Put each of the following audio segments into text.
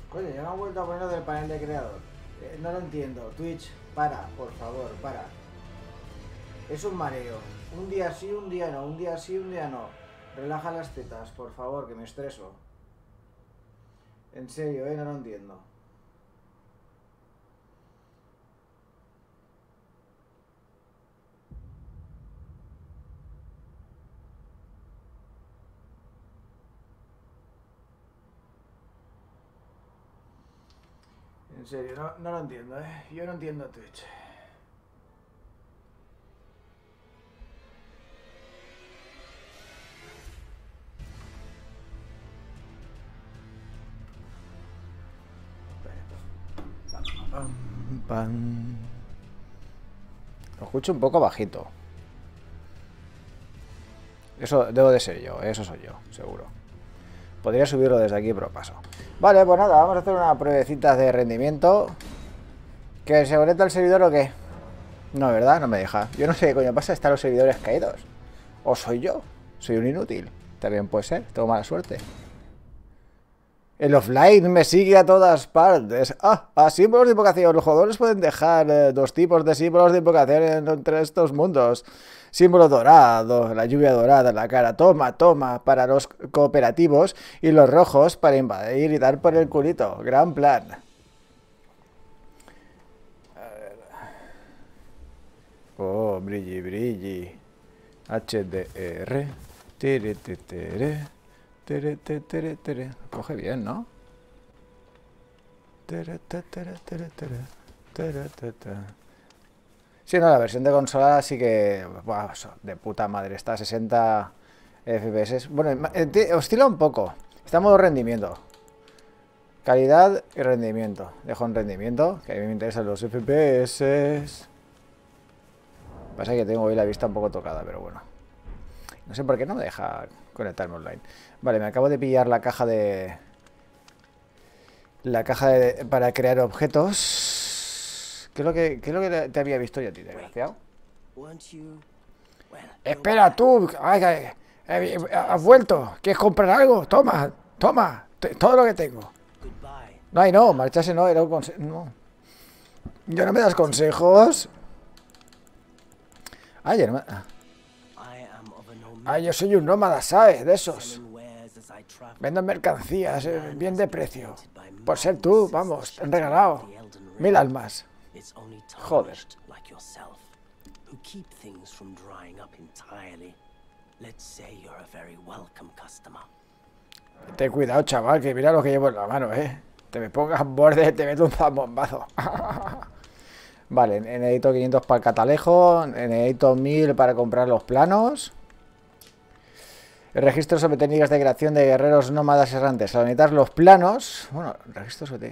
Coño, ya me han vuelto a poner lo del panel de creador. No lo entiendo. Twitch, para, por favor, para. Es un mareo. Un día sí, un día no. Un día sí, un día no. Relaja las tetas, por favor, que me estreso. En serio, no lo entiendo. En serio, no lo entiendo, Yo no entiendo Twitch. Lo escucho un poco bajito. Eso debo de ser yo, eso soy yo, seguro. Podría subirlo desde aquí, pero paso. Vale, pues nada, vamos a hacer una pruebecita de rendimiento. ¿Que se conecta el servidor o qué? No, ¿verdad? No me deja. Yo no sé qué coño pasa, están los servidores caídos. ¿O soy yo? Soy un inútil. También puede ser, tengo mala suerte. El offline me sigue a todas partes. A símbolos de invocación. Los jugadores pueden dejar dos tipos de símbolos de invocación entre estos mundos. Símbolo dorado, la lluvia dorada en la cara. Toma, toma, para los cooperativos. Y los rojos para invadir y dar por el culito. Gran plan. Oh, brilli, brilli. HDR. Tere, tere. Tere, tere, tere, tere. Coge bien, ¿no? Tere, tere, tere, tere, tere, tere, tere. Sí, no, la versión de consola sí que... Buah, de puta madre, está a 60 FPS. Bueno, oscila un poco. Está en modo rendimiento. Calidad y rendimiento. Dejo en rendimiento, que a mí me interesan los FPS. Pasa que tengo hoy la vista un poco tocada, pero bueno. No sé por qué no me deja conectarme online. Vale, me acabo de pillar la caja de... para crear objetos. ¿Qué es lo que te había visto yo a ti, desgraciado? Espera tú. Has vuelto. ¿Quieres comprar algo? Toma, toma. Todo lo que tengo. No, marchase no, era un consejo. No. ¿Ya no me das consejos? Ay, hermano. Yo soy un nómada, ¿sabes? De esos. Vendo mercancías, bien de precio. Por ser tú, vamos, te han regalado 1000 almas. Joder. Ten cuidado, chaval, que mira lo que llevo en la mano, Te me pongas borde, te meto un zambombazo. Vale, necesito 500 para el catalejo, necesito 1000 para comprar los planos. El registro sobre técnicas de creación de guerreros nómadas errantes. Al necesitar los planos... Bueno, registro sobre...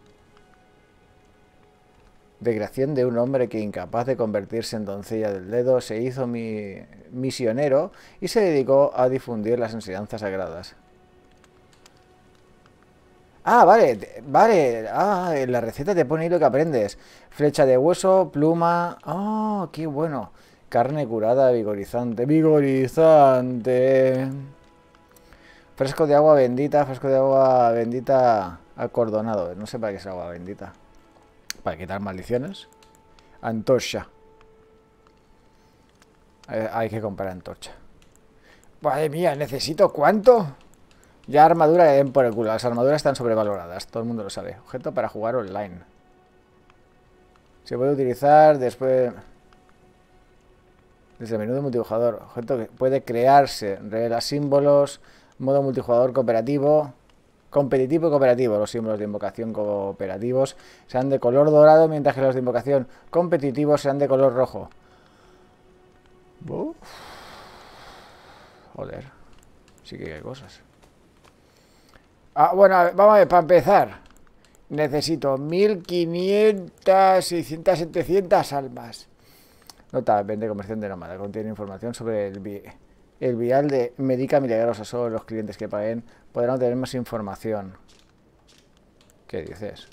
de creación de un hombre que, incapaz de convertirse en doncella del dedo, se hizo misionero y se dedicó a difundir las enseñanzas sagradas. Ah, vale. Ah, en la receta te pone ahí lo que aprendes. Flecha de hueso, pluma... Oh, qué bueno. Carne curada, vigorizante. ¡Vigorizante! Fresco de agua bendita acordonado. No sé para qué es agua bendita. Para quitar maldiciones. Antorcha. Hay que comprar antorcha. Madre mía, ¿necesito cuánto? Ya armadura le den por el culo. Las armaduras están sobrevaloradas. Todo el mundo lo sabe. Objeto para jugar online. Se puede utilizar después... Desde el menú de multijugador. Objeto que puede crearse. Revela símbolos. Modo multijugador cooperativo. Competitivo y cooperativo. Los símbolos de invocación cooperativos serán de color dorado, mientras que los de invocación competitivos serán de color rojo. Uf. Joder. Sí que hay cosas. Bueno, vamos a ver, para empezar. Necesito 1500, 600, 700 almas. Nota, vende comerciante de nómada. Contiene información sobre el vial de Médica Milagrosa. Solo los clientes que paguen podrán obtener más información. ¿Qué dices?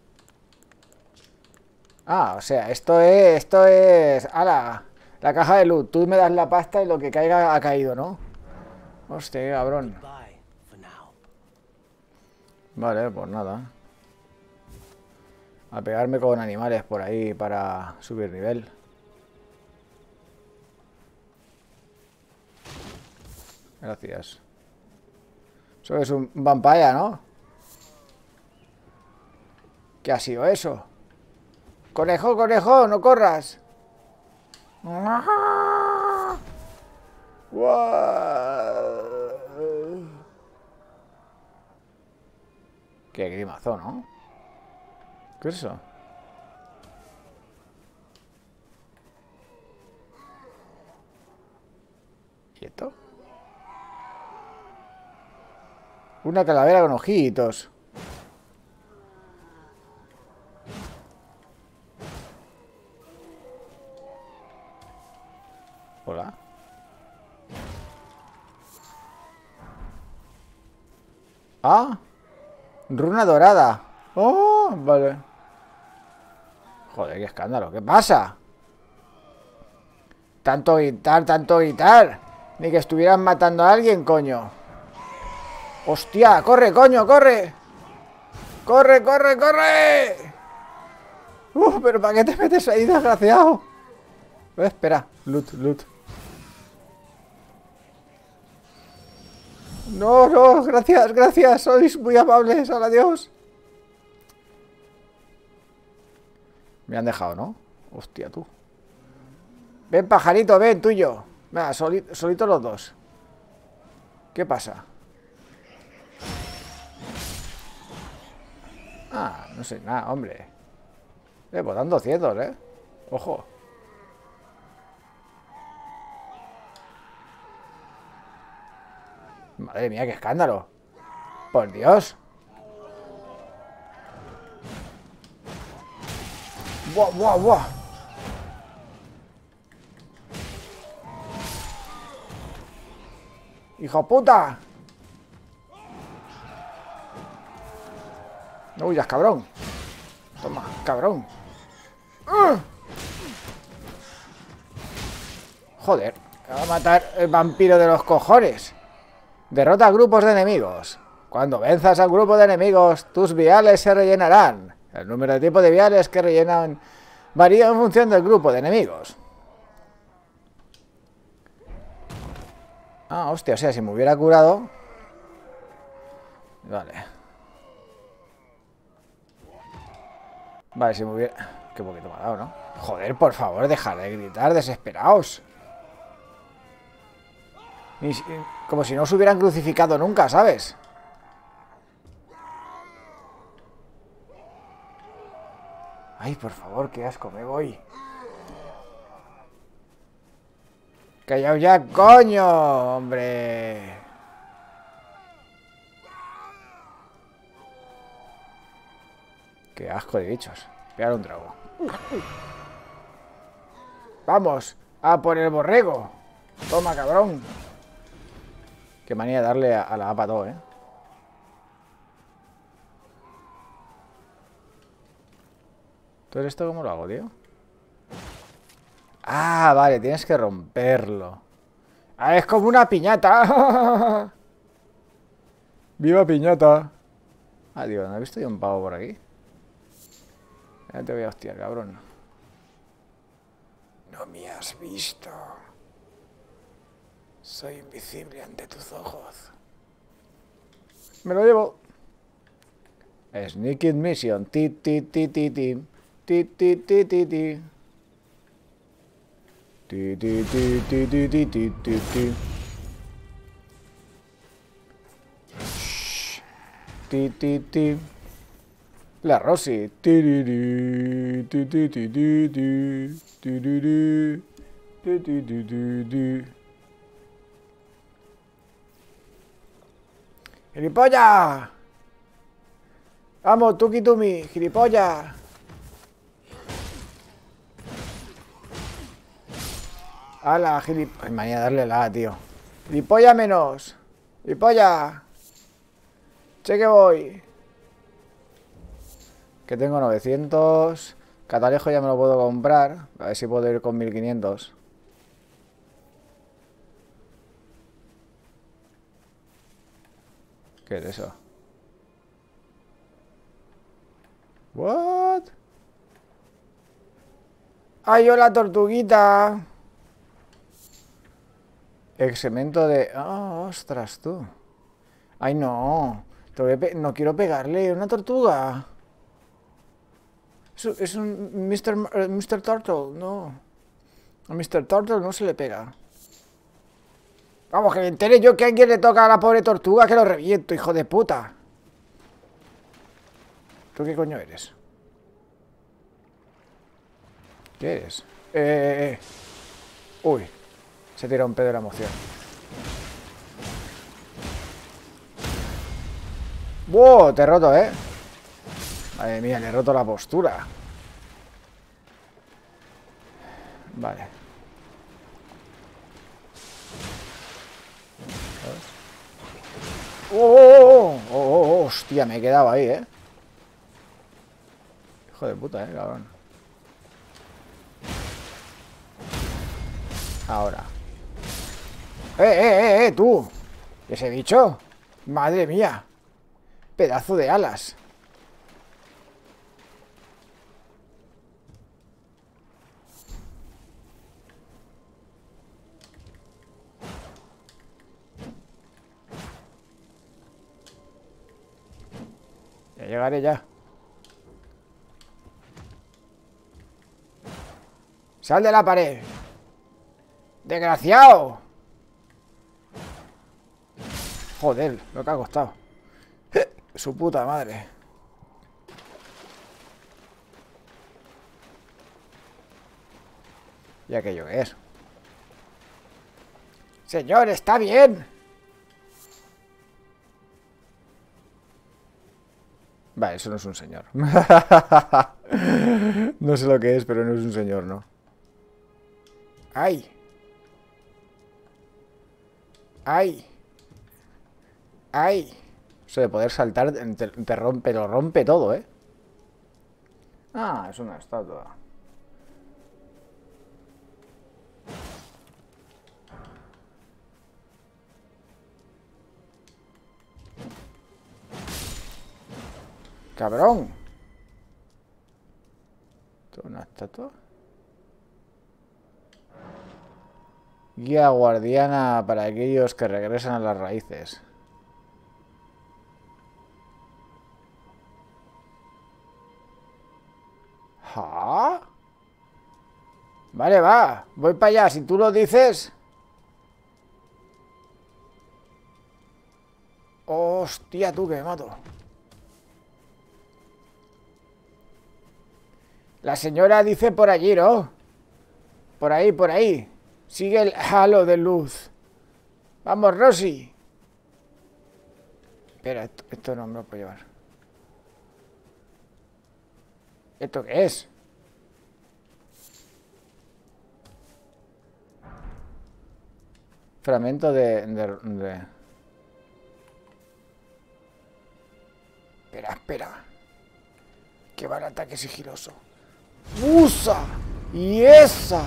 O sea, esto es... ¡Hala! La caja de loot. Tú me das la pasta y lo que caiga ha caído, ¿no? Hostia, cabrón. Vale, pues nada. A pegarme con animales por ahí para subir nivel. Gracias. Eso es un vampire, ¿no? ¿Qué ha sido eso? ¡Conejo, conejo! ¡No corras! Qué grimazo, ¿no? ¿Qué es eso? ¿Y esto? Una calavera con ojitos. Hola. Ah, runa dorada. Oh, vale. Joder, qué escándalo. ¿Qué pasa? Tanto gritar, tanto gritar. Ni que estuvieran matando a alguien, coño. ¡Hostia! ¡Corre, coño, corre! ¡Corre, corre, corre! Pero ¿para qué te metes ahí, desgraciado? Espera, loot, loot. No, no, gracias, gracias. Sois muy amables, adiós. Me han dejado, ¿no? Hostia, tú. Ven, pajarito, ven, tuyo. Venga, solito los dos. ¿Qué pasa? Ah, no sé nada, hombre. Pues dan 200, Ojo. Madre mía, qué escándalo. Por Dios. ¡Buah, buah, buah! ¡Hijo puta! No huyas, cabrón. Toma, cabrón. Joder, me va a matar el vampiro de los cojones. Derrota a grupos de enemigos. Cuando venzas a un grupo de enemigos, tus viales se rellenarán. El número de tipos de viales que rellenan varía en función del grupo de enemigos. Ah, hostia, o sea, si me hubiera curado... Vale. Vale, si me hubiera... Qué poquito me ha dado, ¿no? Joder, por favor, dejad de gritar, desesperaos. Como si no os hubieran crucificado nunca, ¿sabes? Ay, por favor, qué asco, me voy. ¡Callaos ya, coño! ¡Hombre! Qué asco de bichos. Pegar un trago. ¡Vamos! ¡A por el borrego! Toma, cabrón. Qué manía darle a la APA todo, ¿Todo esto cómo lo hago, tío? Ah, vale, tienes que romperlo. Ah, es como una piñata. ¡Viva piñata! Ah, tío, ¿no he visto yo un pavo por aquí? Ya te voy a hostiar, cabrón. No me has visto. Soy invisible ante tus ojos. Me lo llevo. Sneaking mission. Ti, ti, ti, ti, ti. Ti, ti, ti, ti, ti. Ti, ti, ti, ti, ti, ti, ti, ti, ti. Ti, ti, ti. La Rosy. Ti, ti, ti, ti, ti, ti, ti, ti, ti, ti, ti, ti, ti, ti, ti. ¡Gilipollas! ¡Vamos, Tuki Tumi! ¡Gilipollas! ¡Hala, gilipollas! Ay, manía darle la, tío. ¡Gilipollas menos! ¡Gilipollas! ¡Che que voy! Que tengo 900. Catalejo ya me lo puedo comprar. A ver si puedo ir con 1500. ¿Qué es eso? What? ¡Ay, hola, tortuguita! Excremento de... ¡Oh, ostras, tú! ¡Ay, no! No quiero pegarle, una tortuga. Es un Mr. Turtle, no. A Mr. Turtle no se le pega. Vamos, que me entere yo que a alguien le toca a la pobre tortuga, que lo reviento, hijo de puta. ¿Tú qué coño eres? ¿Qué eres? Uy, se tira un pedo de la emoción. ¡Wow! Te he roto, ¿eh? Madre mía, le he roto la postura. Vale. ¡Oh! Hostia, me he quedado ahí, ¿eh? Hijo de puta, cabrón. Ahora. ¡Tú! ¿Ese bicho? ¡Madre mía! Pedazo de alas. Ya llegaré ya. ¡Sal de la pared! ¡Desgraciado! Joder, lo que ha costado. Su puta madre. ¿Y aquello qué es? Señor, está bien. Vale, eso no es un señor. No sé lo que es, pero no es un señor, ¿no? ¡Ay! ¡Ay! ¡Ay! Eso de poder saltar te rompe, lo rompe todo, ¿eh? Ah, es una estatua. ¡Cabrón! ¿Esto es una estatua? Guía guardiana para aquellos que regresan a las raíces. ¿Ah? Vale, va. Voy para allá. Si tú lo dices... Hostia, tú que me mato. La señora dice por allí, ¿no? Por ahí, por ahí. Sigue el halo de luz. Vamos, Rosy. Espera, esto no me lo puedo llevar. ¿Esto qué es? Fragmento de... Espera. Que va el ataque sigiloso. ¡Usa! ¡Y esa!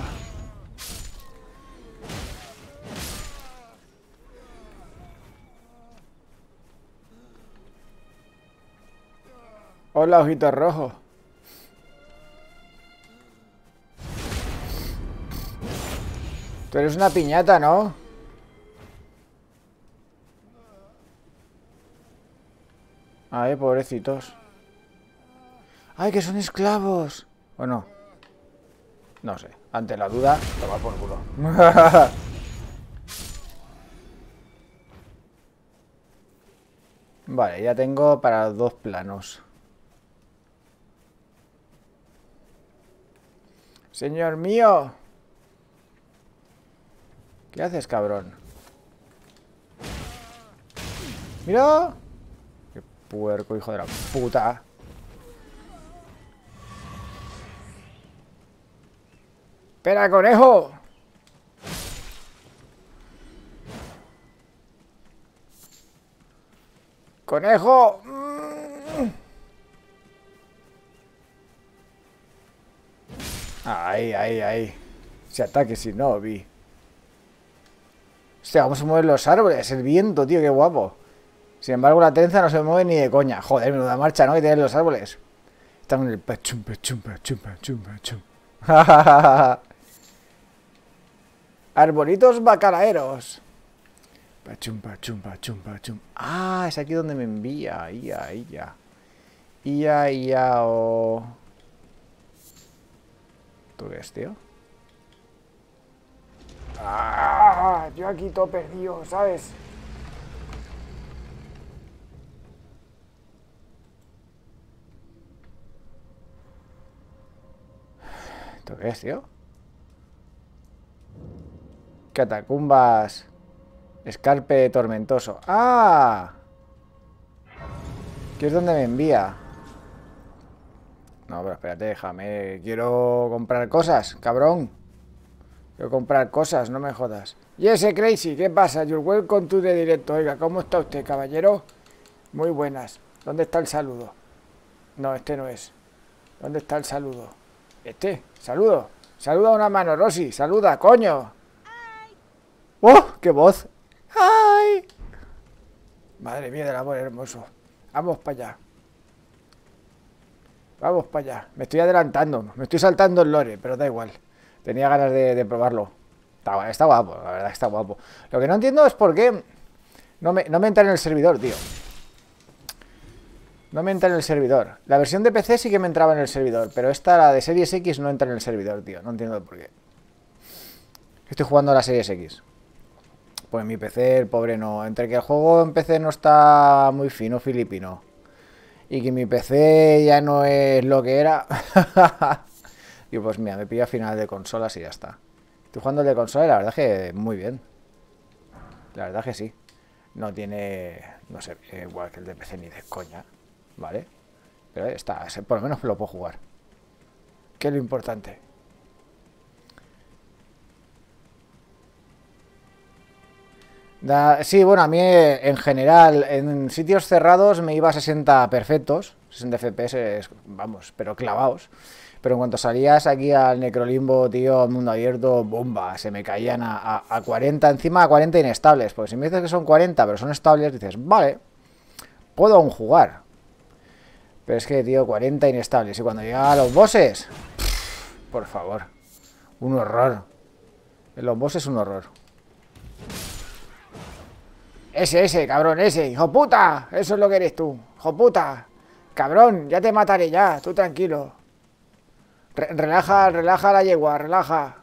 Hola, ojitos rojos. Tú eres una piñata, ¿no? Ay, pobrecitos. ¡Ay, que son esclavos! ¿O no? No sé. Ante la duda, toma por culo. Vale, ya tengo para 2 planos. Señor mío. ¿Qué haces, cabrón? ¡Mira! ¡Qué puerco, hijo de la puta! ¡Espera, conejo! ¡Conejo! Ay. Ese ataque si no, vi. Hostia, vamos a mover los árboles. El viento, tío, qué guapo. Sin embargo, la trenza no se mueve ni de coña. Joder, menuda marcha, ¿no? Que tienen los árboles. Están en el pachum. Arbolitos bacalaeros. Pachum, pachum, pachum, pachum. Ah, es aquí donde me envía. Ia. O... ¿Tú qué es, tío? Ah, yo aquí todo perdido, ¿sabes? ¿Tú qué es, tío? Catacumbas. Escarpe tormentoso. ¡Ah! ¿Qué es donde me envía? No, pero espérate, déjame. Quiero comprar cosas, cabrón. Quiero comprar cosas, no me jodas. Y ese Crazy, ¿qué pasa? You're welcome to the directo. Oiga, ¿cómo está usted, caballero? Muy buenas. ¿Dónde está el saludo? No, este no es. ¿Dónde está el saludo? Este, saludo. Saluda una mano, Rosy. Saluda, coño. ¡Oh! ¡Qué voz! ¡Ay! Madre mía del amor hermoso. Vamos para allá. Vamos para allá. Me estoy adelantando. Me estoy saltando el lore, pero da igual. Tenía ganas de probarlo. Está guapo, la verdad está guapo. Lo que no entiendo es por qué no me entra en el servidor, tío. No me entra en el servidor. La versión de PC sí que me entraba en el servidor, pero esta, la de Series X, no entra en el servidor, tío. No entiendo por qué. Estoy jugando a la Series X. Pues mi PC, el pobre no. Entre que el juego en PC no está muy fino, filipino, y que mi PC ya no es lo que era. Y pues mira, me pillo a final de consolas y ya está. Estoy jugando el de consola y la verdad es que muy bien. La verdad es que sí. No tiene... No sé, igual que el de PC ni de coña. ¿Vale? Pero está, por lo menos lo puedo jugar. Que es lo importante. Sí, bueno, a mí en general, en sitios cerrados me iba a 60 perfectos, 60 FPS, vamos, pero clavados. Pero en cuanto salías aquí al Necrolimbo, tío, al mundo abierto, bomba, se me caían a 40, encima a 40 inestables. Porque si me dices que son 40, pero son estables, dices, vale, puedo aún jugar. Pero es que, tío, 40 inestables. Y cuando llegaba a los bosses, por favor, un horror. En los bosses un horror. Ese, cabrón, ese, hijo puta. Eso es lo que eres tú, hijo puta. Cabrón, ya te mataré ya, tú tranquilo. Relaja la yegua, relaja.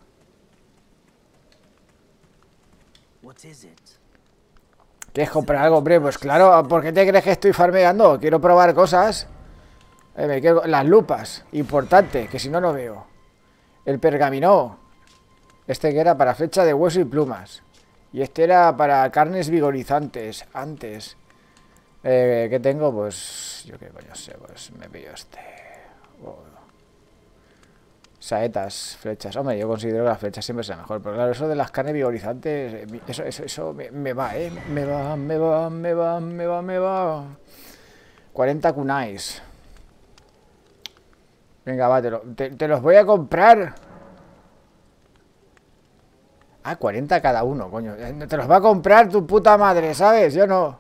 ¿Quieres comprar algo, hombre? Pues claro, ¿por qué te crees que estoy farmeando? Quiero probar cosas. Las lupas, importante, que si no, no veo. El pergaminó. Este que era para flecha de hueso y plumas. Y este era para carnes vigorizantes, antes. ¿Qué tengo? Pues, yo qué coño sé, pues me pillo este. Oh. Saetas, flechas. Hombre, yo considero que las flechas siempre serán mejor. Pero claro, eso de las carnes vigorizantes, eso me va, ¿eh? Me va. 40 kunais. Venga, va, te los voy a comprar. Ah, 40 cada uno, coño. Te los va a comprar tu puta madre, ¿sabes? Yo no.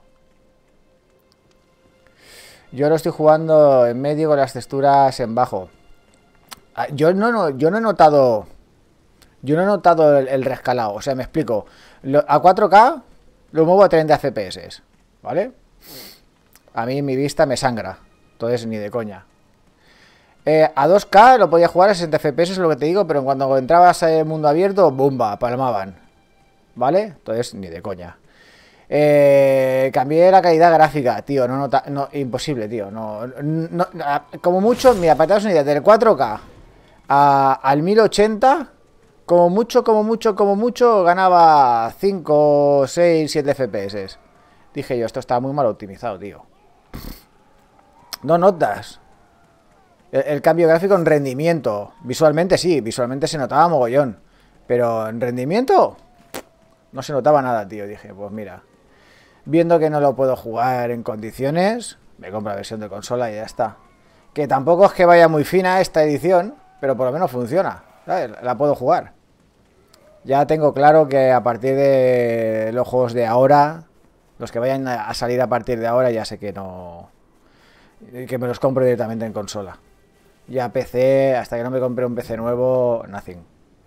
Yo lo estoy jugando en medio con las texturas en bajo. Yo no he notado. Yo no he notado el rescalado. O sea, me explico. A 4K lo muevo a 30 FPS. ¿Vale? A mí mi vista me sangra. Entonces ni de coña. A 2K lo podía jugar a 60 FPS, es lo que te digo, pero cuando entrabas en mundo abierto, ¡bumba! Palmaban. ¿Vale? Entonces, ni de coña. Cambié la calidad gráfica, tío. No, imposible, tío. Como mucho, mira, para daros una idea, del 4K al 1080, como mucho, ganaba 5, 6, 7 FPS. Dije yo, esto está muy mal optimizado, tío. No notas el cambio gráfico en rendimiento. Visualmente sí, visualmente se notaba mogollón. Pero en rendimiento no se notaba nada, tío. Dije, pues mira, viendo que no lo puedo jugar en condiciones, me compro la versión de consola y ya está. Que tampoco es que vaya muy fina esta edición, pero por lo menos funciona, ¿sabes? La puedo jugar. Ya tengo claro que a partir de los juegos de ahora, los que vayan a salir a partir de ahora, ya sé que no... que me los compro directamente en consola. Ya PC, hasta que no me compre un PC nuevo, nothing.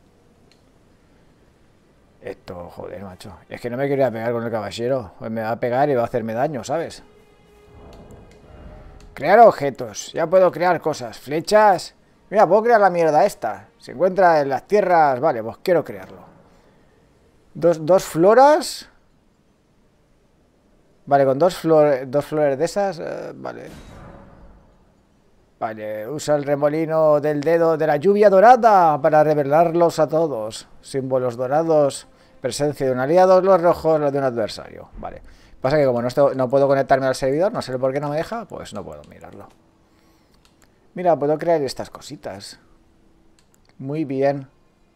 Esto, joder, macho. Es que no me quería pegar con el caballero. Pues me va a pegar y va a hacerme daño, ¿sabes? Crear objetos. Ya puedo crear cosas. Flechas. Mira, puedo crear la mierda esta. Se encuentra en las tierras. Vale, pues quiero crearlo. Dos floras. Vale, con dos flores de esas. Vale. Vale, usa el remolino del dedo de la lluvia dorada para revelarlos a todos. Símbolos dorados. Presencia de un aliado, los rojos, los de un adversario. Vale. Pasa que como no puedo conectarme al servidor, no sé por qué no me deja, pues no puedo mirarlo. Mira, puedo crear estas cositas. Muy bien.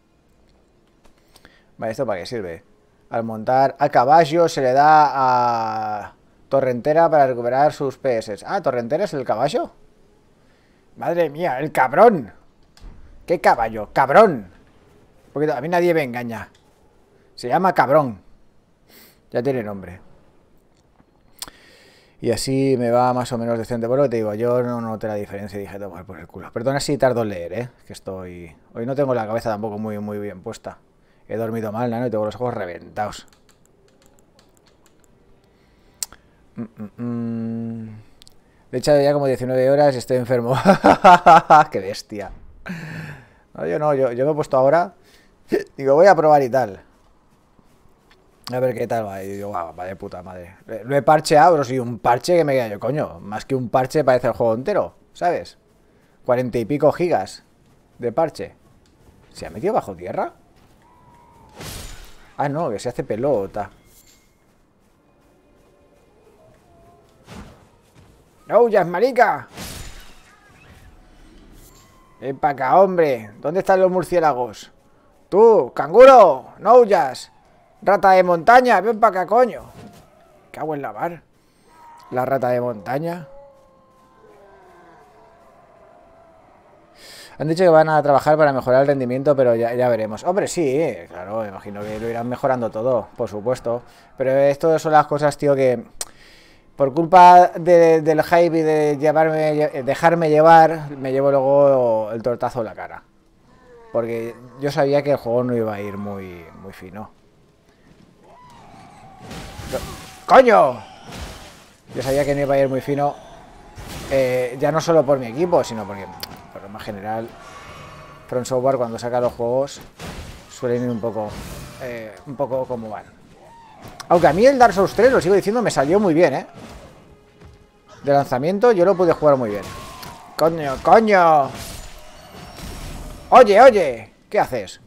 Vale, ¿esto para qué sirve? Al montar a caballo se le da a Torrentera para recuperar sus PS. Ah, ¿Torrentera es el caballo? Madre mía, el cabrón. ¿Qué caballo? ¡Cabrón! Porque a mí nadie me engaña. Se llama cabrón. Ya tiene nombre. Y así me va más o menos decente. Por lo que te digo, yo no noté la diferencia y dije, tomar por el culo. Perdona si tardo en leer, ¿eh? Que estoy... Hoy no tengo la cabeza tampoco muy bien puesta. He dormido mal, ¿no? Y tengo los ojos reventados. De hecho, ya como 19 horas y estoy enfermo. ¡Qué bestia! No, yo me he puesto ahora... Digo, voy a probar y tal. A ver qué tal va. Y digo, va de puta madre. Lo he parcheado, pero sí, un parche que me queda yo, coño. Más que un parche parece el juego entero, ¿sabes? 40 y pico gigas de parche. ¿Se ha metido bajo tierra? Ah, no, que se hace pelota. ¡No huyas, marica! Ven para acá, hombre. ¿Dónde están los murciélagos? ¡Tú, canguro! ¡No huyas! ¡Rata de montaña! ¡Ven para acá, coño! Me cago en la mar. La rata de montaña. Han dicho que van a trabajar para mejorar el rendimiento, pero ya veremos. Hombre, sí, claro, imagino que lo irán mejorando todo, por supuesto. Pero esto son las cosas, tío, que... Por culpa del hype y de dejarme llevar, me llevo luego el tortazo en la cara. Porque yo sabía que el juego no iba a ir muy fino. ¡Coño! Yo sabía que no iba a ir muy fino. Ya no solo por mi equipo, sino porque, por lo más general, From Software cuando saca los juegos suelen ir un poco como van. Aunque a mí el Dark Souls 3, lo sigo diciendo, me salió muy bien, ¿eh? De lanzamiento yo lo pude jugar muy bien. ¡Coño, coño! ¡Oye! ¿Qué haces?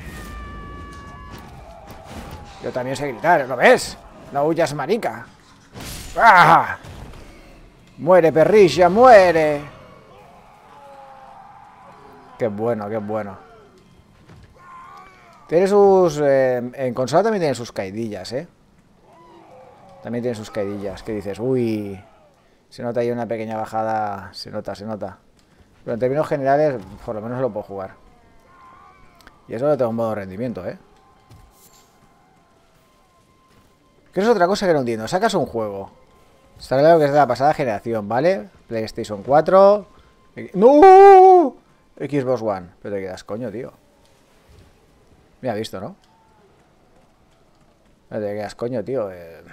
Yo también sé gritar, ¿lo ves? No huyas, marica. ¡Ah! ¡Muere, perrilla, muere! ¡Qué bueno, qué bueno! Tiene sus... en consola también tiene sus caidillas, ¿eh? También tiene sus caidillas. Que dices, uy... Se nota ahí una pequeña bajada. Se nota. Pero en términos generales, por lo menos lo puedo jugar. Y eso lo tengo en modo rendimiento, ¿eh? Que es otra cosa que no entiendo. Sacas un juego. Está claro que es de la pasada generación, ¿vale? PlayStation 4. ¡No! Xbox One. Pero te quedas, coño, tío. Me ha visto, ¿no? Pero te quedas, coño, tío.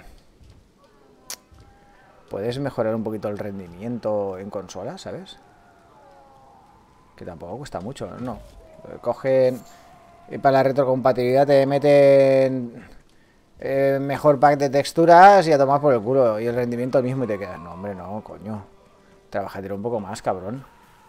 Puedes mejorar un poquito el rendimiento en consola, ¿sabes? Que tampoco cuesta mucho, ¿no? Cogen... Y para la retrocompatibilidad te meten... mejor pack de texturas y a tomar por el culo. Y el rendimiento el mismo y te quedas. No, hombre, no, coño. Trabajadero un poco más, cabrón.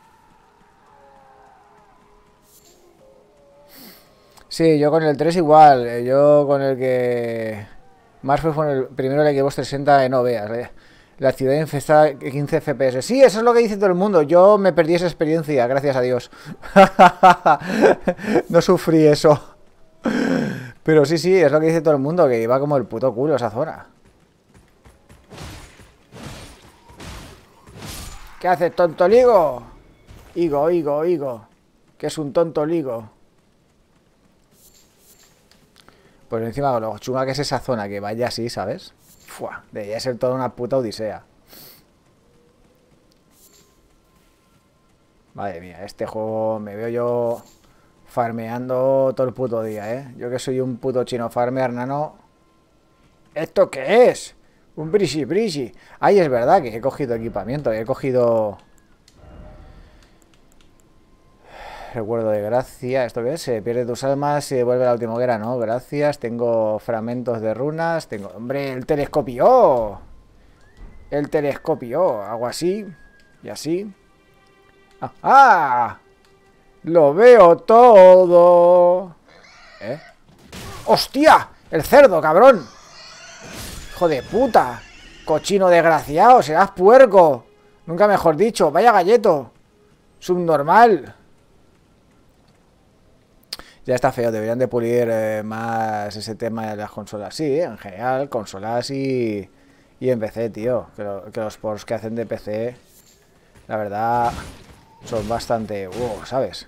Sí, yo con el 3 igual. Yo con el que... Más fue con el primero el Xbox 360 no veas. La ciudad infestada 15 FPS. Sí, eso es lo que dice todo el mundo. Yo me perdí esa experiencia, gracias a Dios. No sufrí eso. Pero sí, es lo que dice todo el mundo, que iba como el puto culo esa zona. ¿Qué haces, tonto ligo? Higo. Que es un tonto ligo. Pues encima lo chunga que es esa zona, que vaya así, ¿sabes? Fua, debería ser toda una puta odisea. Madre mía, este juego me veo yo farmeando todo el puto día, ¿eh? Yo que soy un puto chino farmer, nano. ¿Esto qué es? Un brishi brishi. Ay, es verdad que he cogido equipamiento, he cogido... Recuerdo de gracia. ¿Esto qué es? Se pierde tus almas y devuelve la última hoguera, ¿no? Gracias. Tengo fragmentos de runas. Tengo... ¡Hombre, el telescopio! El telescopio. Hago así. Y así. ¡Ah! ¡Ah! ¡Lo veo todo! ¿Eh? ¡Hostia! ¡El cerdo, cabrón! ¡Hijo de puta! ¡Cochino desgraciado! ¡Serás puerco! Nunca mejor dicho. ¡Vaya galleto! ¡Subnormal! Ya está feo, deberían de pulir más ese tema de las consolas. Sí, en general, consolas y en PC, tío. Que los ports que hacen de PC, la verdad, son bastante... ¿sabes?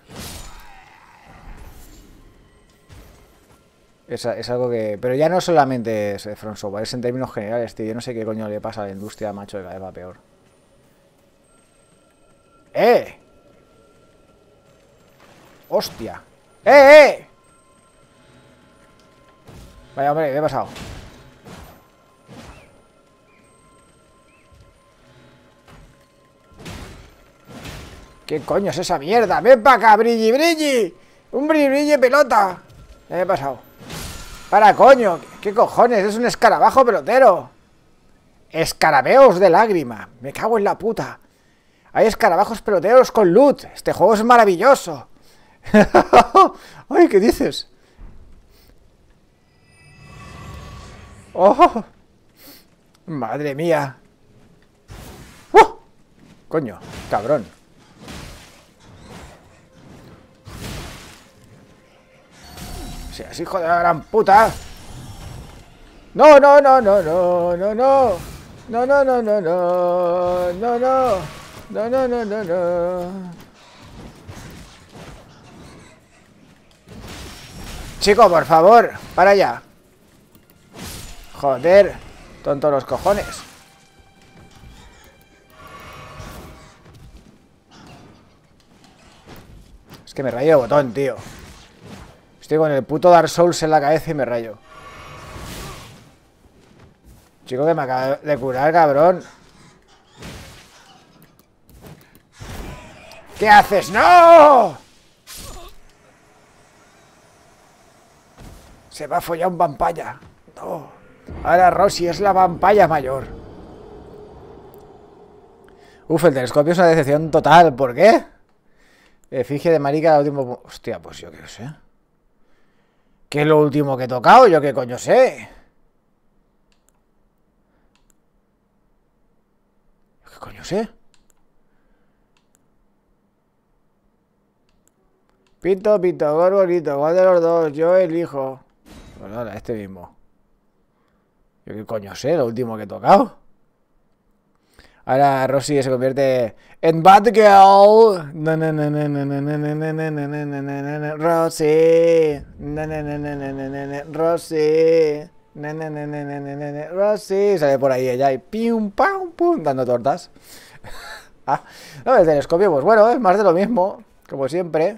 Es algo que... Pero ya no solamente es From Software, es en términos generales, tío. Yo no sé qué coño le pasa a la industria, macho, de cada vez va peor. ¡Eh! ¡Hostia! ¡Eh! Vaya, hombre, ¿qué ha pasado? ¿Qué coño es esa mierda? ¡Ven para acá, brilli, brilli! ¡Un brilli, brilli, pelota! ¿Qué me ha pasado? ¡Para, coño! ¿Qué cojones? Es un escarabajo pelotero. Escarabeos de lágrima. Me cago en la puta. Hay escarabajos peloteros con loot. Este juego es maravilloso. Ay, ¿qué dices? ¡Oh! ¡Madre mía! Coño, cabrón. Seas hijo de la gran puta. No, no, no, no, no, no, no. No, no, no, no, no. No, no. No, no, no, no, no. Chico, por favor, para allá. Joder, tonto los cojones. Es que me rayo de botón, tío. Estoy con el puto Dark Souls en la cabeza y me rayo. Chico, que me acaba de curar, cabrón. ¿Qué haces? ¡No! Se va a follar un vampaya. No. Ahora Rosy es la vampaya mayor. Uf, el telescopio es una decepción total. ¿Por qué? Efigie de marica al último... Hostia, pues yo qué sé. ¿Qué es lo último que he tocado? ¿Yo qué coño sé? ¿Qué coño sé? Pito, pito, gorgorito, ¿cuál de los dos? Yo elijo. Pues ahora, este mismo. ¿Yo qué coño sé? Lo último que he tocado. Ahora Rosy se convierte en Batgirl. Rosy. Rosy. Rosy. Sale por ahí ella y pim, pam, pum, dando tortas. Ah, no, el telescopio, pues bueno, es más de lo mismo, como siempre.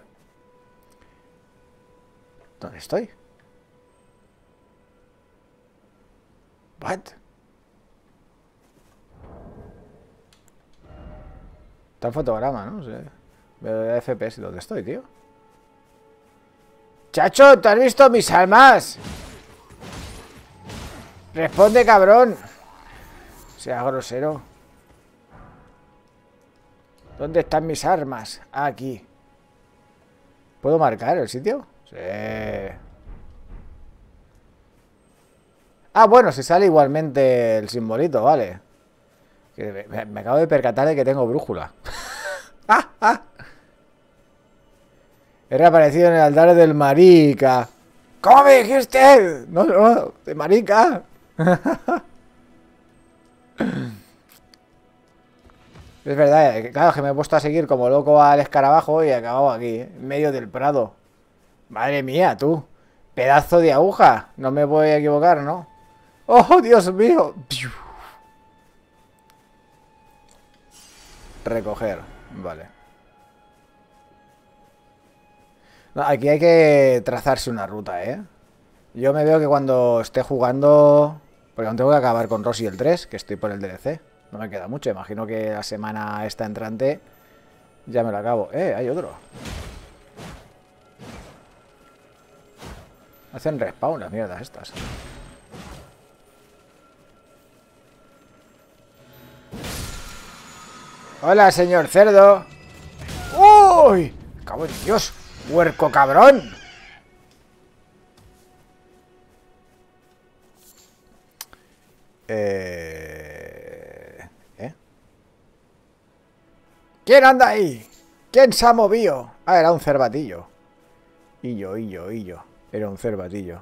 ¿Dónde estoy? What? Está el fotograma, ¿no? Veo FPS. ¿Dónde estoy, tío? ¡Chacho! ¿Te has visto mis almas? Responde, cabrón. Sea grosero. ¿Dónde están mis armas? Aquí. ¿Puedo marcar el sitio? Sí. Ah, bueno, se sale igualmente el simbolito, vale. Me acabo de percatar de que tengo brújula. ¡Ah! ¡Ah! He reaparecido en el altar del marica. ¿Cómo me dijiste? No, no, de marica. Es verdad, claro, que me he puesto a seguir como loco al escarabajo y he acabado aquí, en medio del prado. Madre mía, tú. Pedazo de aguja. No me voy a equivocar, ¿no? ¡Oh, Dios mío! Recoger. Vale. No, aquí hay que trazarse una ruta, ¿eh? Yo me veo que cuando esté jugando... Porque aún tengo que acabar con Rosy el 3, que estoy por el DLC. No me queda mucho, imagino que la semana esta entrante ya me lo acabo. Hay otro. Hacen respawn las mierdas estas. Hola, señor cerdo. ¡Uy! ¡Cabo en Dios! ¡Huerco cabrón! ¿Quién anda ahí? ¿Quién se ha movido? Ah, era un cervatillo. Hillo. Era un cervatillo.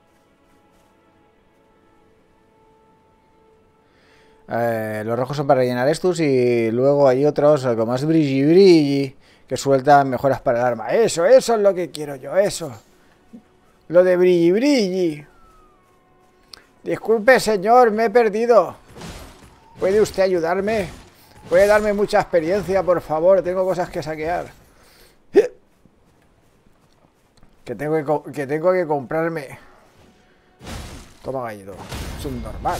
Los rojos son para rellenar estos y luego hay otros como más brilli que sueltan mejoras para el arma. Eso es lo que quiero yo, eso. Lo de brilli. Disculpe, señor, me he perdido. ¿Puede usted ayudarme? ¿Puede darme mucha experiencia, por favor? Tengo cosas que saquear. Que tengo que comprarme. Toma, gallito. Es un normal.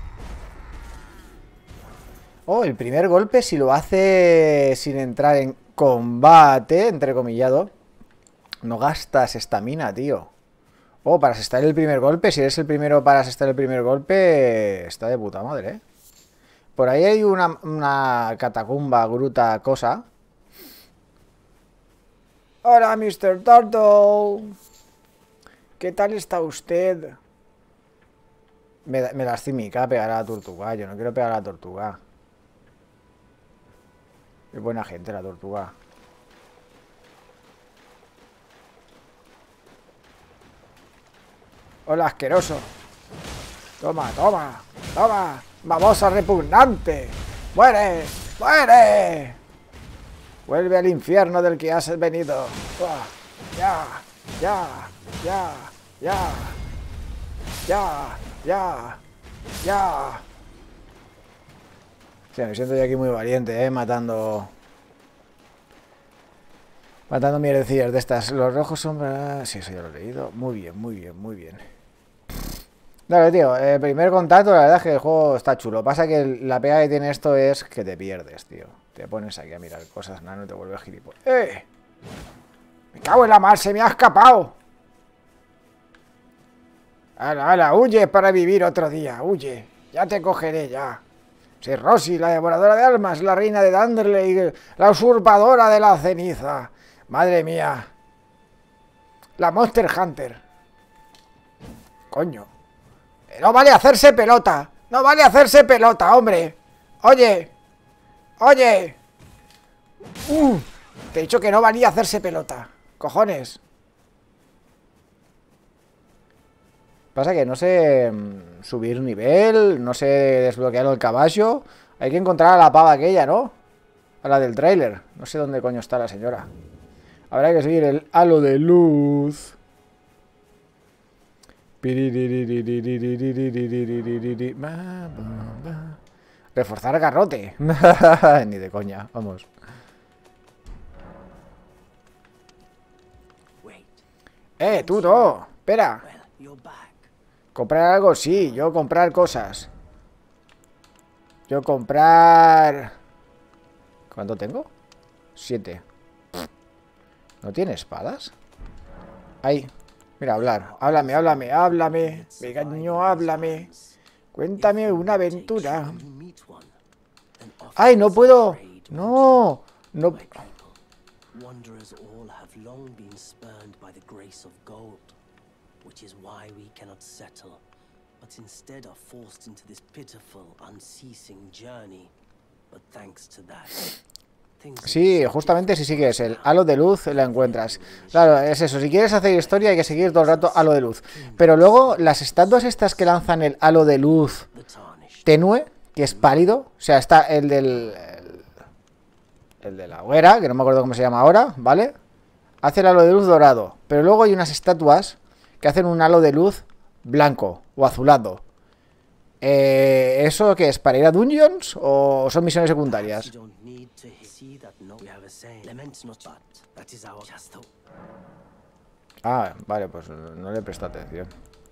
Oh, el primer golpe, si lo hace sin entrar en combate, entrecomillado, no gastas estamina, tío. Oh, para asestar el primer golpe, si eres el primero para asestar el primer golpe, está de puta madre, ¿eh? Por ahí hay una catacumba, gruta, cosa. Hola, Mr. Turtle. ¿Qué tal está usted? Me lastimica pegar a la tortuga. Yo no quiero pegar a la tortuga. Es buena gente la tortuga. Hola, asqueroso. Toma. Babosa repugnante. ¡Muere! Vuelve al infierno del que has venido. Ya. Sí, me siento yo aquí muy valiente, matando mierdecillas de estas. Los rojos son... Sí, eso ya lo he leído. Muy bien. Dale, tío, primer contacto, la verdad es que el juego está chulo. Pasa que la pega que tiene esto es que te pierdes, tío. Te pones aquí a mirar cosas, no te vuelves gilipollas. Me cago en la mar, se me ha escapado. Ala, huye para vivir otro día, huye. Ya te cogeré, ya. Soy Rosy, la devoradora de almas, la reina de Dunderley, la usurpadora de la ceniza. Madre mía. La Monster Hunter. Coño. No vale hacerse pelota. No vale hacerse pelota, hombre. Oye. Te he dicho que no valía hacerse pelota. Cojones. Pasa que no sé subir nivel, no sé desbloquear el caballo. Hay que encontrar a la pava aquella, ¿no? A la del tráiler. No sé dónde coño está la señora. Habrá que seguir el halo de luz. Reforzar garrote. Ni de coña, vamos. Tú no. Espera. Comprar algo, sí. Yo comprar cosas. Yo comprar... ¿Cuánto tengo? 7. ¿No tiene espadas? Ahí. Mira, hablar. Háblame. Pequeño, háblame. Cuéntame una aventura. ¡Ay, no puedo! ¡No! No... Wanderers all have long been spurned by the grace of gold, which is why we cannot settle, but instead are forced into this pitiful, unceasing journey. But thanks to that, sí, justamente sí que es el halo de luz, la encuentras. Claro, es eso. Si quieres hacer historia hay que seguir todo el rato halo de luz. Pero luego las estatuas estas que lanzan el halo de luz tenue, que es pálido, o sea, está el de la hoguera, que no me acuerdo cómo se llama ahora, ¿vale? Hace el halo de luz dorado. Pero luego hay unas estatuas que hacen un halo de luz blanco o azulado. ¿Eso qué es? ¿Para ir a dungeons o son misiones secundarias? Ah, vale, pues no le presto atención.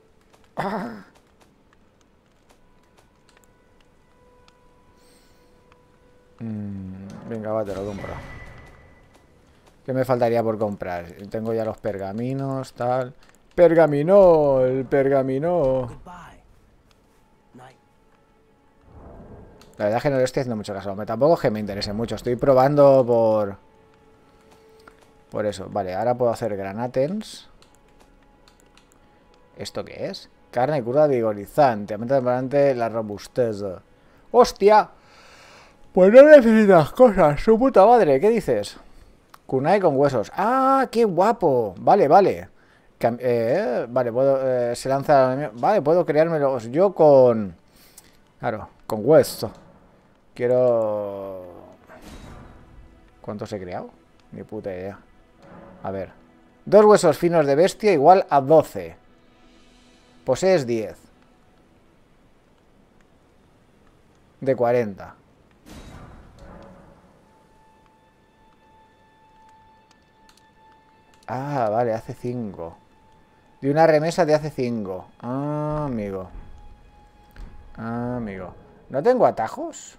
Venga, va, te lo compro. ¿Qué me faltaría por comprar? Tengo ya los pergaminos, tal. ¡Pergamino! ¡El pergamino! Goodbye. Night. La verdad es que no le estoy haciendo mucho caso. Tampoco es que me interese mucho. Estoy probando por eso. Vale, ahora puedo hacer granatens. ¿Esto qué es? Carne cruda vigorizante. Aumenta temporalmente la robustez. ¡Hostia! Pues no necesitas cosas. Su puta madre. ¿Qué dices? Kunai con huesos. ¡Ah! ¡Qué guapo! Vale, vale. Vale, puedo... se lanza... Vale, puedo creármelos yo con... Claro, con hueso. Quiero... ¿Cuántos he creado? Ni puta idea. A ver. 2 huesos finos de bestia igual a 12. Posees 10. De 40. Ah, vale, hace 5. De una remesa de hace 5. Ah, amigo. Ah, amigo. ¿No tengo atajos?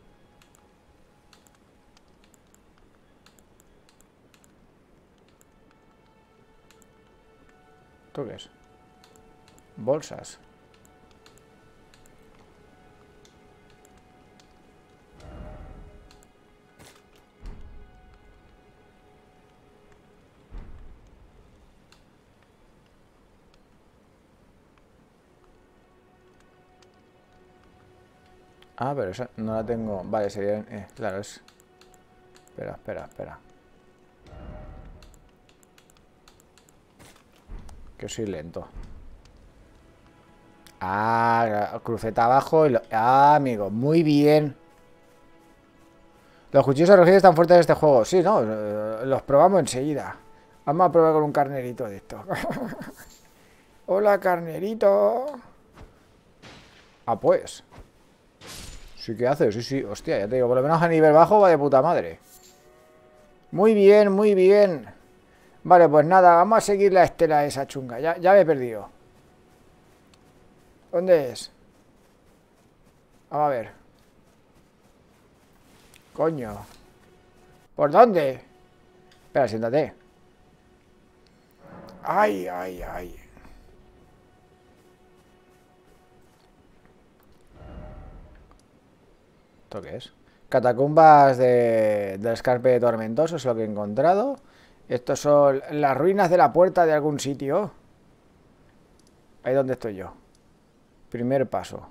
¿Esto qué es? Bolsas. Ah, pero esa no la tengo. Vale, sería... claro, es... Espera, espera, espera. Que soy lento. Ah, cruceta abajo y lo... Ah, amigo, muy bien. Los cuchillos arrojíos están fuertes en este juego. Sí, no, los probamos enseguida. Vamos a probar con un carnerito de esto. Hola, carnerito. Ah, pues. Sí que hace, sí, sí. Hostia, ya te digo, por lo menos a nivel bajo va de puta madre. Muy bien, muy bien. Vale, pues nada, vamos a seguir la estela esa chunga. Ya me he perdido. ¿Dónde es? Vamos a ver. Coño. ¿Por dónde? Espera, siéntate. Ay, ay, ay. ¿Esto qué es? Catacumbas del escarpe tormentoso es lo que he encontrado. Estos son las ruinas de la puerta de algún sitio. Ahí donde estoy yo. Primer paso.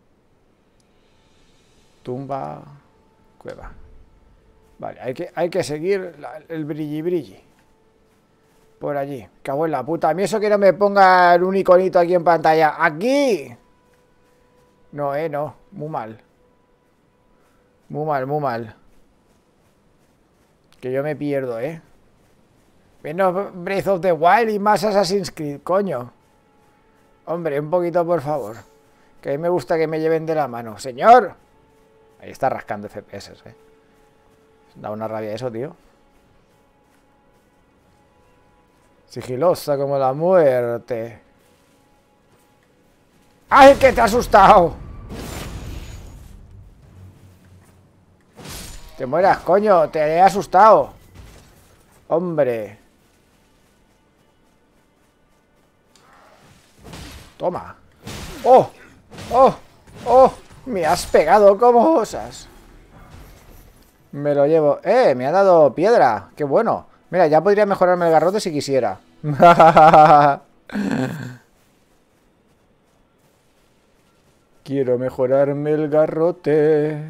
Tumba. Cueva. Vale, hay que seguir el brilli brilli. Por allí. Cago en la puta. A mí eso que no me ponga un iconito aquí en pantalla. ¡Aquí! No, no. Muy mal. Muy mal, muy mal. Que yo me pierdo, Menos Breath of the Wild y más Assassin's Creed, coño. Hombre, un poquito, por favor. Que a mí me gusta que me lleven de la mano. ¡Señor! Ahí está rascando FPS, Da una rabia eso, tío. Sigilosa como la muerte. ¡Ay, que te ha asustado! Te mueras, coño, te he asustado. Hombre. Toma. ¡Oh! ¡Oh! ¡Oh! Me has pegado como osas. Me lo llevo. Me ha dado piedra. Qué bueno. Mira, ya podría mejorarme el garrote si quisiera. Quiero mejorarme el garrote.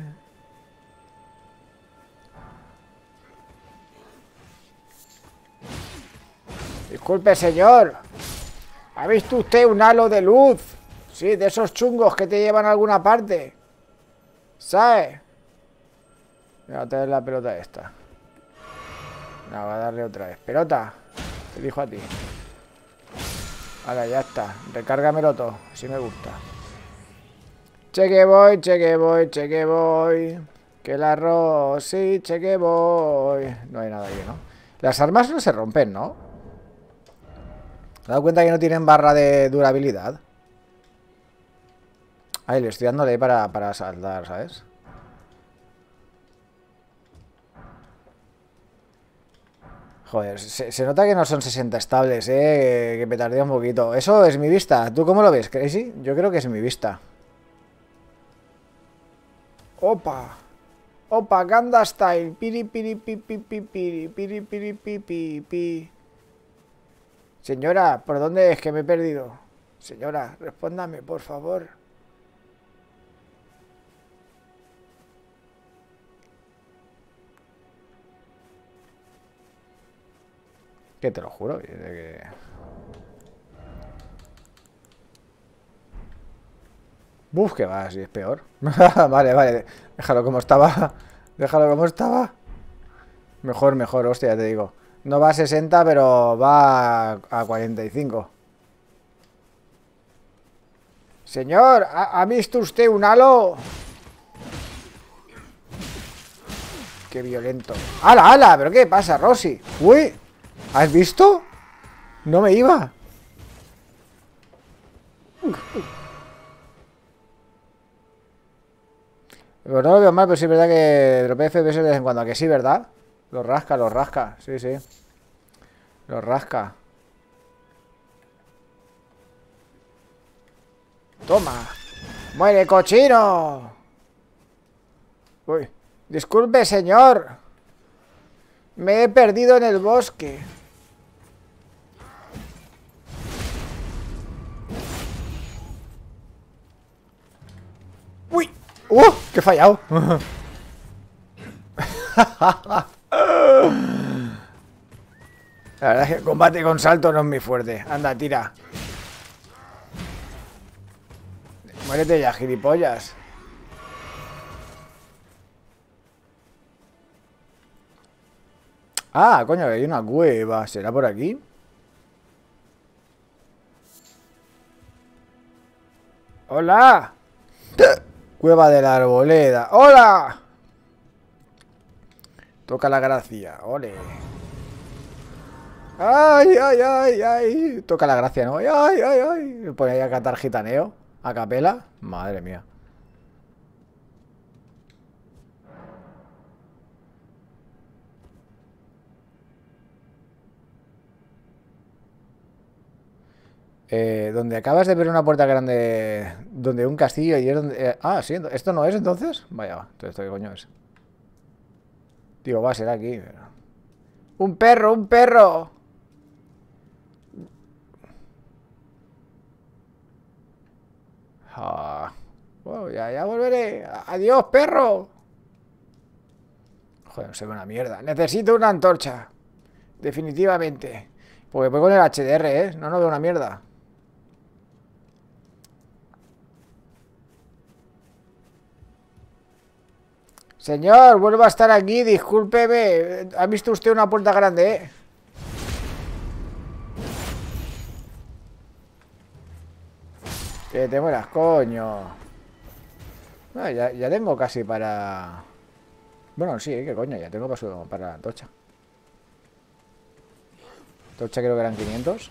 Disculpe, señor. ¿Ha visto usted un halo de luz? Sí, de esos chungos que te llevan a alguna parte. ¿Sabes? Voy a tener la pelota esta. No, va a darle otra vez. Pelota. Te dijo a ti. Ahora ya está. Recárgamelo todo. Así me gusta. Cheque voy, cheque voy, cheque voy. Que el arroz, sí, cheque voy. No hay nada aquí, ¿no? Las armas no se rompen, ¿no? ¿Te has dado cuenta que no tienen barra de durabilidad? Ay, le estoy dándole para saltar, ¿sabes? Joder, se nota que no son 60 estables, que me tardé un poquito. Eso es mi vista. ¿Tú cómo lo ves, Crazy? Yo creo que es mi vista. Opa. Opa, Ganda Style. Piri, piri, pi, pi, pi, piri, piri, piri, pi, pi, pi. Señora, ¿por dónde es que me he perdido? Señora, respóndame, por favor. Que te lo juro. Buf, que va, si es peor. Vale, vale. Déjalo como estaba. Déjalo como estaba. Mejor, mejor, hostia, ya te digo. No va a 60, pero va a 45. Señor, ¿ha visto usted un halo? Qué violento. ¡Hala, hala! ¿Pero qué pasa, Rosy? ¡Uy! ¿Has visto? No me iba. Pues no lo veo mal, pero sí es verdad que dropea FPS de vez en cuando. ¿A que sí, verdad? Los rasca. Sí, sí. Los rasca. Toma. ¡Muere, cochino! Uy. Disculpe, señor. Me he perdido en el bosque. ¡Uy! ¡Que he fallado! La verdad es que el combate con salto no es muy fuerte. Anda, tira. Muérete ya, gilipollas. Ah, coño, que hay una cueva. ¿Será por aquí? ¡Hola! Cueva de la Arboleda. ¡Hola! Toca la gracia. ¡Ole! ¡Ay, ay, ay, ay! Toca la gracia, ¿no? ¡Ay, ay, ay! Me pone ahí a cantar gitaneo. A capela. Madre mía. Donde acabas de ver una puerta grande, donde un castillo y es donde... sí, ¿esto no es entonces? Vaya, va, entonces ¿esto qué coño es? Digo, va a ser aquí. Pero... ¡Un perro, un perro! Bueno, ya volveré. ¡Adiós, perro! Joder, no se ve una mierda. Necesito una antorcha. Definitivamente. Porque voy con el HDR, No veo una mierda. Señor, vuelvo a estar aquí, discúlpeme. ¿Ha visto usted una puerta grande, Que te mueras, coño. No, ya tengo casi para... Bueno, sí, qué coño, ya tengo para la antorcha. Antorcha creo que eran 500.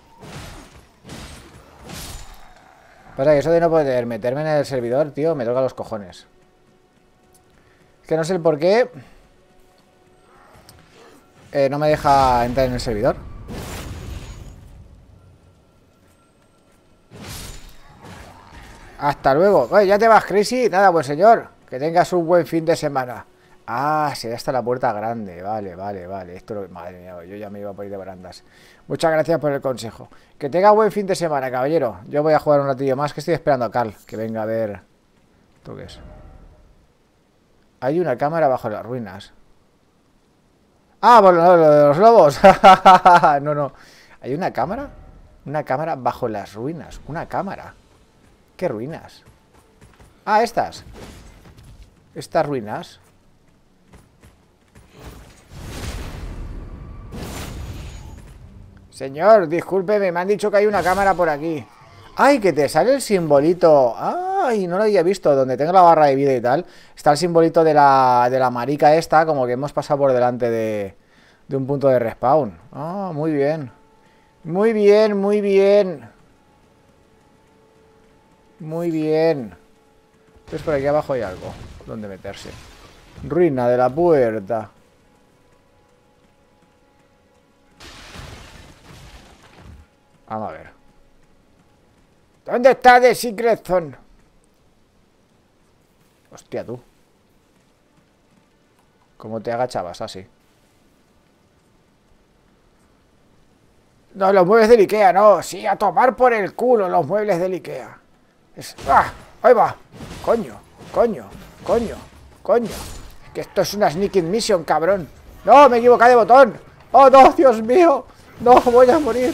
Pasa que eso de no poder meterme en el servidor, tío, me toca los cojones. Es que no sé el por qué no me deja entrar en el servidor. Hasta luego. Oye, ya te vas, Crazy. Nada, pues señor, que tengas un buen fin de semana. Ah, será hasta la puerta grande. Vale, vale, vale. Esto madre mía, yo ya me iba por ir de barandas. Muchas gracias por el consejo. Que tenga buen fin de semana, caballero. Yo voy a jugar un ratillo más, que estoy esperando a Carl, que venga a ver... ¿Esto qué es? Hay una cámara bajo las ruinas. Ah, bueno, no, lo de los lobos. No. ¿Hay una cámara? Una cámara bajo las ruinas. Una cámara. ¿Qué ruinas? Ah, estas. Estas ruinas. Señor, discúlpeme, me han dicho que hay una cámara por aquí. ¡Ay, que te sale el simbolito! ¡Ay, no lo había visto! Donde tengo la barra de vida y tal. Está el simbolito de la marica esta, como que hemos pasado por delante de un punto de respawn. Ah, muy bien. Muy bien, muy bien. Muy bien. Entonces por aquí abajo hay algo donde meterse. Ruina de la puerta. Vamos a ver. ¿Dónde está The Secret Zone? Hostia, tú. ¿Cómo te agachabas así? No, los muebles del Ikea, no. Sí, a tomar por el culo los muebles del Ikea. ¡Ah! ¡Ahí va! Coño, coño, coño, coño. Es que esto es una sneaking mission, cabrón. ¡No! Me equivoqué de botón. ¡Oh, no! ¡Dios mío! ¡No! ¡Voy a morir!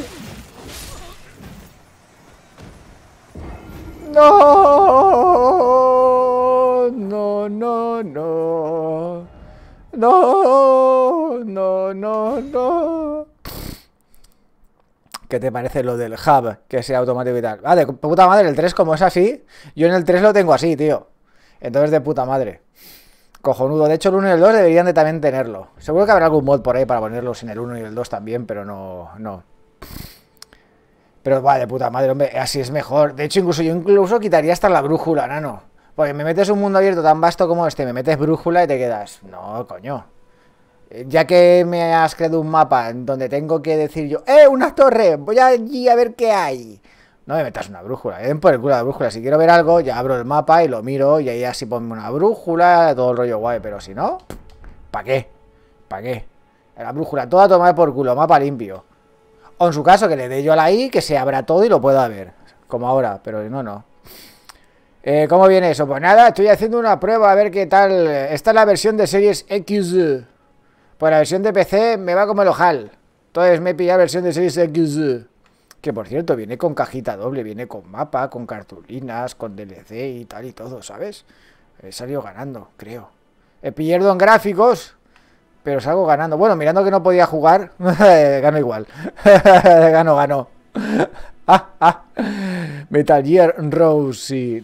¡No! ¡No, no, no! ¡No! ¡No, no, no! ¿Qué te parece lo del hub? Que sea automático y tal. Ah, de puta madre, el 3 como es así. Yo en el 3 lo tengo así, tío. Entonces de puta madre. Cojonudo. De hecho el 1 y el 2 deberían de también tenerlo. Seguro que habrá algún mod por ahí para ponerlos en el 1 y el 2 también, pero no. Pero va, de puta madre, hombre. Así es mejor. De hecho yo incluso quitaría hasta la brújula, nano. Porque me metes un mundo abierto tan vasto como este, me metes brújula y te quedas. No, coño. Ya que me has creado un mapa en donde tengo que decir yo, una torre, voy allí a ver qué hay. No me metas una brújula, ven por el culo la brújula. Si quiero ver algo, ya abro el mapa y lo miro y ahí así ponme una brújula, todo el rollo guay. Pero si no, ¿para qué? ¿Para qué? La brújula toda tomada por culo, mapa limpio. O en su caso que le dé yo a la I, que se abra todo y lo pueda ver. Como ahora, pero no. ¿Cómo viene eso? Pues nada, estoy haciendo una prueba a ver qué tal. Esta es la versión de Series X. Pues la versión de PC me va como el ojal. Entonces me he pillado la versión de Series X. Que por cierto, viene con cajita doble, viene con mapa, con cartulinas, con DLC y tal y todo, ¿sabes? He salido ganando, creo. Pierdo en gráficos, pero salgo ganando. Bueno, mirando que no podía jugar, gano igual. Gano. Metal Gear Rosie.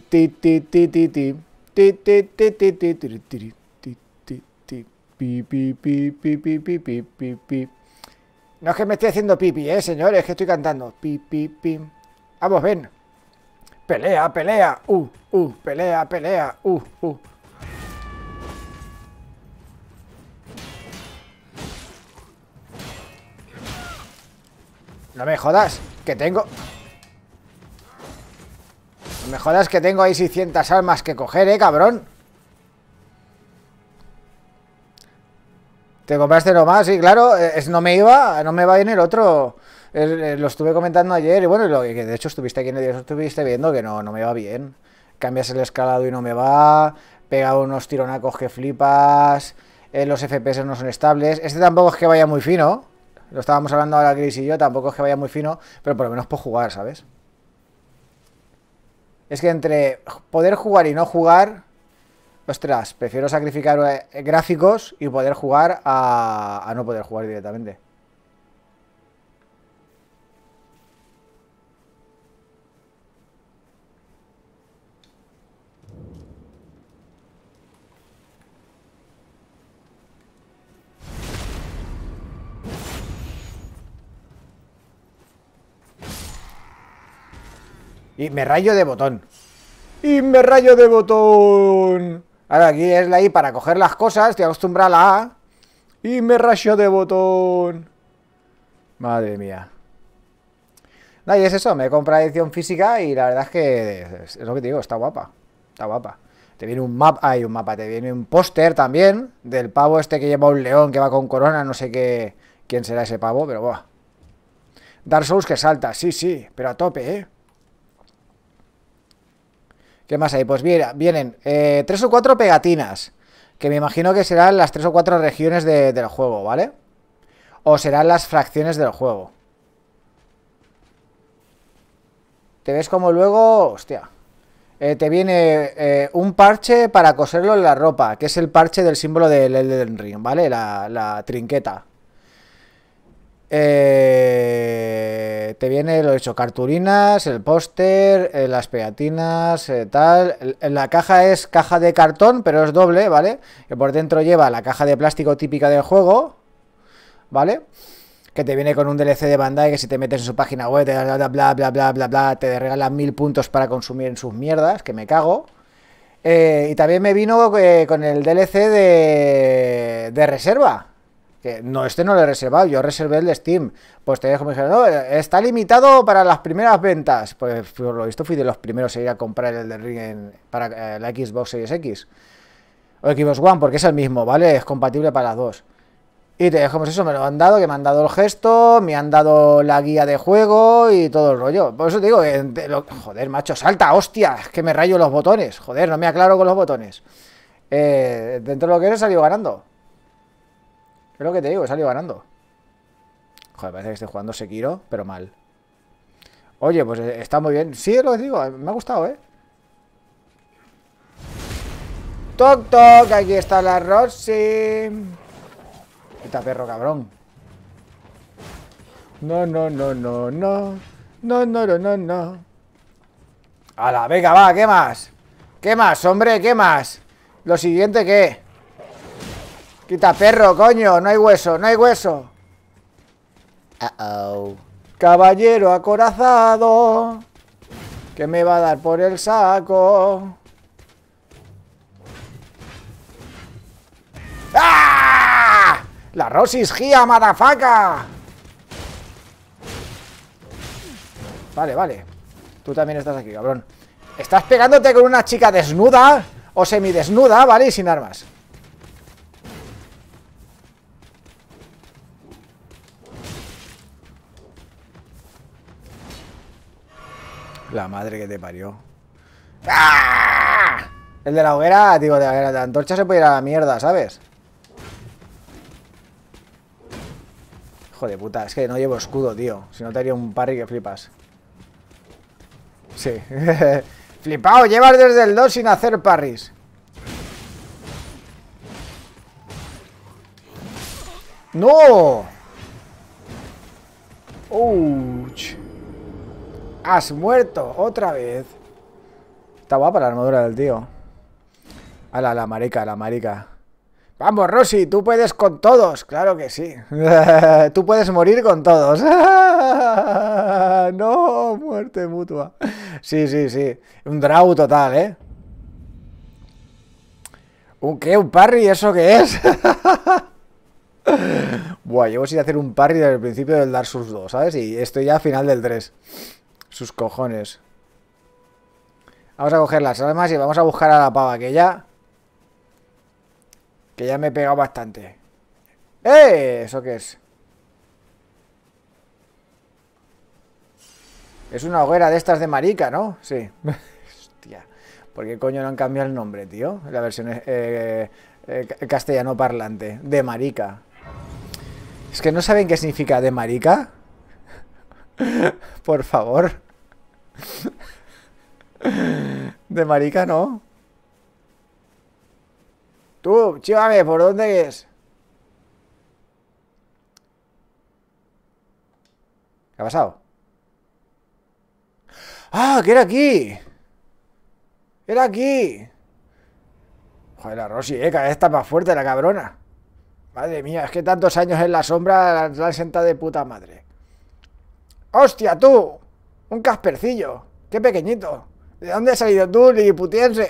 Pi. No es que me esté haciendo pipi, señores, es que estoy cantando. Pi. Vamos, ven. Pelea. Pelea. No me jodas, que tengo... No me jodas que tengo ahí 600 almas que coger, cabrón. ¿Te compraste nomás? Sí, claro, no me va bien el otro. Lo estuve comentando ayer y bueno, que de hecho estuviste aquí en el día, estuviste viendo que no me va bien. Cambias el escalado y no me va. Pega unos tironacos que flipas. Los FPS no son estables. Este tampoco es que vaya muy fino. Lo estábamos hablando ahora Chris y yo, tampoco es que vaya muy fino, pero por lo menos puedo jugar, ¿sabes? Es que entre poder jugar y no jugar... Ostras, prefiero sacrificar gráficos y poder jugar a no poder jugar directamente. Y me rayo de botón. Ahora aquí es la I para coger las cosas. Estoy acostumbrado a la A. Y me rayo de botón. Madre mía. No, y es eso, me he comprado edición física y la verdad es que es lo que te digo, está guapa. Está guapa. Te viene un mapa, te viene un póster también del pavo este que lleva un león que va con corona, no sé qué, quién será ese pavo, pero buah. Dark Souls que salta, sí, pero a tope, ¿Qué más hay? Pues vienen 3 o 4 pegatinas, que me imagino que serán las 3 o 4 regiones del juego, ¿vale? O serán las fracciones del juego. Te ves como luego... Hostia. Te viene un parche para coserlo en la ropa, que es el parche del símbolo del Elden Ring, ¿vale? La trinqueta. Te viene lo hecho, cartulinas, el póster, las pegatinas, tal. La caja es caja de cartón, pero es doble, ¿vale? Que por dentro lleva la caja de plástico típica del juego, ¿vale? que te viene con un DLC de Bandai que si te metes en su página web, bla, bla, bla, bla, bla, bla, bla, te regalan 1000 puntos para consumir en sus mierdas, que me cago. Y también me vino con el DLC de reserva. Que no, este no lo he reservado, yo reservé el de Steam. Pues te dejo, me dijeron, no, está limitado para las primeras ventas. Pues por lo visto fui de los primeros a ir a comprar el de Ring para la Xbox Series X. O Xbox One, porque es el mismo, ¿vale? Es compatible para las dos. Y te dejamos eso, me lo han dado, que me han dado el gesto, me han dado la guía de juego y todo el rollo. Por eso te digo, joder, macho, salta, hostia, que me rayo los botones. Joder, no me aclaro con los botones. Dentro de lo que he salido ganando. Es lo que te digo, he salido ganando. Joder, parece que estoy jugando Sekiro, pero mal. Oye, pues está muy bien. Sí, es lo que digo, me ha gustado, ¿eh? Toc, toc, aquí está la Rosy. Quita perro, cabrón. No, no, no, no, no. No, no, no, no, no. ¡Hala, venga, va! ¿Qué más? ¿Qué más, hombre? ¿Qué más? ¿Lo siguiente qué? Quita perro, coño. No hay hueso, no hay hueso. Uh-oh. Caballero acorazado, que me va a dar por el saco. ¡Ah! La Rosis Gia, madafaca. Vale, vale. Tú también estás aquí, cabrón. Estás pegándote con una chica desnuda o semidesnuda, ¿vale? Y sin armas. La madre que te parió. ¡Ah! El de la hoguera, digo, de la antorcha se puede ir a la mierda, ¿sabes? Hijo de puta, es que no llevo escudo, tío. Si no te haría un parry que flipas. Sí. Flipao, llevas desde el 2 sin hacer parries. ¡No! ¡Ouch! Has muerto otra vez. Está guapa la armadura del tío. Ala, la marica, la marica. Vamos, Rosy, tú puedes con todos. Claro que sí. Tú puedes morir con todos. No, muerte mutua. Sí, sí, sí. Un draw total, ¿eh? ¿Un qué? ¿Un parry? ¿Eso qué es? Buah, llevo sin hacer un parry desde el principio del Dark Souls 2, ¿sabes? Y estoy ya al final del 3. Sus cojones. Vamos a coger las armas y vamos a buscar a la pava, que ya me he pegado bastante. ¿Eso qué es? Es una hoguera de estas de marica, ¿no? Sí. Hostia. ¿Por qué coño no han cambiado el nombre, tío? La versión castellano parlante. De marica. Es que no saben qué significa de marica. Por favor. De marica no. Tú, chívame, ¿por dónde es? ¿Qué ha pasado? ¡Ah, que era aquí! ¡Era aquí! Joder, la Rosy, cada vez está más fuerte la cabrona. Madre mía, es que tantos años en la sombra la han sentado de puta madre. ¡Hostia, tú! Un caspercillo. ¡Qué pequeñito! ¿De dónde has salido tú, liliputiense?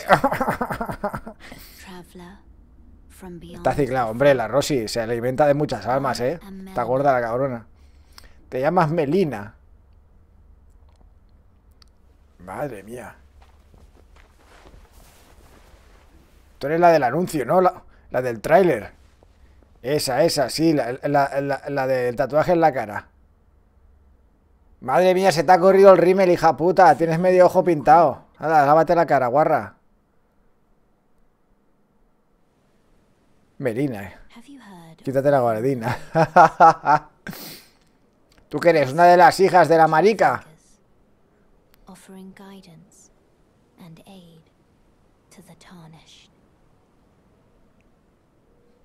Está ciclado, hombre, la Rosy se alimenta de muchas almas, ¿eh? Está gorda la cabrona. Te llamas Melina. Madre mía. Tú eres la del anuncio, ¿no? La del tráiler. Esa, sí, la del tatuaje en la cara. Madre mía, se te ha corrido el rímel, hija puta. Tienes medio ojo pintado. Hala, lávate la cara, guarra. Melina, Quítate la guardina. ¿Tú qué eres? ¿Una de las hijas de la marica?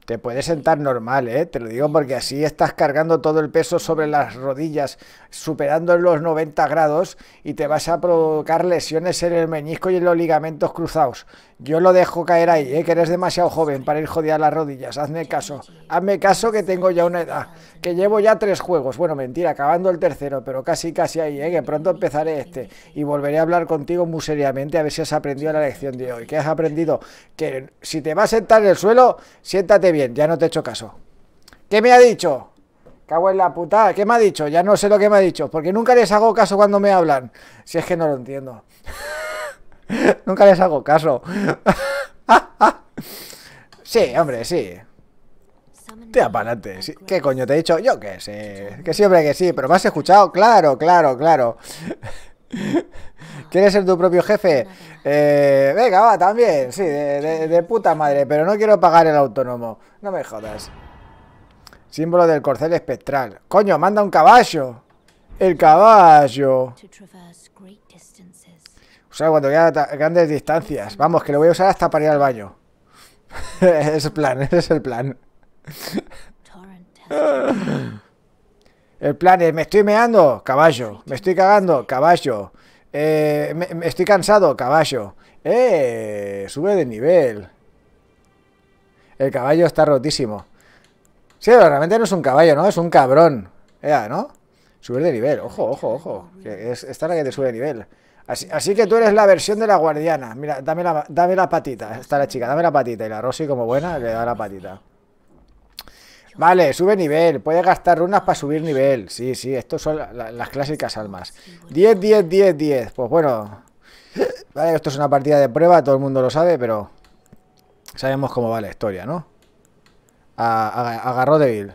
Te puedes sentar normal, ¿eh? Te lo digo porque así estás cargando todo el peso sobre las rodillas, superando los 90 grados y te vas a provocar lesiones en el meñisco y en los ligamentos cruzados. Yo lo dejo caer ahí, ¿eh? Que eres demasiado joven para ir jodida las rodillas. Hazme caso que tengo ya una edad, que llevo ya 3 juegos. Bueno, mentira, acabando el tercero, pero casi ahí, ¿eh? Que pronto empezaré este y volveré a hablar contigo muy seriamente a ver si has aprendido la lección de hoy. ¿Qué has aprendido? Que si te vas a sentar en el suelo, siéntate bien. Ya no te he hecho caso. ¿Qué me ha dicho? Cago en la puta. ¿Qué me ha dicho? Ya no sé lo que me ha dicho. Porque nunca les hago caso cuando me hablan. Si es que no lo entiendo. Nunca les hago caso. Sí, hombre, sí. Tía, para adelante. Sí. ¿Qué coño te he dicho? Yo qué sé. Que siempre que sí. Pero ¿me has escuchado? Claro. ¿Quieres ser tu propio jefe? Venga, va, también. Sí, de puta madre. Pero no quiero pagar el autónomo. No me jodas. Símbolo del corcel espectral. Coño, manda un caballo. El caballo. Usar cuando quieras grandes distancias. Vamos, que lo voy a usar hasta para ir al baño. Es el plan, ese es el plan. El plan es, me estoy meando, caballo. Me estoy cagando, caballo. Me estoy cansado, caballo. Sube de nivel. El caballo está rotísimo. Sí, pero realmente no es un caballo, ¿no? Es un cabrón. ¿No? Subir de nivel, ojo. Que esta es la que te sube de nivel. Así que tú eres la versión de la guardiana. Mira, dame la patita. Está la chica, dame la patita. Y la Rosy, como buena, le da la patita. Vale, sube nivel. Puede gastar runas para subir nivel. Sí, estos son las clásicas almas. 10. Pues bueno. Vale, esto es una partida de prueba, todo el mundo lo sabe, pero sabemos cómo va la historia, ¿no? Agarró débil.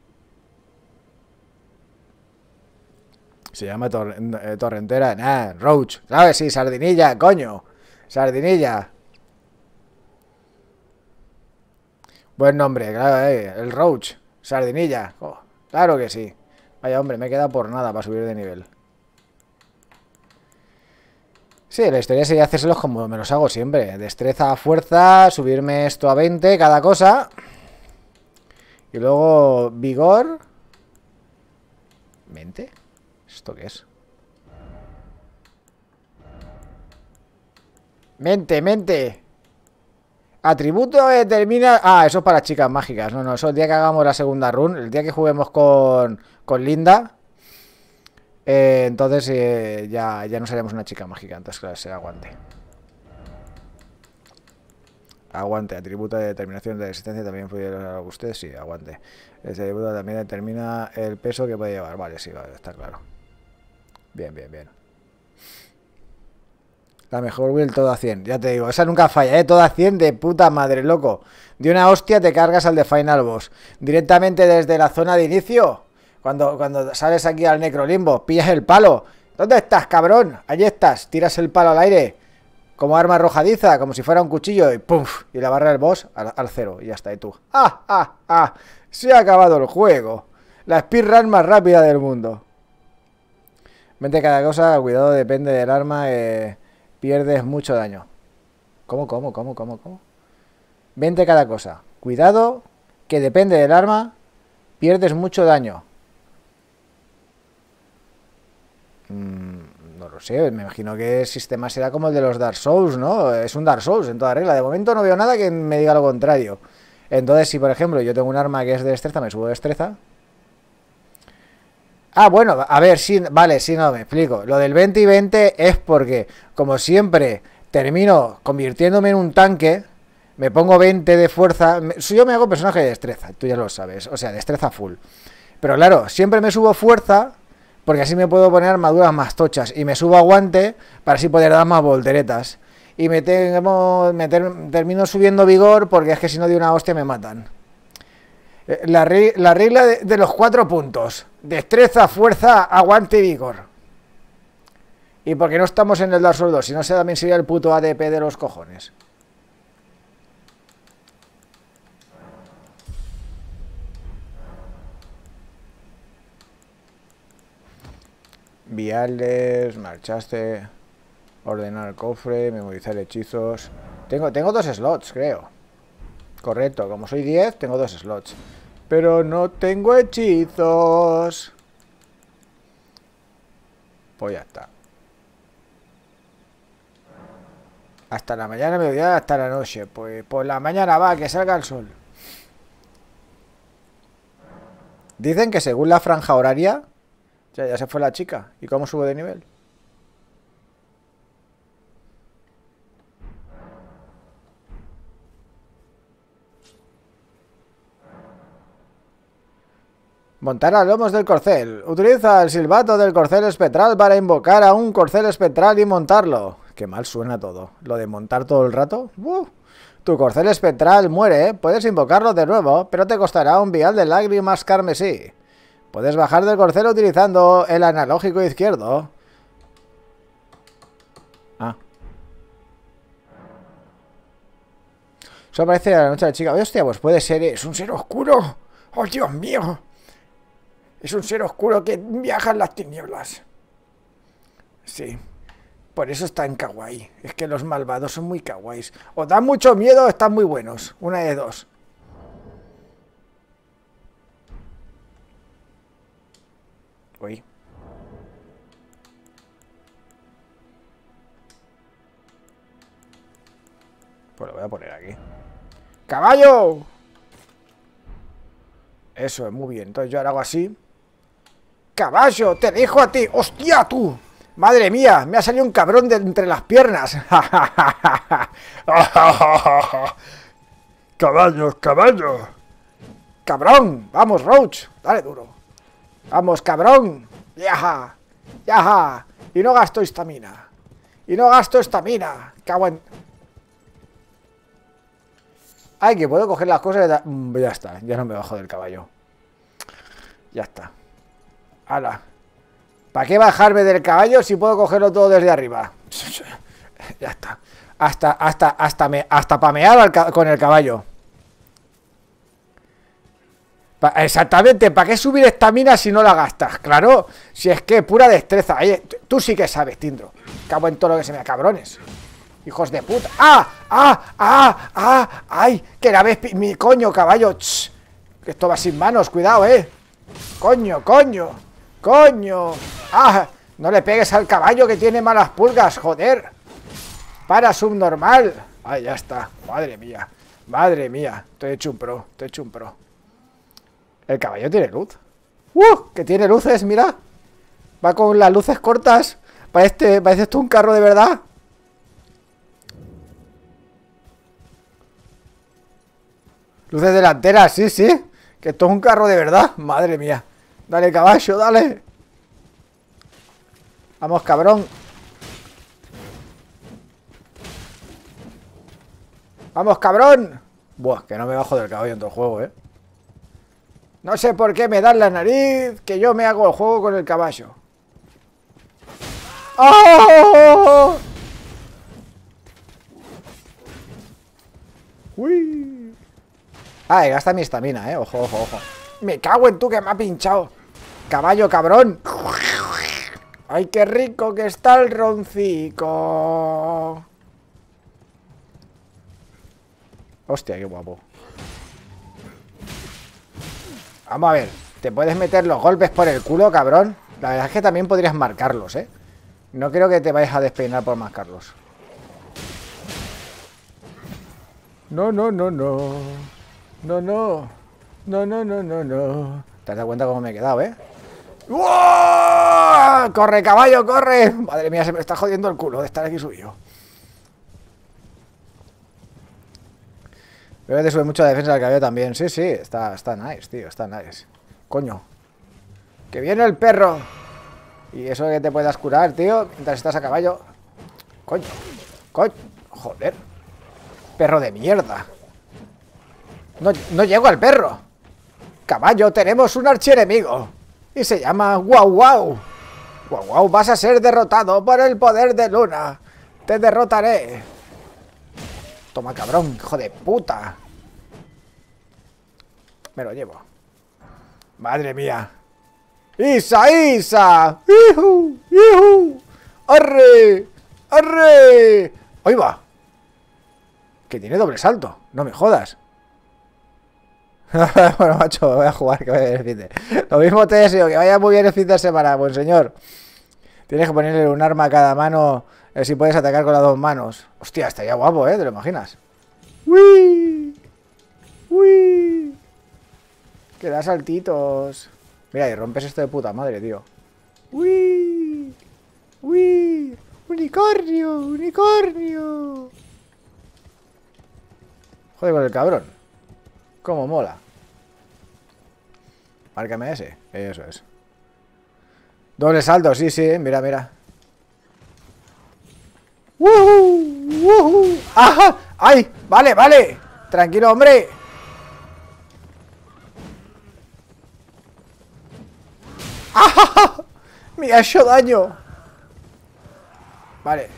Se llama Torrentera. Nah, Roach. ¿Sabes? Sí, Sardinilla, coño. Sardinilla. Buen nombre, claro, el Roach. Sardinilla. Oh, claro que sí. Vaya, hombre, me queda por nada para subir de nivel. Sí, la historia sería hacérselos como me los hago siempre. Destreza a fuerza, subirme esto a 20, cada cosa. Y luego vigor. ¿Mente? ¿Esto qué es? Mente. Atributo determina... Ah, eso es para chicas mágicas. No, eso el día que hagamos la segunda run. El día que juguemos con Linda. Entonces ya no seremos una chica mágica. Entonces claro, se aguante. Atributo de determinación de resistencia. También puede llevar a usted. Sí, aguante. Este atributo también determina el peso que puede llevar. Vale, sí, vale, está claro. Bien. La mejor build todo a 100. Ya te digo, esa nunca falla, todo a 100 de puta madre, loco. De una hostia te cargas al de Final Boss. Directamente desde la zona de inicio. Cuando sales aquí al Necrolimbo, pillas el palo. ¿Dónde estás, cabrón? Allí estás. Tiras el palo al aire. Como arma arrojadiza, como si fuera un cuchillo. Y ¡pum! Y la barra del boss al 0. Y ya está. Y tú. ¡Ah! Se ha acabado el juego. La speedrun más rápida del mundo. Mente cada cosa. Cuidado, depende del arma. Pierdes mucho daño. ¿Cómo? 20 cada cosa. Cuidado, que depende del arma, pierdes mucho daño. No lo sé, me imagino que el sistema será como el de los Dark Souls, ¿no? Es un Dark Souls en toda regla. De momento no veo nada que me diga lo contrario. Entonces, si por ejemplo yo tengo un arma que es de destreza, me subo destreza. Ah, bueno, a ver, sí, vale, sí, no, me explico. Lo del 20 y 20 es porque, como siempre, termino convirtiéndome en un tanque, me pongo 20 de fuerza. Yo me hago personaje de destreza, tú ya lo sabes, o sea, destreza full. Pero claro, siempre me subo fuerza, porque así me puedo poner armaduras más tochas. Y me subo aguante, para así poder dar más volteretas. Y termino subiendo vigor, porque es que si no de una hostia me matan. La regla de los 4 puntos. Destreza, fuerza, aguante y vigor. Y porque no estamos en el Dark Souls 2, si no también sería el puto ADP de los cojones. Viales, marchaste, ordenar cofre, memorizar hechizos. Tengo 2 slots, creo. Correcto, como soy 10, tengo 2 slots. Pero no tengo hechizos. Pues ya está. Hasta la mañana, mediodía, hasta la noche. Pues por la mañana va, que salga el sol. Dicen que según la franja horaria... Ya se fue la chica. ¿Y cómo sube de nivel? Montar a lomos del corcel. Utiliza el silbato del corcel espectral para invocar a un corcel espectral y montarlo. Qué mal suena todo. Lo de montar todo el rato. Tu corcel espectral muere. Puedes invocarlo de nuevo, pero te costará un vial de lágrimas carmesí. Puedes bajar del corcel utilizando el analógico izquierdo. Ah. Eso aparece a la noche de la chica. Hostia, pues puede ser. Es un ser oscuro. ¡Oh, Dios mío! Es un ser oscuro que viaja en las tinieblas. Sí. Por eso está en kawaii. Es que los malvados son muy kawaiis. O dan mucho miedo o están muy buenos. Una de dos. Uy. Pues lo voy a poner aquí. ¡Caballo! Eso es muy bien. Entonces yo ahora hago así. ¡Caballo! ¡Te dejo a ti! ¡Hostia, tú! ¡Madre mía! Me ha salido un cabrón de entre las piernas. ¡Caballos, caballos! ¡Cabrón! ¡Vamos, Roach! Dale duro. ¡Vamos, cabrón! ¡Yaja! ¡Yaja! Y no gasto estamina. Y no gasto estamina. Cago en... Ay, que puedo coger las cosas de... Ya está, ya no me bajo del caballo. Ya está. ¡Hala! ¿Para qué bajarme del caballo si puedo cogerlo todo desde arriba? Ya está. Hasta pamear con el caballo. Exactamente, ¿para qué subir estamina si no la gastas? Claro, si es que pura destreza. Tú sí que sabes, Tindro. Cabo en todo lo que se me da, cabrones. Hijos de puta. ¡Ay! Que la ves, mi coño, caballo. ¡Ch! Que esto va sin manos, cuidado, Coño. No le pegues al caballo que tiene malas pulgas, joder. Para, subnormal. Ay, ya está. Madre mía. Estoy hecho un pro. El caballo tiene luz. Que tiene luces, mira. Va con las luces cortas. Parece esto un carro de verdad. Luces delanteras, sí. Que esto es un carro de verdad. Madre mía. Dale, caballo, dale. Vamos, cabrón. Vamos, cabrón. Buah, que no me bajo del caballo en todo el juego, No sé por qué me dan la nariz, que yo me hago el juego con el caballo. ¡Oh! ¡Uy! Ay, gasta mi estamina, Ojo. Me cago en tú que me ha pinchado. Caballo, cabrón. ¡Ay, qué rico que está el roncico! Hostia, qué guapo. Vamos a ver. ¿Te puedes meter los golpes por el culo, cabrón? La verdad es que también podrías marcarlos, No creo que te vayas a despeinar por marcarlos. No. ¿Te has dado cuenta cómo me he quedado, ¡Wow! ¡Corre, caballo, corre! Madre mía, se me está jodiendo el culo de estar aquí subido. Veo que te sube mucho la defensa del caballo también. Sí, está nice, tío, está nice. Coño. ¡Que viene el perro! Y eso que te puedas curar, tío, mientras estás a caballo. Coño. Joder. Perro de mierda. No llego al perro. Caballo, tenemos un archienemigo. Y se llama Guau. Guau, vas a ser derrotado por el poder de Luna. Te derrotaré. Toma, cabrón, hijo de puta. Me lo llevo. Madre mía. ¡Isa! ¡Ihu! ¡Arre! ¡Ahí va! Que tiene doble salto, no me jodas. Bueno, macho, voy a jugar, que vaya bien el fin de... Lo mismo te deseo, que vaya muy bien el fin de semana, buen señor. Tienes que ponerle un arma a cada mano, si puedes atacar con las dos manos. Hostia, estaría guapo, ¿te lo imaginas? ¡Uy! ¡Uy! Que da saltitos. Mira, y rompes esto de puta madre, tío. ¡Uy! ¡Uy! ¡Unicornio! ¡Unicornio! Joder con el cabrón. Cómo mola. Márcame ese. Eso es. Doble salto, sí, sí. Mira, mira. ¡Woohoo! ¡Woohoo! ¡Ajá! ¡Ay! Vale, vale. Tranquilo, hombre. ¡Ajá! Me ha hecho daño. Vale.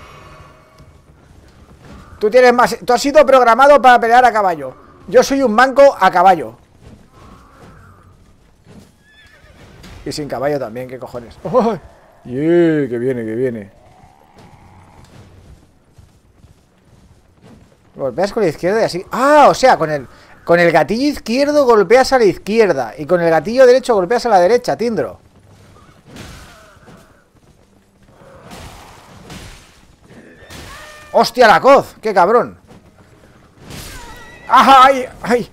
Tú tienes más... Tú has sido programado para pelear a caballo. Yo soy un manco a caballo. Y sin caballo también, ¿qué cojones? ¡Oh! ¡Yeah! Que viene, que viene. Golpeas con la izquierda y así... ¡Ah! O sea, con el gatillo izquierdo golpeas a la izquierda. Y con el gatillo derecho golpeas a la derecha, Tindro. ¡Hostia, la coz! ¡Qué cabrón! ¡Ajá! ¡Ay! ¡Ay!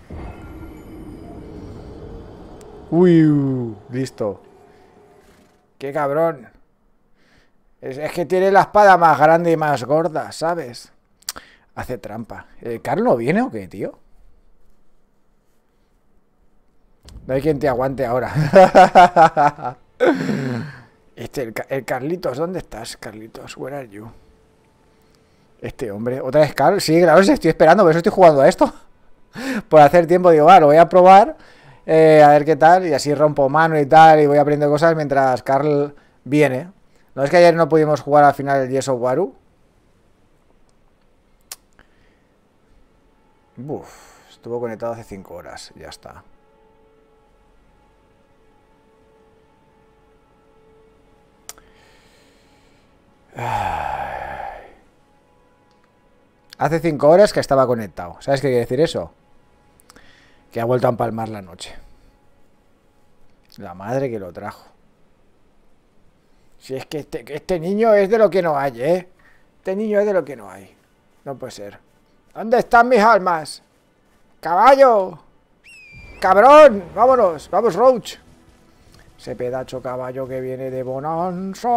¡Uy! Listo. ¡Qué cabrón! Es que tiene la espada más grande y más gorda, ¿sabes? Hace trampa. ¿El Carl no viene o qué, tío? No hay quien te aguante ahora. El Carlitos, ¿dónde estás, Carlitos? Where are you? Este hombre, ¿otra vez Carl? Sí, claro, estoy esperando, por eso estoy jugando a esto. Por hacer tiempo, digo, va, lo voy a probar. A ver qué tal. Y así rompo mano y tal. Y voy aprendiendo cosas mientras Carl viene. ¿No es que ayer no pudimos jugar al final el Gears of War? Uf, estuvo conectado hace 5 horas. Ya está. Hace 5 horas que estaba conectado. ¿Sabes qué quiere decir eso? Que ha vuelto a empalmar la noche. La madre que lo trajo. Si es que este niño es de lo que no hay, ¿eh? Este niño es de lo que no hay. No puede ser. ¿Dónde están mis almas? ¡Caballo! ¡Cabrón! ¡Vámonos! ¡Vamos, Roach! Ese pedacho caballo que viene de Bonanza.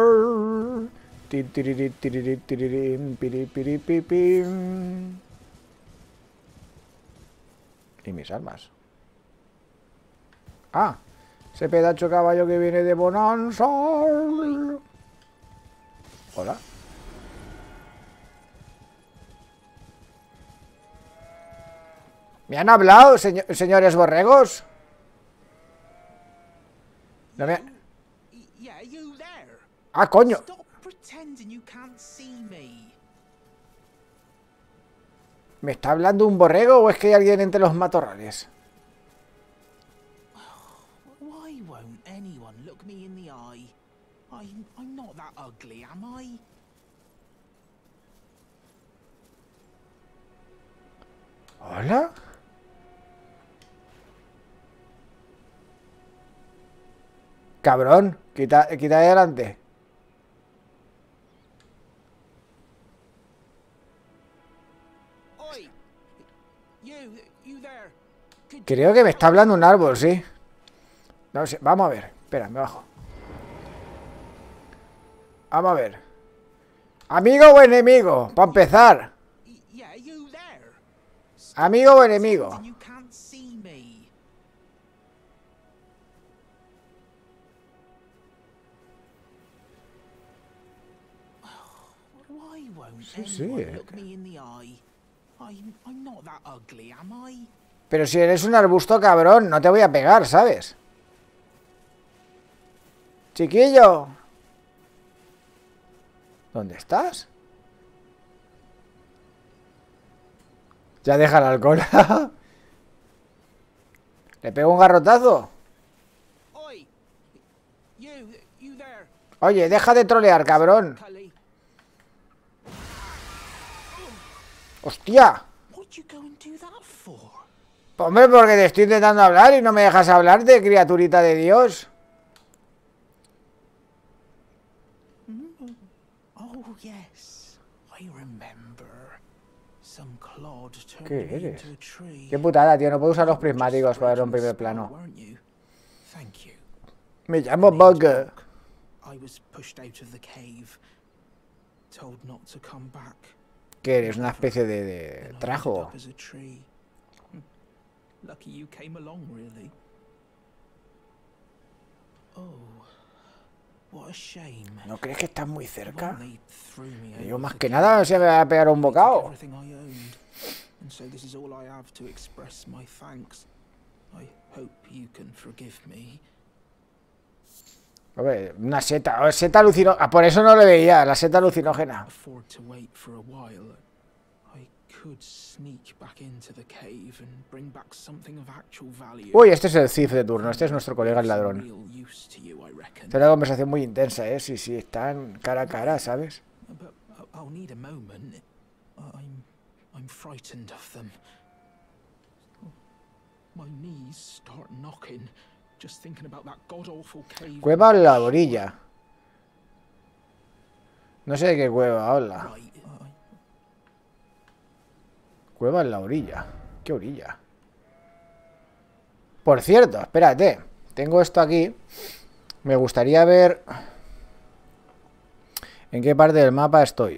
Y mis almas. Ah, ese pedacho caballo que viene de Bonanza. Hola. ¿Me han hablado, señores borregos? No me... Ah, coño. ¿Me está hablando un borrego o es que hay alguien entre los matorrales? ¿Hola? Cabrón, quita de delante. Creo que me está hablando un árbol, sí. No sé, vamos a ver. Espera, me bajo. Vamos a ver. ¿Amigo o enemigo? Para empezar. ¿Amigo o enemigo? Sí, sí. Pero si eres un arbusto, cabrón, no te voy a pegar, ¿sabes? Chiquillo. ¿Dónde estás? Ya deja el alcohol. ¿Le pego un garrotazo? Oye, deja de trolear, cabrón. ¡Hostia! Hombre, porque te estoy intentando hablar y no me dejas hablarte, criaturita de Dios. Oh, yes. I remember. Some clod turned ¿Qué me eres? into a tree. Qué putada, tío. No puedo usar los You were just prismáticos para ver un breaking primer the spell, plano. weren't you? Thank you. Me llamo Name's Bug. Buck. I was pushed out of the cave. Told not to come back. ¿Qué eres? ¿Una especie de Then I ended trajo? up as a tree. Lucky you came along, really. Oh, what a shame. ¿No crees que estás muy When cerca? they threw me Yo out más of que the nada cave, se me va a pegar un they took bocado. everything I owned, and so this is all I have to express my thanks. I hope you can forgive me. Hombre, una seta. Seta alucinógena. Por eso no le veía, la seta alucinógena. Afford to wait for a while. I could sneak back into the cave and bring back something of actual value. Uy, este es el Cif de turno. Este es nuestro colega el ladrón. Real use to you, I reckon. Esta es una conversación muy intensa, ¿eh? Sí, sí, están cara a cara, ¿sabes? But I'll need a moment. I'm frightened of them. My knees start knocking just thinking about that god-awful cave. Cueva en la orilla. No sé de qué cueva habla. Right. Cueva en la orilla. ¿Qué orilla? Por cierto, espérate. Tengo esto aquí. Me gustaría ver en qué parte del mapa estoy.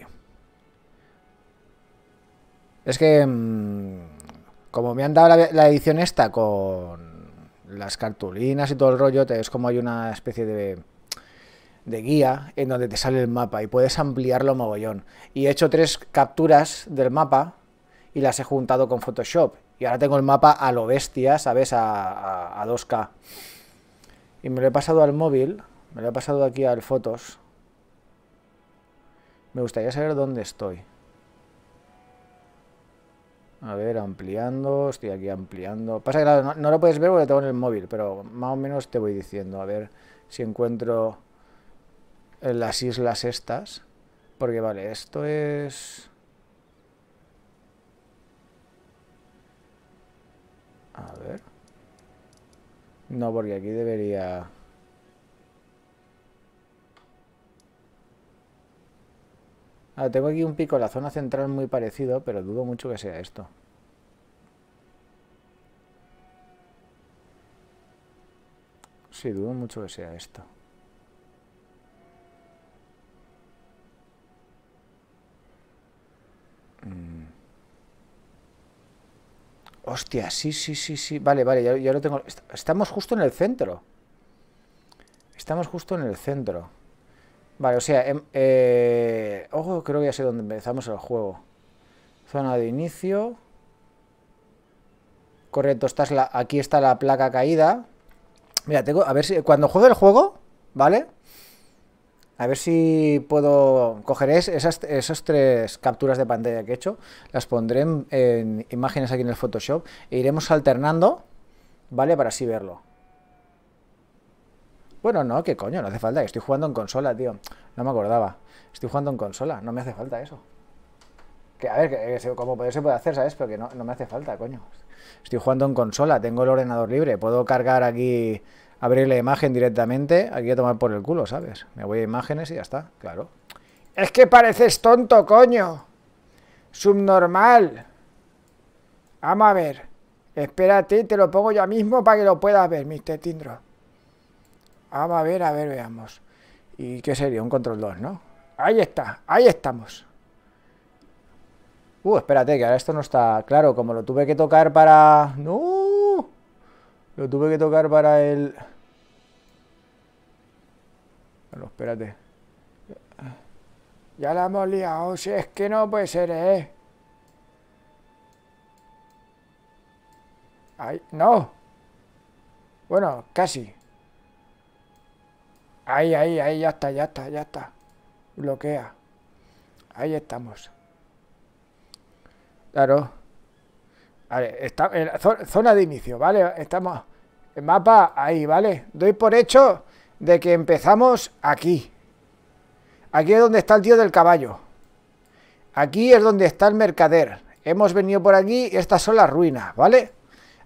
Es que como me han dado la edición esta con las cartulinas y todo el rollo, es como hay una especie de guía en donde te sale el mapa y puedes ampliarlo mogollón. Y he hecho 3 capturas del mapa y las he juntado con Photoshop. Y ahora tengo el mapa a lo bestia, ¿sabes? A 2K. Y me lo he pasado al móvil, me lo he pasado aquí al Fotos. Me gustaría saber dónde estoy. A ver, ampliando, estoy aquí ampliando. Pasa que claro, no lo puedes ver porque lo tengo en el móvil, pero más o menos te voy diciendo. A ver si encuentro en las islas estas. Porque vale, esto es... A ver. No, porque aquí debería... Ah, tengo aquí un pico en la zona central muy parecido, pero dudo mucho que sea esto. Sí, dudo mucho que sea esto. Hostia, sí, sí, sí, sí. Vale, vale, ya lo tengo. Estamos justo en el centro. Estamos justo en el centro. Vale, o sea, ojo, creo que ya sé dónde empezamos el juego. Zona de inicio. Correcto, aquí está la placa caída. Mira, a ver si cuando juegue el juego, ¿vale? A ver si puedo coger esas 3 capturas de pantalla que he hecho. Las pondré en imágenes aquí en el Photoshop. E iremos alternando, ¿vale? Para así verlo. Bueno, no, qué coño, no hace falta. Estoy jugando en consola, tío. No me acordaba. Estoy jugando en consola, no me hace falta eso. Que a ver, que como poder se puede hacer, ¿sabes? Pero que no me hace falta, coño. Estoy jugando en consola, tengo el ordenador libre. Puedo cargar aquí, abrir la imagen directamente. Aquí a tomar por el culo, ¿sabes? Me voy a imágenes y ya está, claro. Es que pareces tonto, coño. Subnormal. Vamos a ver. Espérate, te lo pongo ya mismo para que lo puedas ver, Mr. Tindro. Vamos a ver, veamos. ¿Y qué sería? Un control 2, ¿no? Ahí está, ahí estamos. Espérate, que ahora esto no está claro. Como lo tuve que tocar para... ¡No! Lo tuve que tocar para el... Bueno, espérate. Ya la hemos liado. Si es que no puede ser, ¿eh? Ahí, no. Bueno, casi. Ahí, ya está. Bloquea. Ahí estamos. Claro. Vale, está en zona de inicio, ¿vale? Estamos en mapa ahí, ¿vale? Doy por hecho de que empezamos aquí. Aquí es donde está el tío del caballo. Aquí es donde está el mercader. Hemos venido por aquí y estas son las ruinas, ¿vale?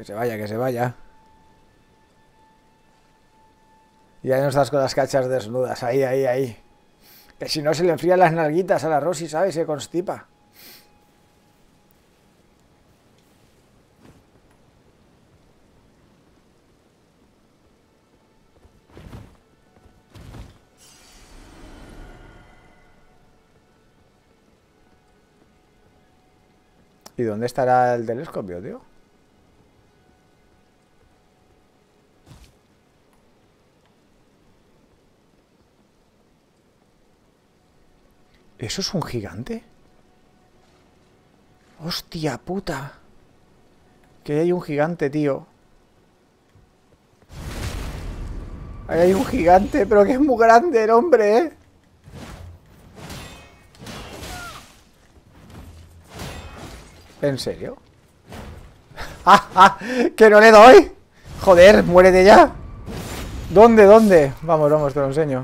Que se vaya, que se vaya. Y ya no estás con las cachas desnudas. Ahí, ahí, ahí. Que si no se le enfrían las nalguitas a la Rosy, ¿sabes? Se constipa. ¿Y dónde estará el telescopio, tío? ¿Eso es un gigante? ¡Hostia puta! Que hay un gigante, tío. Ahí hay un gigante, pero que es muy grande el hombre, ¿eh? ¿En serio? ¡Ah, ah! ¡Que no le doy! ¡Joder, muérete ya! ¿Dónde, dónde? Vamos, vamos, te lo enseño.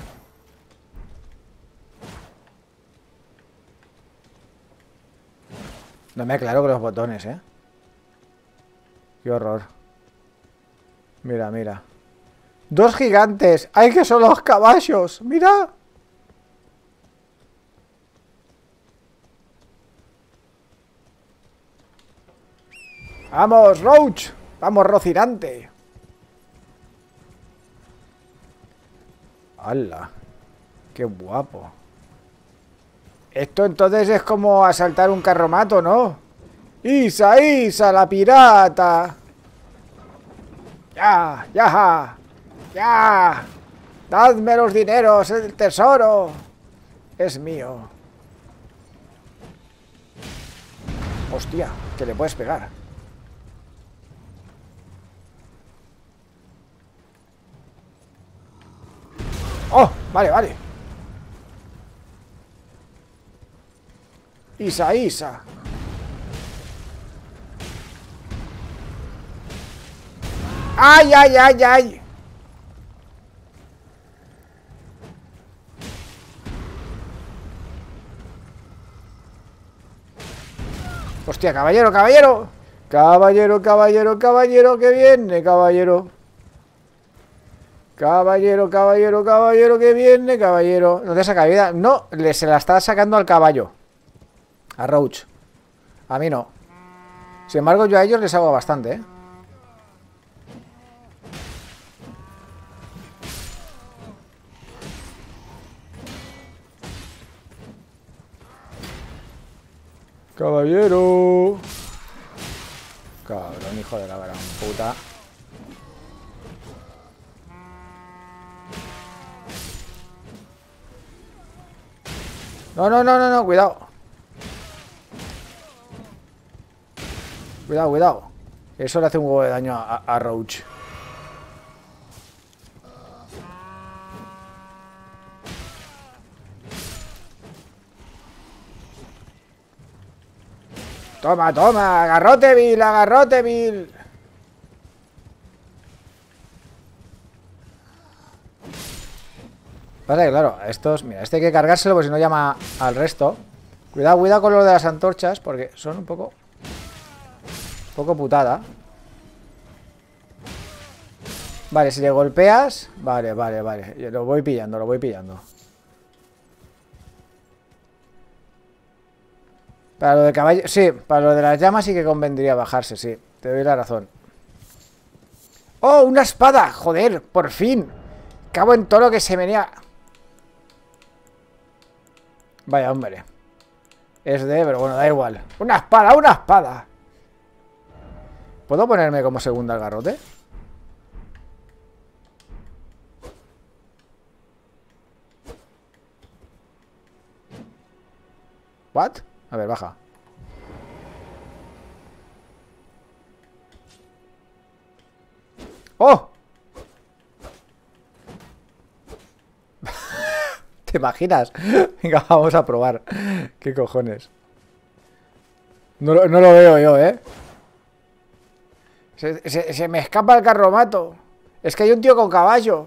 No me aclaro con los botones, ¿eh? Qué horror. Mira, mira. ¡Dos gigantes! ¡Ay, que son los caballos! ¡Mira! ¡Vamos, Roach! ¡Vamos, Rocinante! ¡Hala! ¡Qué guapo! Esto entonces es como asaltar un carromato, ¿no? ¡Isa, Isa, la pirata! ¡Ya, ya! ¡Ya! ¡Dadme los dineros! ¡El tesoro! Es mío. ¡Hostia! Que le puedes pegar. ¡Oh! Vale, vale. Isa, Isa. ¡Ay, ay, ay, ay! ¡Hostia, caballero, caballero! Caballero, caballero, caballero, que viene, caballero. Caballero, caballero, caballero, que viene, caballero. ¿No te saca vida? No, se la está sacando al caballo. A Roach. A mí no. Sin embargo, yo a ellos les hago bastante, ¿eh? Caballero. Cabrón, hijo de la gran puta. No, no, no, no, no, cuidado. Cuidado, cuidado. Eso le hace un huevo de daño a Roach. Toma, toma, agarrote, Bill, agarrote, Bill. Pasa que, claro, estos... Mira, este hay que cargárselo porque si no llama al resto. Cuidado, cuidado con lo de las antorchas porque son un poco... putada. Vale, si le golpeas... Vale, vale, vale. Yo lo voy pillando, lo voy pillando. Para lo de caballo... Sí, para lo de las llamas sí que convendría bajarse, sí. Te doy la razón. ¡Oh, una espada! ¡Joder! ¡Por fin! Cabo en todo lo que se venía... Vaya, hombre. Es de... Pero bueno, da igual. ¡Una espada! ¡Una espada! ¿Puedo ponerme como segunda al garrote? ¿What? A ver, baja. ¡Oh! ¿Te imaginas? Venga, vamos a probar. ¿Qué cojones? No lo veo yo, ¿eh? Se me escapa el carromato. Es que hay un tío con caballo.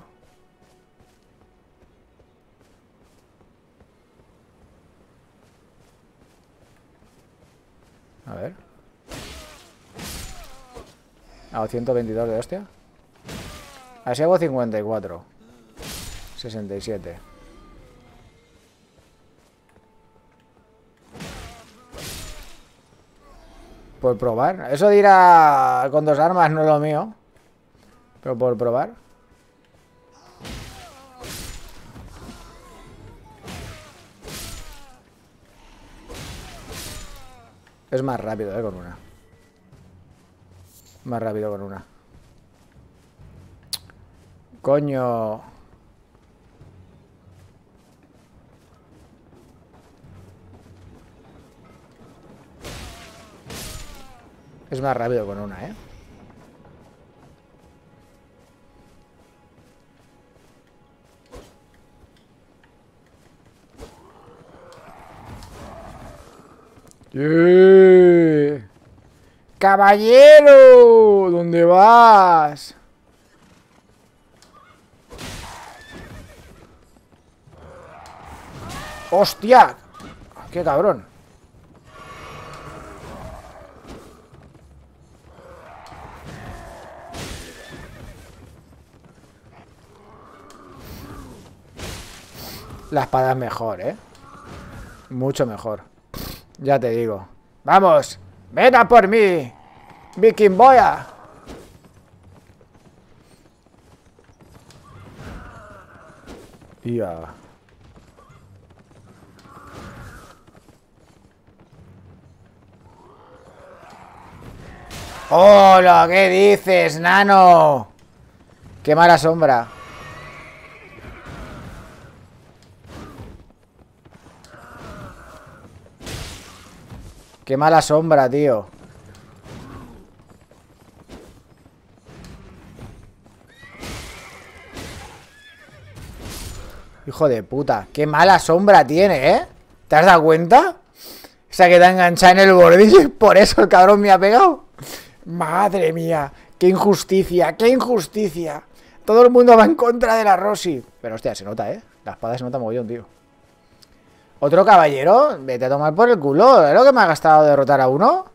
A ver. Hago 122 de hostia. Así hago 54. 67. Por probar. Eso de ir con 2 armas no es lo mío. Pero por probar. Es más rápido, con una. Más rápido con una. Coño. Es más rápido con una, Yeah. ¡Caballero! ¿Dónde vas? ¡Hostia! ¡Qué cabrón! La espada es mejor, mucho mejor. Ya te digo. ¡Vamos! ¡Ven a por mí! ¡Viking Boya! Ya. ¡Hola! ¿Qué dices, nano? ¡Qué mala sombra! ¡Qué mala sombra, tío! Hijo de puta. ¡Qué mala sombra tiene, ¿Te has dado cuenta? Esa que te ha enganchado en el bordillo y por eso el cabrón me ha pegado. ¡Madre mía! ¡Qué injusticia! ¡Qué injusticia! Todo el mundo va en contra de la Rosy. Pero hostia, se nota, La espada se nota mogollón, tío. ¿Otro caballero? Vete a tomar por el culo. ¿Es lo que me ha gastado derrotar a uno?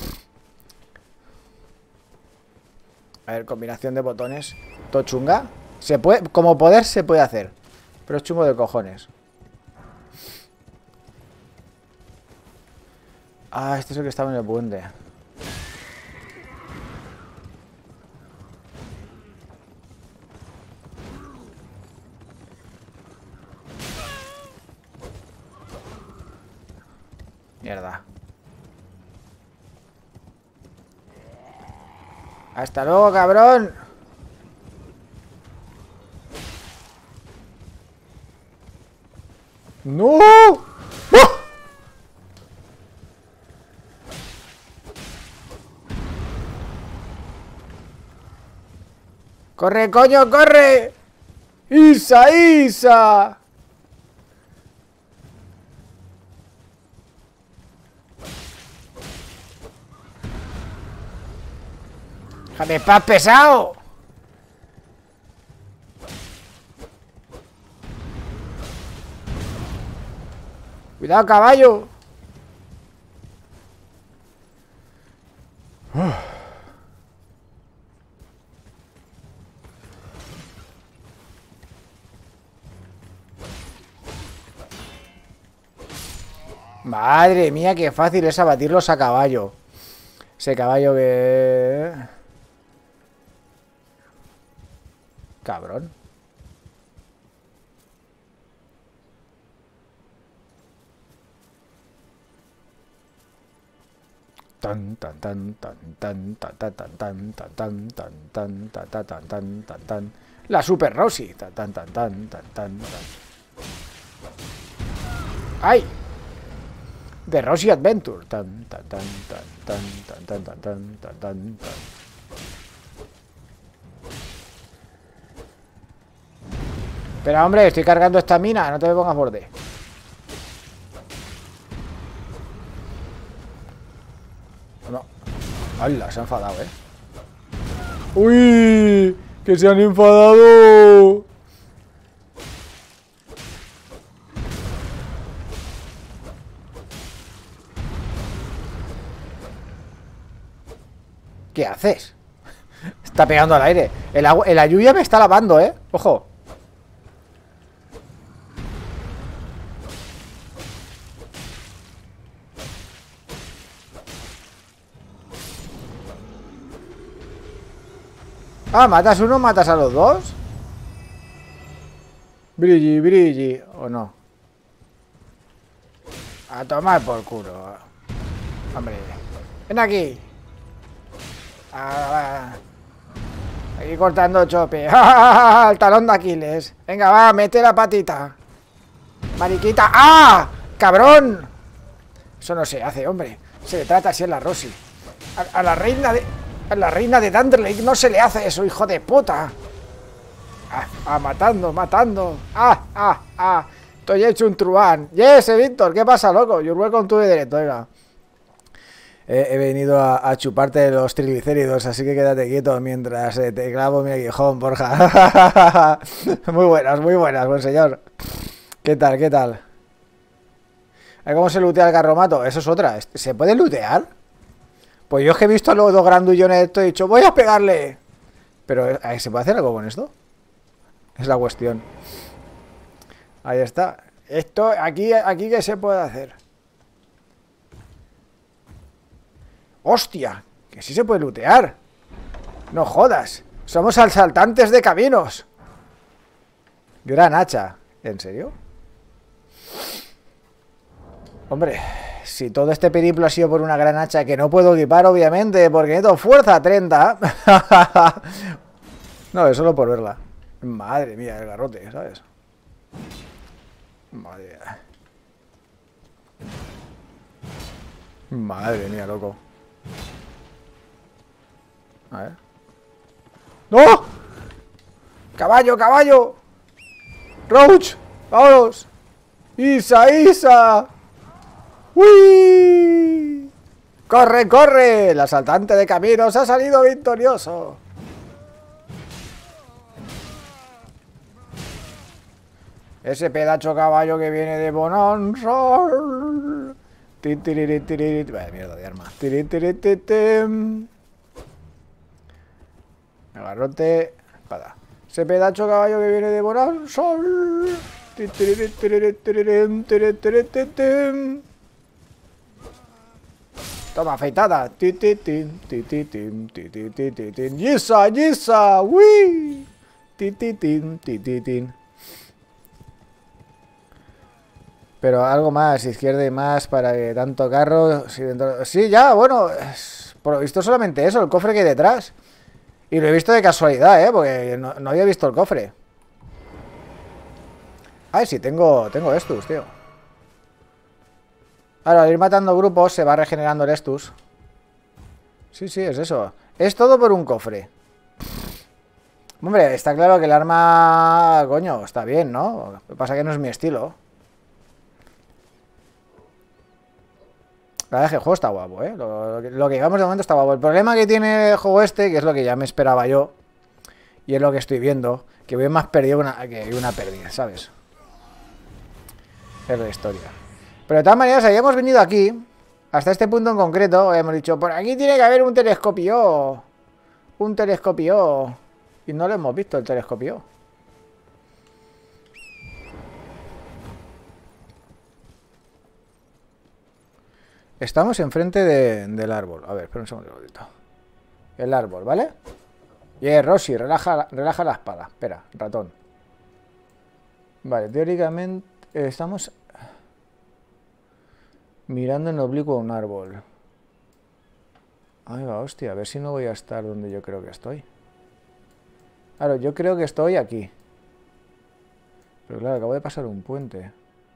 A ver, combinación de botones. ¿Todo chunga? Se puede, como poder se puede hacer. Pero es chungo de cojones. Ah, este es el que estaba en el puente. Mierda. Hasta luego, cabrón. ¡No! ¡Oh! ¡Corre, coño, corre! ¡Isa, Isa! ¡Déjame paz, pesado! ¡Cuidado, caballo! Madre mía, qué fácil es abatirlos a caballo. Ese caballo que... Cabrón. Tan tan tan tan tan tan tan tan tan tan tan tan tan tan tan tan tan tan tan. La Super Rosy. Tan tan tan tan tan tan. ¡Ay! The Rosy Adventure. Tan tan tan tan tan tan tan tan tan tan tan. Espera, hombre, estoy cargando esta mina. No te me pongas borde. No. ¡Hala! Se ha enfadado, ¡Uy! ¡Que se han enfadado! ¿Qué haces? Está pegando al aire. La lluvia me está lavando, Ojo. Ah, matas uno, matas a los dos. Brilli, brilli. ¿O no? A tomar por culo. Hombre. Ven aquí. Ah, va. Aquí cortando chope. ¡Ah! El talón de Aquiles. Venga, va, mete la patita. Mariquita. ¡Ah! ¡Cabrón! Eso no se hace, hombre. Se le trata así a la Rosy. A la reina de... A la reina de Dunderlake no se le hace eso, hijo de puta. Matando, matando. Estoy hecho un truán. Yes, Víctor, ¿qué pasa, loco? You're welcome to the directo, oiga. He venido a chuparte los triglicéridos, así que quédate quieto mientras te clavo mi aguijón, Borja. Muy buenas, buen señor. ¿Qué tal, qué tal? ¿Cómo se lootea el carromato? Eso es otra. ¿Se puede lootear? Pues yo es que he visto a los dos grandullones de esto y he dicho, voy a pegarle. Pero, ¿se puede hacer algo con esto? Es la cuestión. Ahí está. Esto, aquí ¿qué se puede hacer? ¡Hostia! Que sí se puede lootear. No jodas. Somos asaltantes de caminos. Gran hacha. ¿En serio? Hombre, si todo este periplo ha sido por una gran hacha que no puedo equipar, obviamente, porque necesito fuerza 30. No, es solo por verla. Madre mía, el garrote, ¿sabes? Madre mía. Madre mía, loco. A ver. ¡No! ¡Caballo, caballo! ¡Roach! ¡Vámonos! ¡Isa, Isa! ¡Uy! ¡Corre, corre! El asaltante de caminos ha salido victorioso. Ese pedazo caballo que viene de Bonanza. Vaya mierda de arma. Agarrote. Espada. Ese pedazo caballo que viene de Bonanza. Toma, afeitada. Yisa, yisa. Uy. Pero algo más, izquierda y más para que tanto carro. Sí, ya, bueno. Por lo visto solamente eso, el cofre que hay detrás. Y lo he visto de casualidad, porque no había visto el cofre. Ay, sí, tengo estus, tío. Ahora, al ir matando grupos se va regenerando el estus. Sí, es eso. Es todo por un cofre. Hombre, está claro que el arma... Coño, está bien, ¿no? Lo que pasa es que no es mi estilo. La verdad es que el juego está guapo, ¿eh? Lo que llevamos de momento está guapo. El problema que tiene el juego este, que es lo que ya me esperaba yo, y es lo que estoy viendo, que voy más perdido que una pérdida, ¿sabes? Es la historia. Pero de todas maneras, habíamos venido aquí, hasta este punto en concreto, habíamos dicho, por aquí tiene que haber un telescopio. Un telescopio. Y no lo hemos visto, el telescopio. Estamos enfrente del árbol. A ver, espera un segundo. El árbol, ¿vale? Rosy, relaja la espada. Espera, ratón. Vale, teóricamente estamos mirando en oblicuo a un árbol. Ay, va, hostia, a ver si no voy a estar donde yo creo que estoy. Claro, yo creo que estoy aquí. Pero claro, acabo de pasar un puente.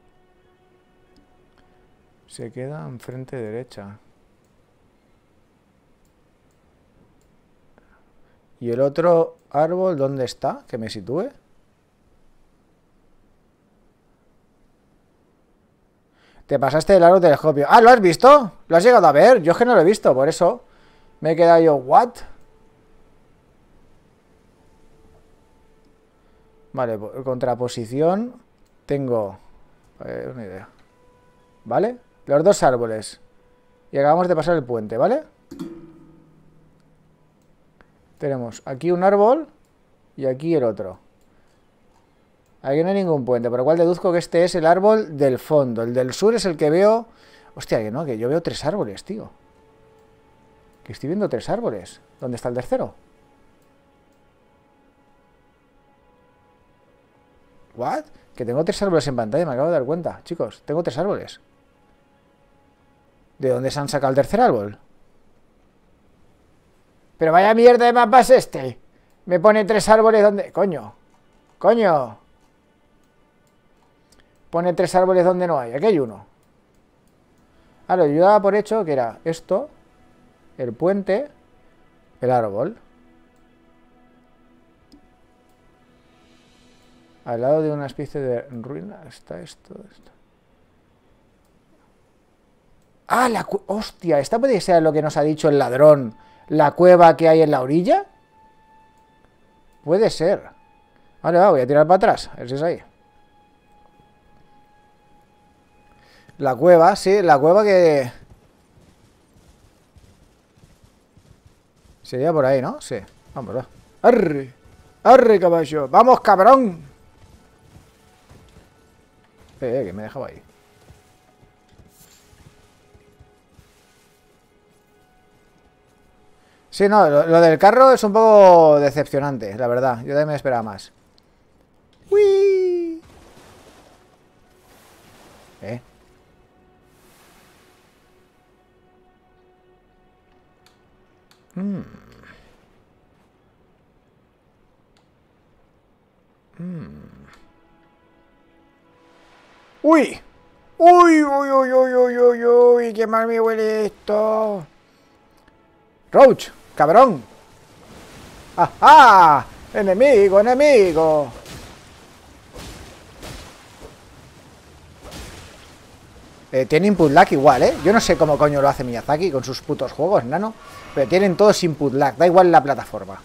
Se queda enfrente derecha. ¿Y el otro árbol dónde está? ¿Que me sitúe? Te pasaste el árbol telescopio. Ah, ¿lo has visto? ¿Lo has llegado a ver? Yo es que no lo he visto, por eso me he quedado yo, ¿what? Vale, contraposición. Tengo una idea. ¿Vale? Los dos árboles. Y acabamos de pasar el puente, ¿vale? Tenemos aquí un árbol y aquí el otro. Aquí no hay ningún puente, por lo cual deduzco que este es el árbol del fondo. El del sur es el que veo... Hostia, que no, que yo veo 3 árboles, tío. Que estoy viendo 3 árboles. ¿Dónde está el tercero? ¿What? Que tengo 3 árboles en pantalla, me acabo de dar cuenta. Chicos, tengo 3 árboles. ¿De dónde se han sacado el tercer árbol? Pero vaya mierda de mapa es este. Me pone 3 árboles donde... Coño. Coño. Pone 3 árboles donde no hay. Aquí hay uno. Ahora, yo daba por hecho que era esto, el puente, el árbol. Al lado de una especie de ruina está esto. ¡Ah, la cueva! ¡Hostia! ¿Esta puede ser lo que nos ha dicho el ladrón? ¿La cueva que hay en la orilla? Puede ser. Vale, va, voy a tirar para atrás. A ver si es ahí. La cueva, sí, la cueva que... Sería por ahí, ¿no? Sí. Vamos, va. ¡Arre! ¡Arre, caballo! ¡Vamos, cabrón! Que me dejaba ahí. Sí, no, lo del carro es un poco decepcionante, la verdad. Yo también me esperaba más. ¡Uy! ¡Uy! ¡Uy, uy, uy, uy, uy, uy, uy! ¡Qué mal me huele esto! ¡Roach! ¡Cabrón! ¡Ajá! ¡Enemigo, enemigo! Tiene input lag igual, ¿eh? Yo no sé cómo coño lo hace Miyazaki con sus putos juegos, nano. Pero tienen todos input lag, da igual la plataforma.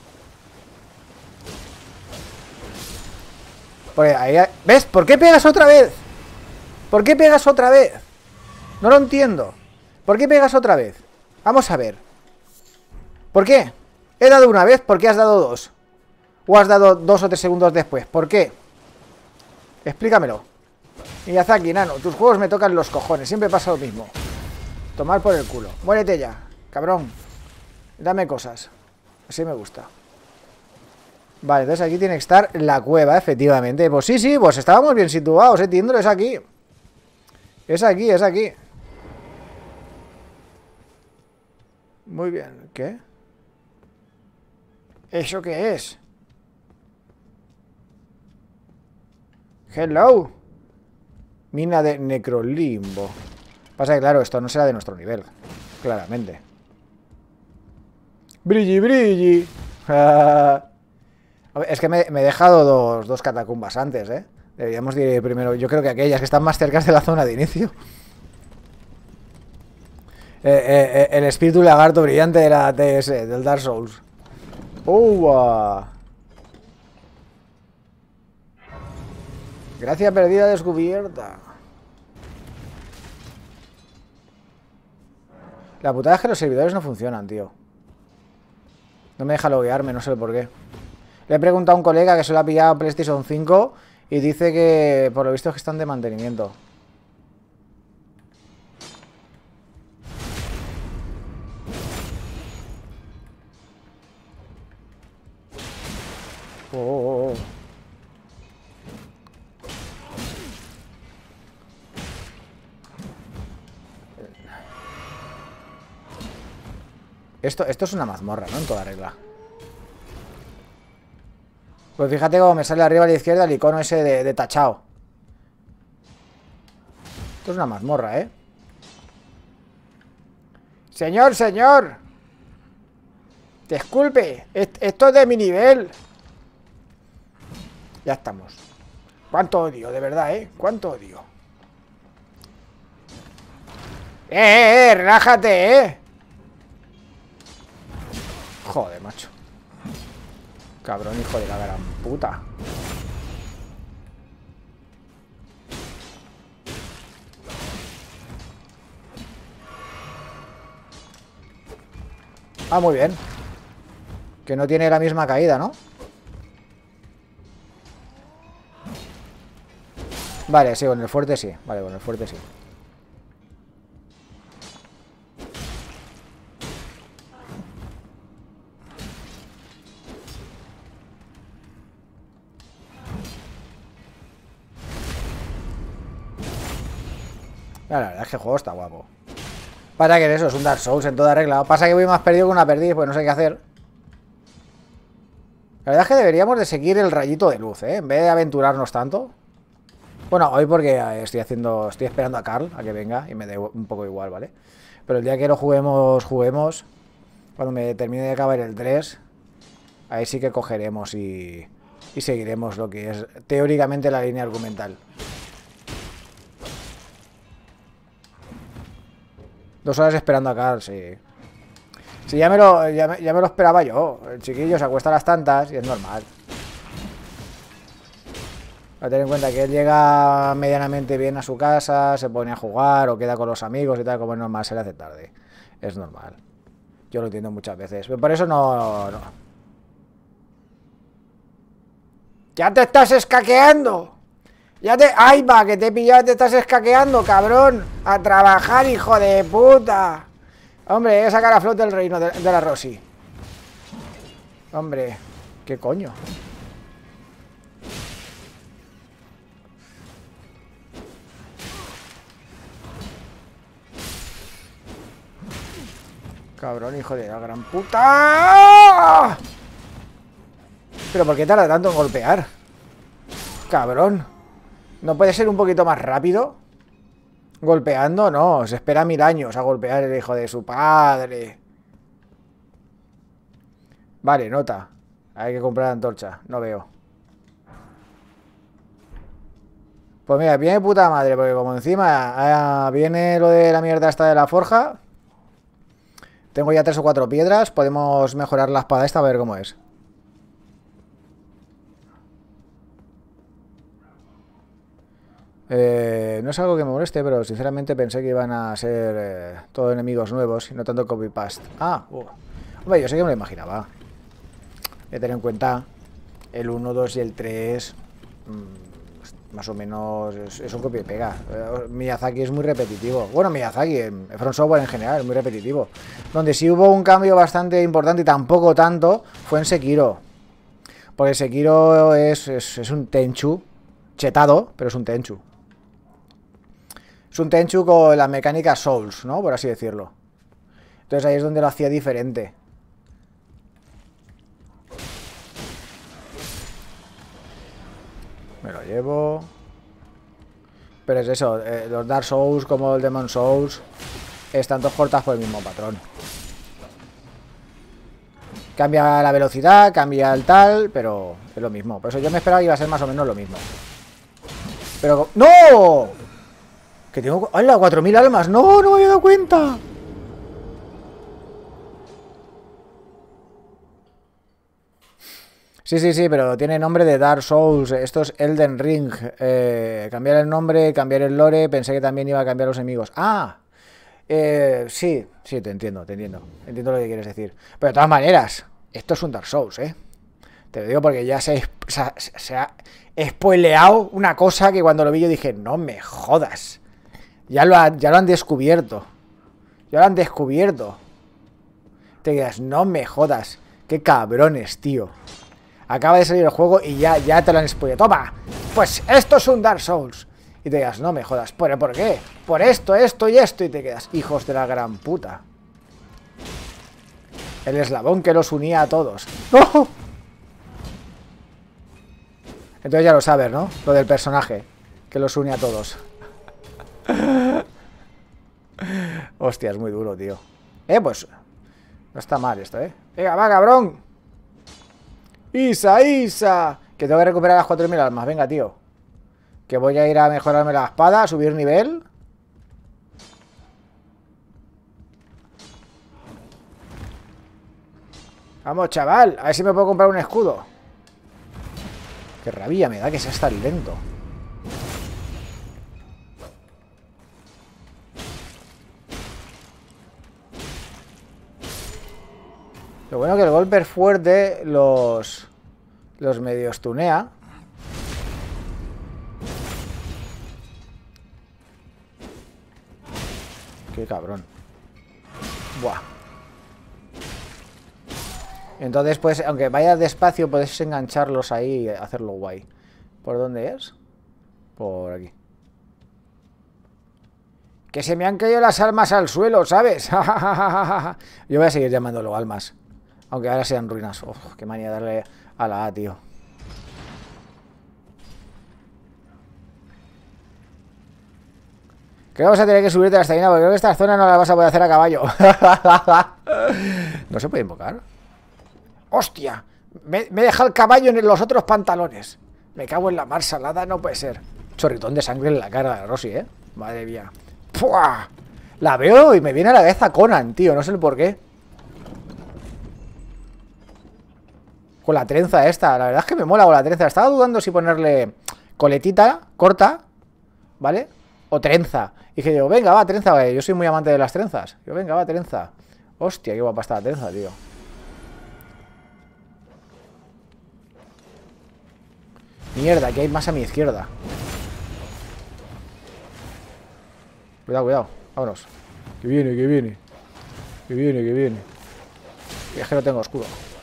Pues ahí, ¿ves? ¿Por qué pegas otra vez? ¿Por qué pegas otra vez? No lo entiendo. ¿Por qué pegas otra vez? Vamos a ver. ¿Por qué? He dado una vez, ¿por qué has dado 2? ¿O has dado 2 o 3 segundos después? ¿Por qué? Explícamelo. Miyazaki, nano, tus juegos me tocan los cojones. Siempre pasa lo mismo. Tomar por el culo. Muérete ya, cabrón. Dame cosas. Así me gusta. Vale, entonces aquí tiene que estar la cueva, efectivamente. Pues sí, pues estábamos bien situados, Tindro, es aquí. Es aquí, es aquí. Muy bien, ¿qué? ¿Eso qué es? Hello. Mina de Necrolimbo. Pasa que, claro, esto no será de nuestro nivel. Claramente. Brilli, brilli. Es que me he dejado dos catacumbas antes, ¿eh? Deberíamos ir primero. Yo creo que aquellas que están más cerca de la zona de inicio. El espíritu lagarto brillante de la TS, del Dark Souls. Gracia perdida descubierta. La putada es que los servidores no funcionan, tío. No me deja loguearme, no sé por qué. Le he preguntado a un colega que se lo ha pillado PlayStation 5 y dice que por lo visto es que están de mantenimiento. Esto es una mazmorra, ¿no? En toda regla. Pues fíjate cómo me sale arriba a la izquierda el icono ese de tachado. Esto es una mazmorra, ¿eh? Señor, señor. Disculpe, esto es de mi nivel. Ya estamos. Cuánto odio, de verdad, ¿eh? Cuánto odio. Relájate, Joder, macho. Cabrón, hijo de la gran puta. Muy bien. Que no tiene la misma caída, ¿no? Vale, sí, con el fuerte sí. Vale, con el fuerte sí. La verdad es que el juego está guapo. Pasa que eso es un Dark Souls en toda regla. Pasa que voy más perdido que una perdiz, pues no sé qué hacer. La verdad es que deberíamos de seguir el rayito de luz, ¿eh? En vez de aventurarnos tanto. Bueno, hoy porque estoy esperando a Carl a que venga y me dé un poco igual, ¿vale? Pero el día que lo juguemos, cuando me termine de acabar el 3, ahí sí que cogeremos y seguiremos lo que es teóricamente la línea argumental. 2 horas esperando a Carl, sí. Sí, ya me lo esperaba yo. El chiquillo se acuesta a las tantas y es normal. A tener en cuenta que él llega medianamente bien a su casa, se pone a jugar o queda con los amigos y tal, como es normal, se le hace tarde. Es normal. Yo lo entiendo muchas veces. Pero por eso no. ¡Ya te estás escaqueando! ¡Ay, va! Que te he pillado y te estás escaqueando, cabrón. ¡A trabajar, hijo de puta! Hombre, hay que sacar a flote el reino de la Rosy. Hombre, ¿qué coño? Cabrón, hijo de la gran puta. ¿Pero por qué tarda tanto en golpear? Cabrón. ¿No puede ser un poquito más rápido? Golpeando, no. Se espera 1000 años a golpear el hijo de su padre. Vale, nota. Hay que comprar la antorcha. No veo. Pues mira, viene puta madre, porque como encima viene lo de la mierda esta de la forja. Tengo ya 3 o 4 piedras. Podemos mejorar la espada esta a ver cómo es. No es algo que me moleste, pero sinceramente pensé que iban a ser todos enemigos nuevos y no tanto copy-paste. Hombre, yo sé que me lo imaginaba. Hay que tener en cuenta el 1, 2 y el 3. Más o menos es un copia y pega. Miyazaki es muy repetitivo. Bueno, Miyazaki, From Software en general, es muy repetitivo. Donde sí hubo un cambio bastante importante y tampoco tanto fue en Sekiro. Porque Sekiro es un Tenchu. Chetado, pero es un Tenchu. Es un Tenchu con la mecánica Souls, ¿no? Por así decirlo. Entonces ahí es donde lo hacía diferente. Me lo llevo. Pero es eso, los Dark Souls como el Demon Souls están todos cortados por el mismo patrón. Cambia la velocidad, cambia el tal, pero es lo mismo. Por eso yo me esperaba que iba a ser más o menos lo mismo. Pero... ¡No! Que tengo... ¡Hala! 4000 almas. ¡No! ¡No me había dado cuenta! Sí, pero tiene nombre de Dark Souls. Esto es Elden Ring. Cambiar el nombre, cambiar el lore. Pensé que también iba a cambiar los enemigos. Sí, te entiendo. Entiendo lo que quieres decir. Pero de todas maneras, esto es un Dark Souls, ¿eh? Te lo digo porque ya se ha spoileado una cosa que cuando lo vi yo dije, no me jodas. Ya lo han descubierto. Te quedas, no me jodas. Qué cabrones, tío. Acaba de salir el juego y ya te lo han spoileado. ¡Toma! Pues esto es un Dark Souls. Y te quedas, no me jodas. ¿Por qué? Por esto y esto. Y te quedas, hijos de la gran puta. El eslabón que los unía a todos. ¡No! Entonces ya lo sabes, ¿no? Lo del personaje que los une a todos. Hostia, es muy duro, tío. Pues no está mal esto, ¿eh? Venga, va, cabrón. Isa. Que tengo que recuperar las 4000 almas. Venga, tío. Que voy a ir a mejorarme la espada, a subir nivel. Vamos, chaval. A ver si me puedo comprar un escudo. Qué rabia me da que sea tan lento. Lo bueno que el golpe fuerte los medios tunea. Qué cabrón. Buah. Entonces, pues, aunque vayas despacio, puedes engancharlos ahí y hacerlo guay. ¿Por dónde es? Por aquí. Que se me han caído las almas al suelo, ¿sabes? Yo voy a seguir llamándolo almas. Aunque ahora sean ruinas. Uf, qué manía darle a la A, tío. Creo que vas a tener que subirte a la estamina porque creo que esta zona no la vas a poder hacer a caballo. ¿No se puede invocar? ¡Hostia! Me he dejado el caballo en los otros pantalones. Me cago en la mar salada, no puede ser. Chorritón de sangre en la cara de Rosy, ¿eh? Madre mía. ¡Puah! La veo y me viene a la cabeza Conan, tío. No sé el por qué. Con la trenza esta. La verdad es que me mola con la trenza. Estaba dudando si ponerle coletita corta, ¿vale? O trenza. Y que digo, venga, va, trenza, vale. Yo soy muy amante de las trenzas. Yo, venga, va, trenza. Hostia, qué guapa está la trenza, tío. Mierda, aquí hay más a mi izquierda. Cuidado, cuidado. Vámonos. Que viene, que viene. Que viene, que viene. Y es que no tengo escudo.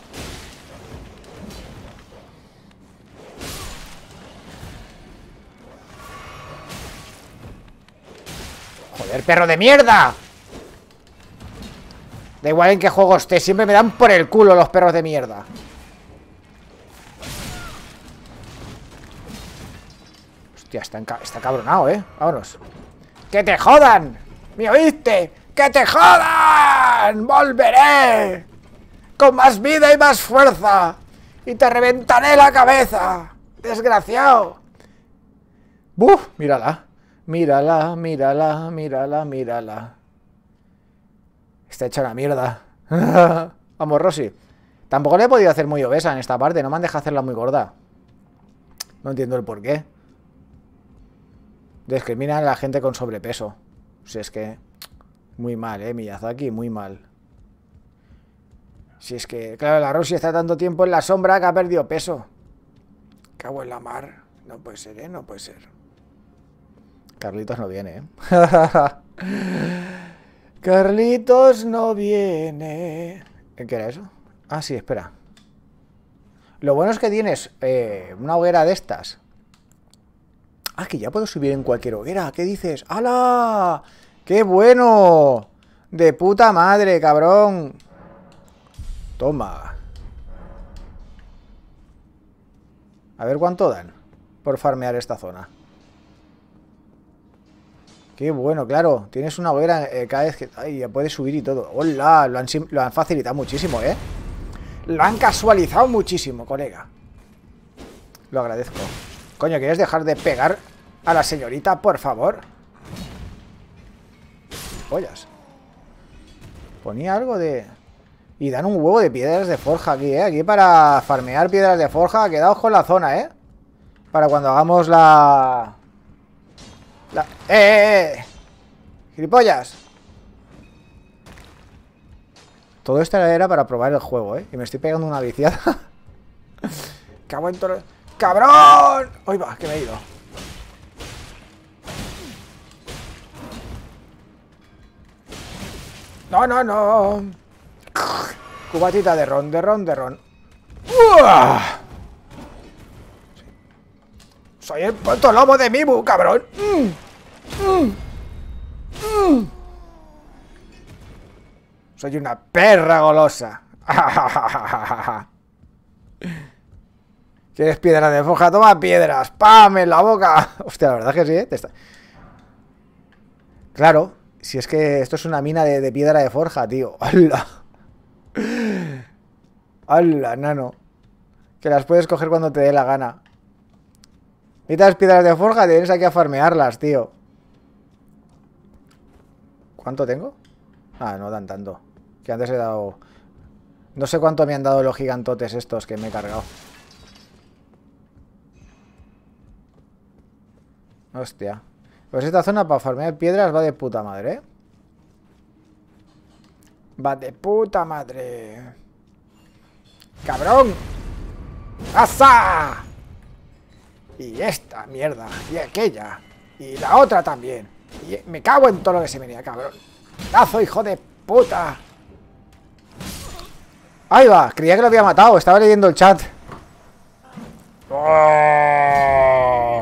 ¡Joder, perro de mierda! Da igual en qué juego esté, siempre me dan por el culo los perros de mierda. Hostia, está cabronado, Vámonos. ¡Que te jodan! ¿Me oíste? ¡Que te jodan! ¡Volveré! Con más vida y más fuerza. Y te reventaré la cabeza. ¡Desgraciado! ¡Buf! Mírala. Mírala, mírala, mírala, mírala. Está hecha una mierda. Vamos, Rosy. Tampoco le he podido hacer muy obesa en esta parte. No me han dejado hacerla muy gorda. No entiendo el porqué. Discriminan a la gente con sobrepeso. O sea, es que... Muy mal, Miyazaki, muy mal. Si es que, claro, la Rosy está tanto tiempo en la sombra que ha perdido peso. Cago en la mar. No puede ser, no puede ser. Carlitos no viene, Carlitos no viene. ¿Qué era eso? Ah, sí, espera. Lo bueno es que tienes una hoguera de estas. Ah, que ya puedo subir en cualquier hoguera. ¿Qué dices? ¡Hala! ¡Qué bueno! De puta madre, cabrón. Toma. A ver cuánto dan por farmear esta zona. Qué bueno, claro. Tienes una hoguera cada vez que... Ay, ya puedes subir y todo. ¡Hola! Lo han facilitado muchísimo, Lo han casualizado muchísimo, colega. Lo agradezco. Coño, ¿quieres dejar de pegar a la señorita, por favor? Pollas. Ponía algo de... Y dan un huevo de piedras de forja aquí, Aquí para farmear piedras de forja. Quedaos con la zona, Para cuando hagamos la... ¡Gilipollas! Todo esto era para probar el juego, Y me estoy pegando una viciada. ¡Cago en todo... ¡Cabrón! ¡Uy, va! Que me he ido. ¡No, no, no! Cubatita de ron, de ron, de ron. ¡Uah! Soy el puto lobo de Mibu, cabrón. Soy una perra golosa. ¿Quieres piedra de forja? Toma piedras. ¡Pam! En la boca. Hostia, la verdad que sí, Claro, si es que esto es una mina de piedra de forja, tío. ¡Hala! ¡Hala, nano! Que las puedes coger cuando te dé la gana. Necesitas piedras de forja, tienes aquí a farmearlas, tío. ¿Cuánto tengo? Ah, no dan tanto. Que antes he dado... No sé cuánto me han dado los gigantotes estos que me he cargado. Hostia. Pues esta zona para farmear piedras va de puta madre, Va de puta madre. cabrón. ¡Asa! Y esta mierda. Y aquella. Y la otra también. Y me cago en todo lo que se venía, cabrón. ¡Lazo, hijo de puta! Ahí va, creía que lo había matado. Estaba leyendo el chat. ¡Oh!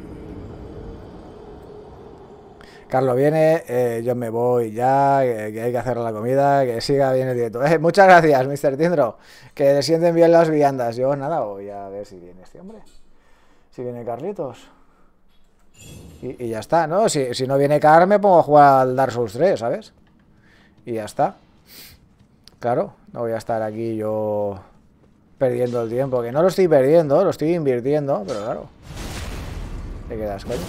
Carlos viene, yo me voy ya, que hay que hacer la comida, que siga bien el directo. Muchas gracias, Mr. Tindro. Que descienden bien las viandas. Yo nada, voy a ver si viene este hombre. Si viene Carlitos. Y ya está, ¿no? Si no viene Car, me pongo a jugar al Dark Souls 3, ¿sabes? Y ya está. Claro, no voy a estar aquí yo perdiendo el tiempo. Que no lo estoy perdiendo, lo estoy invirtiendo, pero claro. ¿Te quedas, coño?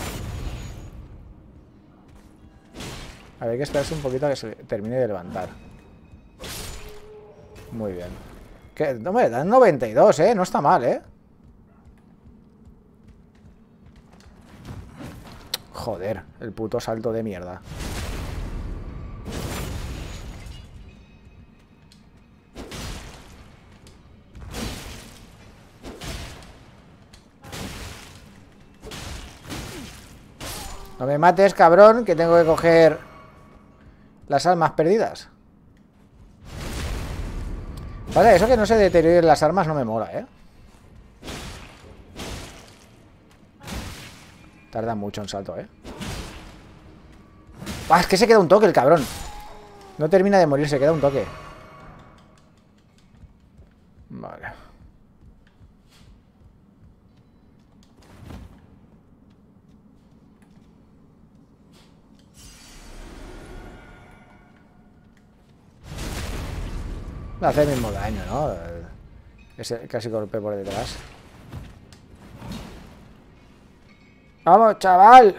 A ver, hay que esperarse un poquito a que se termine de levantar. Muy bien. ¿Qué? No me dan 92, ¿eh? No está mal, ¿eh? Joder, el puto salto de mierda. No me mates, cabrón, que tengo que coger las almas perdidas. Vale, eso que no se deterioren las armas no me mola, ¿eh? Tarda mucho en salto, ¿eh? Ah, es que se queda un toque el cabrón. No termina de morir, se queda un toque. Vale. Hace el mismo daño, ¿no? Ese casi golpe por detrás. ¡Vamos, chaval!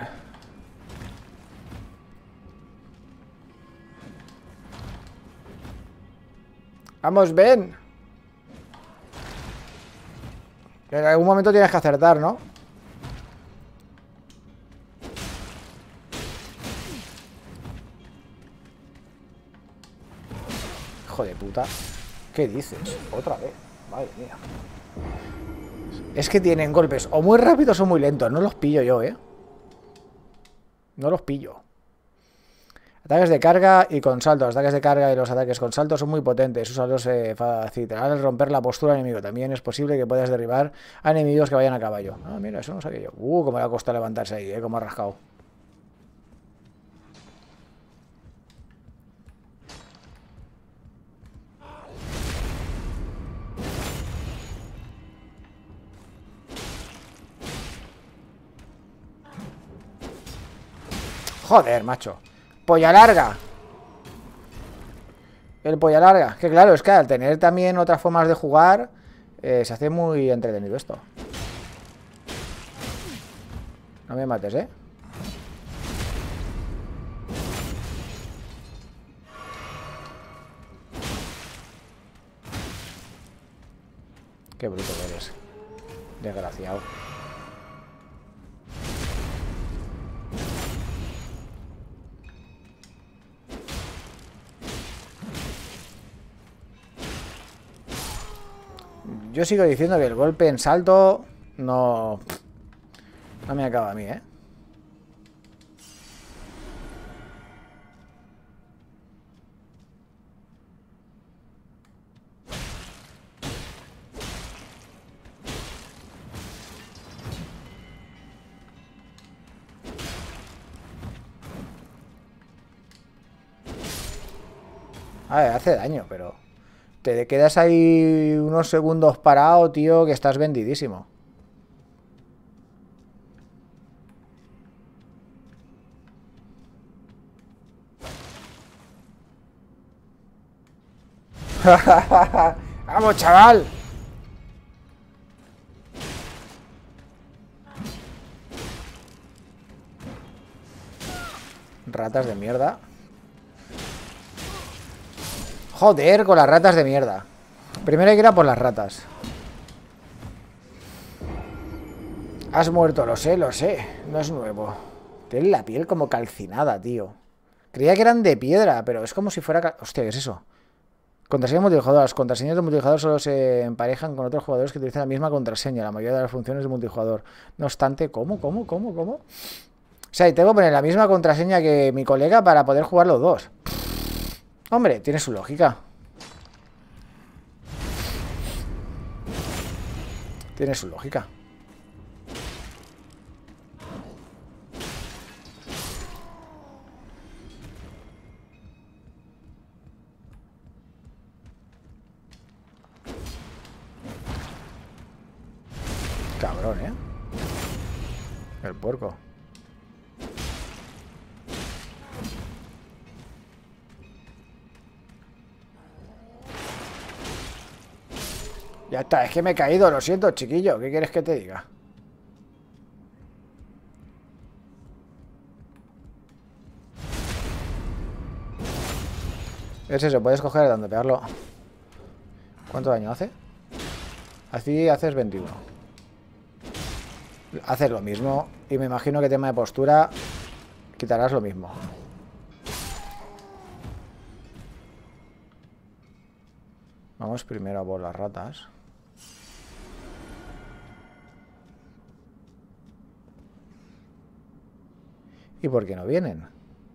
¡Vamos, ven! En algún momento tienes que acertar, ¿no? Hijo de puta. ¿Qué dices? Otra vez. Madre mía. Es que tienen golpes o muy rápidos o muy lentos. No los pillo yo, ¿eh? No los pillo. Ataques de carga y con salto. Los ataques de carga y los ataques con salto son muy potentes. Úsalos fácil. Al romper la postura al enemigo. También es posible que puedas derribar a enemigos que vayan a caballo. Ah, mira, eso no sabía yo. Cómo le ha costado levantarse ahí, cómo ha rascado. Joder, macho. Polla larga. El polla larga. Que claro, es que al tener también otras formas de jugar, se hace muy entretenido esto. No me mates, ¿eh? Qué bruto eres. Desgraciado. Yo sigo diciendo que el golpe en salto no me acaba a mí, ¿eh? A ver, hace daño, pero te quedas ahí unos segundos parado, tío, que estás vendidísimo. ¡Vamos, chaval! Ratas de mierda. Joder, con las ratas de mierda. Primero hay que ir a por las ratas. Has muerto, lo sé, lo sé. No es nuevo. Tiene la piel como calcinada, tío. Creía que eran de piedra, pero es como si fuera... Hostia, ¿qué es eso? Contraseña multijugador. Las contraseñas de multijugador solo se emparejan con otros jugadores que utilizan la misma contraseña. La mayoría de las funciones de multijugador. No obstante, ¿cómo? O sea, y tengo que poner la misma contraseña que mi colega para poder jugar los dos. Hombre, tiene su lógica. Tiene su lógica. Cabrón, ¿eh? El puerco. Ya está, es que me he caído, lo siento, chiquillo. ¿Qué quieres que te diga? Ese se puede escoger dando pegarlo. ¿Cuánto daño hace? Así haces 21. Haces lo mismo. Y me imagino que tema de postura quitarás lo mismo. Vamos primero a por las ratas. ¿Y por qué no vienen?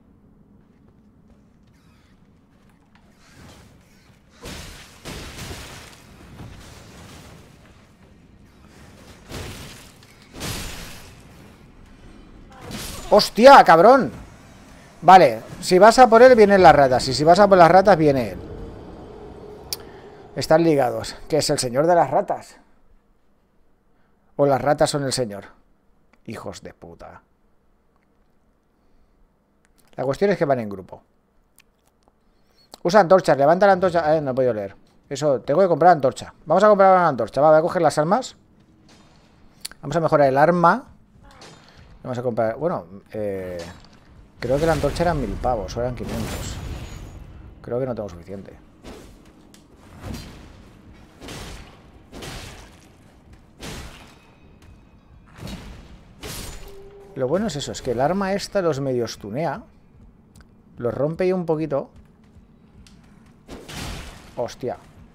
¡Hostia, cabrón! Vale, si vas a por él vienen las ratas. Y si vas a por las ratas viene él. Están ligados. ¿Qué es el señor de las ratas? ¿O las ratas son el señor? Hijos de puta. La cuestión es que van en grupo. Usa antorchas, levanta la antorcha. No he podido leer. Eso, tengo que comprar antorcha. Vamos a comprar una antorcha. Va, voy a coger las armas. Vamos a mejorar el arma. Vamos a comprar... Bueno, creo que la antorcha eran 1000 pavos. O eran 500. Creo que no tengo suficiente. Lo bueno es eso, es que el arma esta los medios tunea. Los rompe ahí un poquito. Hostia.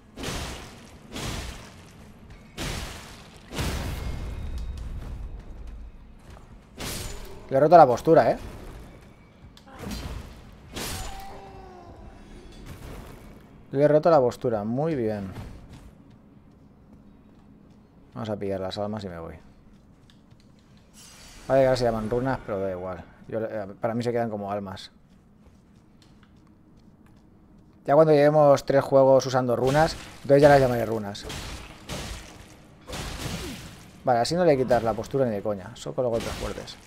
Le he roto la postura, ¿eh? Le he roto la postura, muy bien. Vamos a pillar las almas y me voy. Vale, que ahora se llaman runas, pero da igual. Para mí se quedan como almas. Ya cuando llevemos 3 juegos usando runas, entonces ya las llamaré runas. Vale, así no le quitas la postura ni de coña. Solo con los golpes fuertes.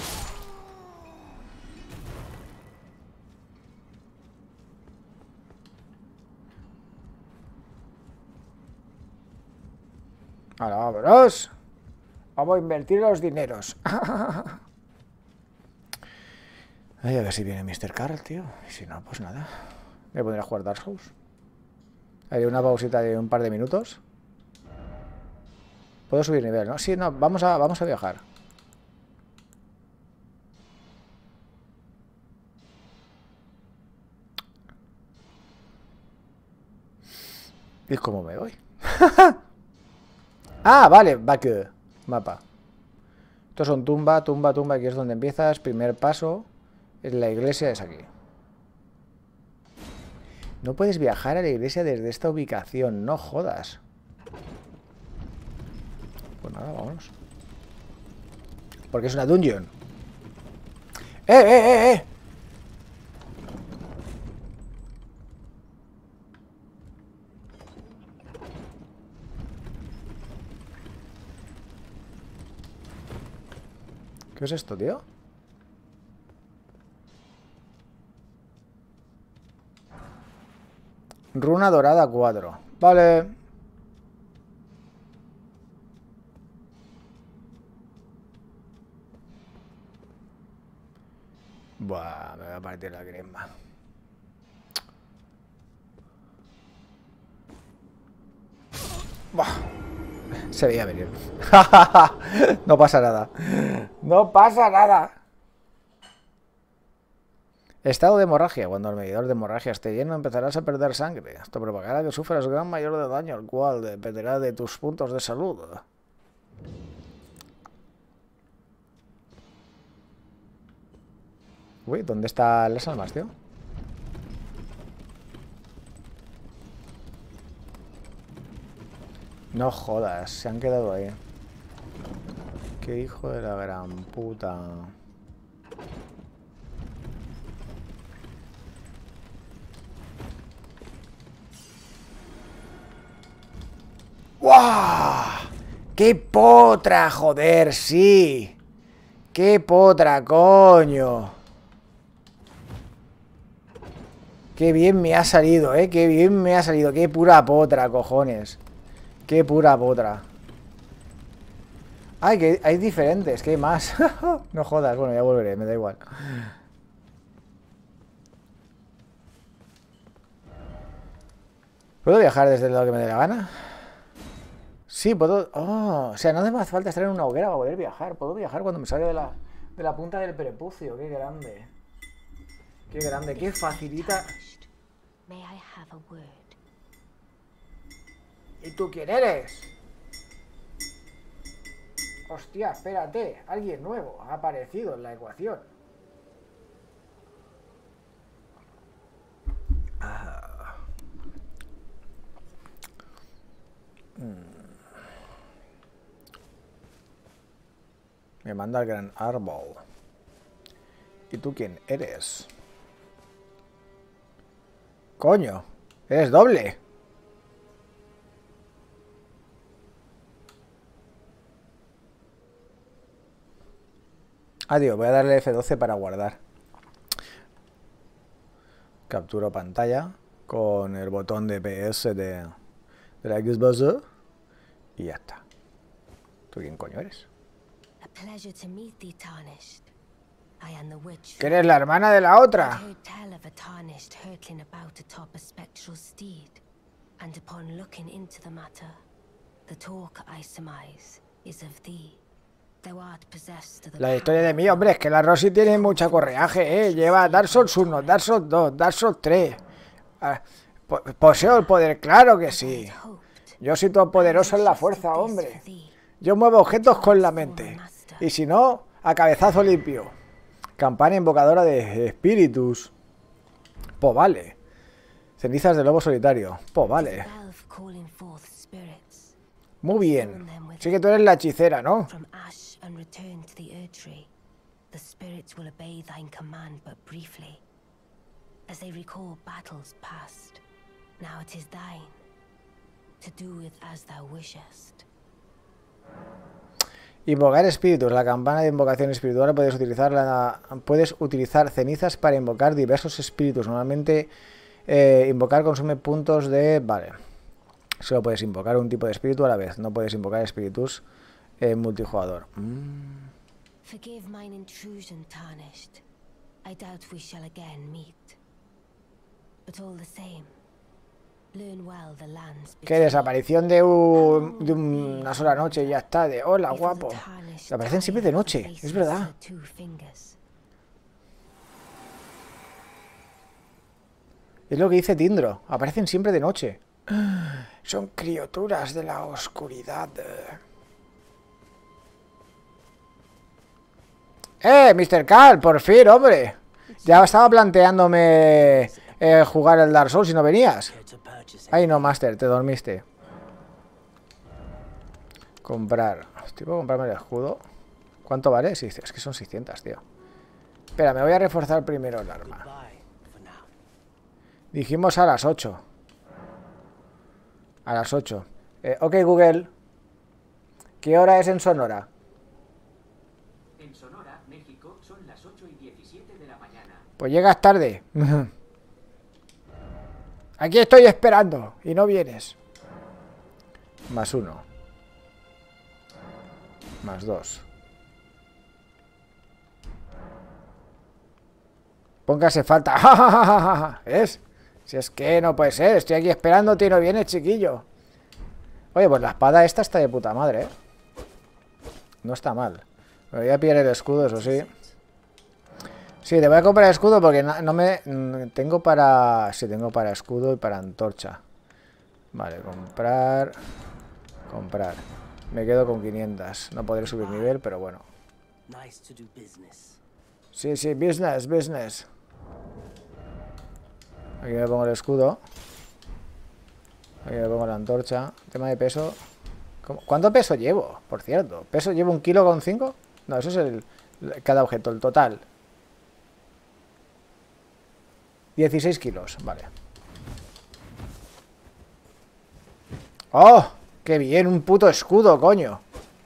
Ahora, vámonos. Vamos a invertir los dineros. Ay, a ver si viene Mr. Carl, tío. Y si no, pues nada. Me pondré a jugar Dark Souls. Haré una pausita de un par de minutos. Puedo subir nivel, ¿no? Sí, no, vamos a viajar. ¿Y cómo me voy? Ah, vale, back. Mapa. Estos son tumba, tumba, tumba. Aquí es donde empiezas. Primer paso. La iglesia es aquí. No puedes viajar a la iglesia desde esta ubicación. No jodas. Pues nada, vámonos. Porque es una dungeon. ¡Eh! ¿Qué es esto, tío? Runa dorada 4. Vale. Buah, me voy a partir la crema. Buah. Se veía venir. No pasa nada. No pasa nada. Estado de hemorragia. Cuando el medidor de hemorragia esté lleno, empezarás a perder sangre. Esto provocará que sufras gran mayor de daño, el cual dependerá de tus puntos de salud. Uy, ¿dónde están las almas, tío? No jodas, se han quedado ahí. Qué hijo de la gran puta. ¡Guau! ¡Qué potra, joder, sí! ¡Qué potra, coño! ¡Qué bien me ha salido, ¡Qué bien me ha salido! ¡Qué pura potra, cojones! ¡Qué pura potra! ¡Ay, que hay diferentes! ¿Qué hay más? No jodas, bueno, ya volveré, me da igual. ¿Puedo viajar desde el lado que me dé la gana? Sí, puedo... Oh, o sea, no hace más falta estar en una hoguera para poder viajar. Puedo viajar cuando me salga de la punta del prepucio. ¡Qué grande! ¡Qué grande! ¡Qué facilita! ¿Y tú quién eres? Hostia, espérate. Alguien nuevo ha aparecido en la ecuación. Me manda el gran árbol. ¿Y tú quién eres? ¡Coño! ¡Eres doble! Adiós, voy a darle F12 para guardar. Capturo pantalla con el botón de PS de la Xbox y ya está. ¿Tú quién coño eres? ¿Que eres la hermana de la otra? La historia de mí, hombre, es que la Rosy tiene mucha correaje, Lleva Dark Souls 1, Dark Souls 2, Dark Souls 3. Poseo el poder, claro que sí. Yo soy todopoderoso en la fuerza, hombre. Yo muevo objetos con la mente. Y si no, a cabezazo limpio. Campana invocadora de espíritus. Pues vale. Cenizas de lobo solitario. Pues vale. Muy bien. Sí que tú eres la hechicera, ¿no? Invocar espíritus. La campana de invocación espiritual puedes utilizar cenizas para invocar diversos espíritus. Normalmente invocar consume puntos de... Vale. Solo puedes invocar un tipo de espíritu a la vez. No puedes invocar espíritus en multijugador. ¿Qué desaparición de una sola noche y ya está? De hola, guapo. Aparecen siempre de noche, es verdad. Es lo que dice Tindro. Aparecen siempre de noche. Son criaturas de la oscuridad. Mr. Carl, por fin, hombre. Ya estaba planteándome jugar el Dark Souls y no venías. Ay, no, Master, te dormiste. Comprar. Hostia, ¿puedo comprarme el escudo? ¿Cuánto vale? Sí, es que son 600, tío. Espera, me voy a reforzar primero el arma. Dijimos a las 8. A las 8. Ok, Google. ¿Qué hora es en Sonora? En Sonora, México, son las 8:17 de la mañana. Pues llegas tarde. Aquí estoy esperando y no vienes. +1. +2. Póngase falta. ¿Es? Si es que no puede ser. Estoy aquí esperándote y no vienes, chiquillo. Oye, pues la espada esta está de puta madre, ¿eh? No está mal. Me voy a pillar el escudo, eso sí. Sí, te voy a comprar escudo porque no me... Tengo para... Sí, tengo para escudo y para antorcha. Vale, comprar... Comprar. Me quedo con 500. No podré subir nivel, pero bueno. Nice to do business. Sí, sí, business, business. Aquí me pongo el escudo. Aquí me pongo la antorcha. Tema de peso. ¿Cuánto peso llevo? Por cierto. ¿Peso llevo 1,5 kg? No, eso es cada objeto, el total. 16 kilos, vale. ¡Oh! ¡Qué bien! Un puto escudo, coño.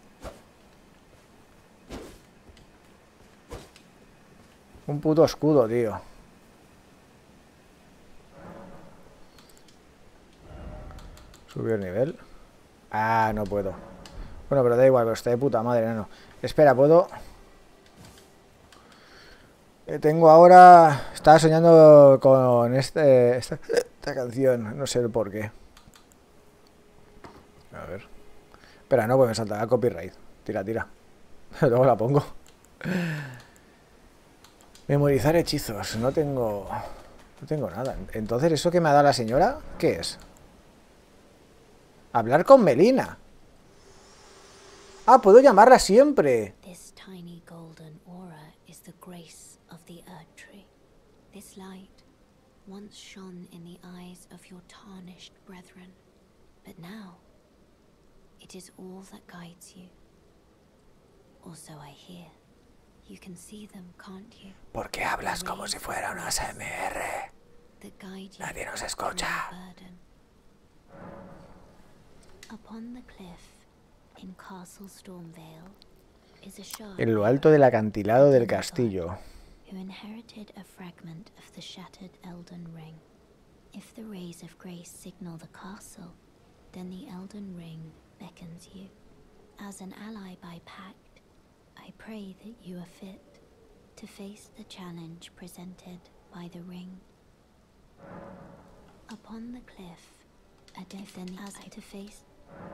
Un puto escudo, tío. Subir nivel. Ah, no puedo. Bueno, pero da igual, pero está de puta madre, no. Espera, ¿puedo? Tengo ahora... Estaba soñando con esta canción. No sé el por qué. A ver. Espera, no, pues me saltará copyright. Tira, tira. Luego la pongo. Memorizar hechizos. No tengo nada. Entonces, ¿eso que me ha dado la señora? ¿Qué es? Hablar con Melina. Ah, puedo llamarla siempre. This tiny golden aura is the grace of the Earth Tree. This light once shone in the eyes of your tarnished brethren, but now it is all that guides you. Also, I hear. You can see them, can't you? ¿Por qué hablas como si fuera una ASMR? That guide you Nadie nos through escucha. your burden. Upon the cliff in Castle Stormvale is a shard En lo alto del acantilado del castillo. who inherited a fragment of the shattered Elden Ring. If the rays of grace signal the castle, then the Elden Ring beckons you. As an ally by pact, I pray that you are fit to face the challenge presented by the ring. Upon the cliff, a death then as to face.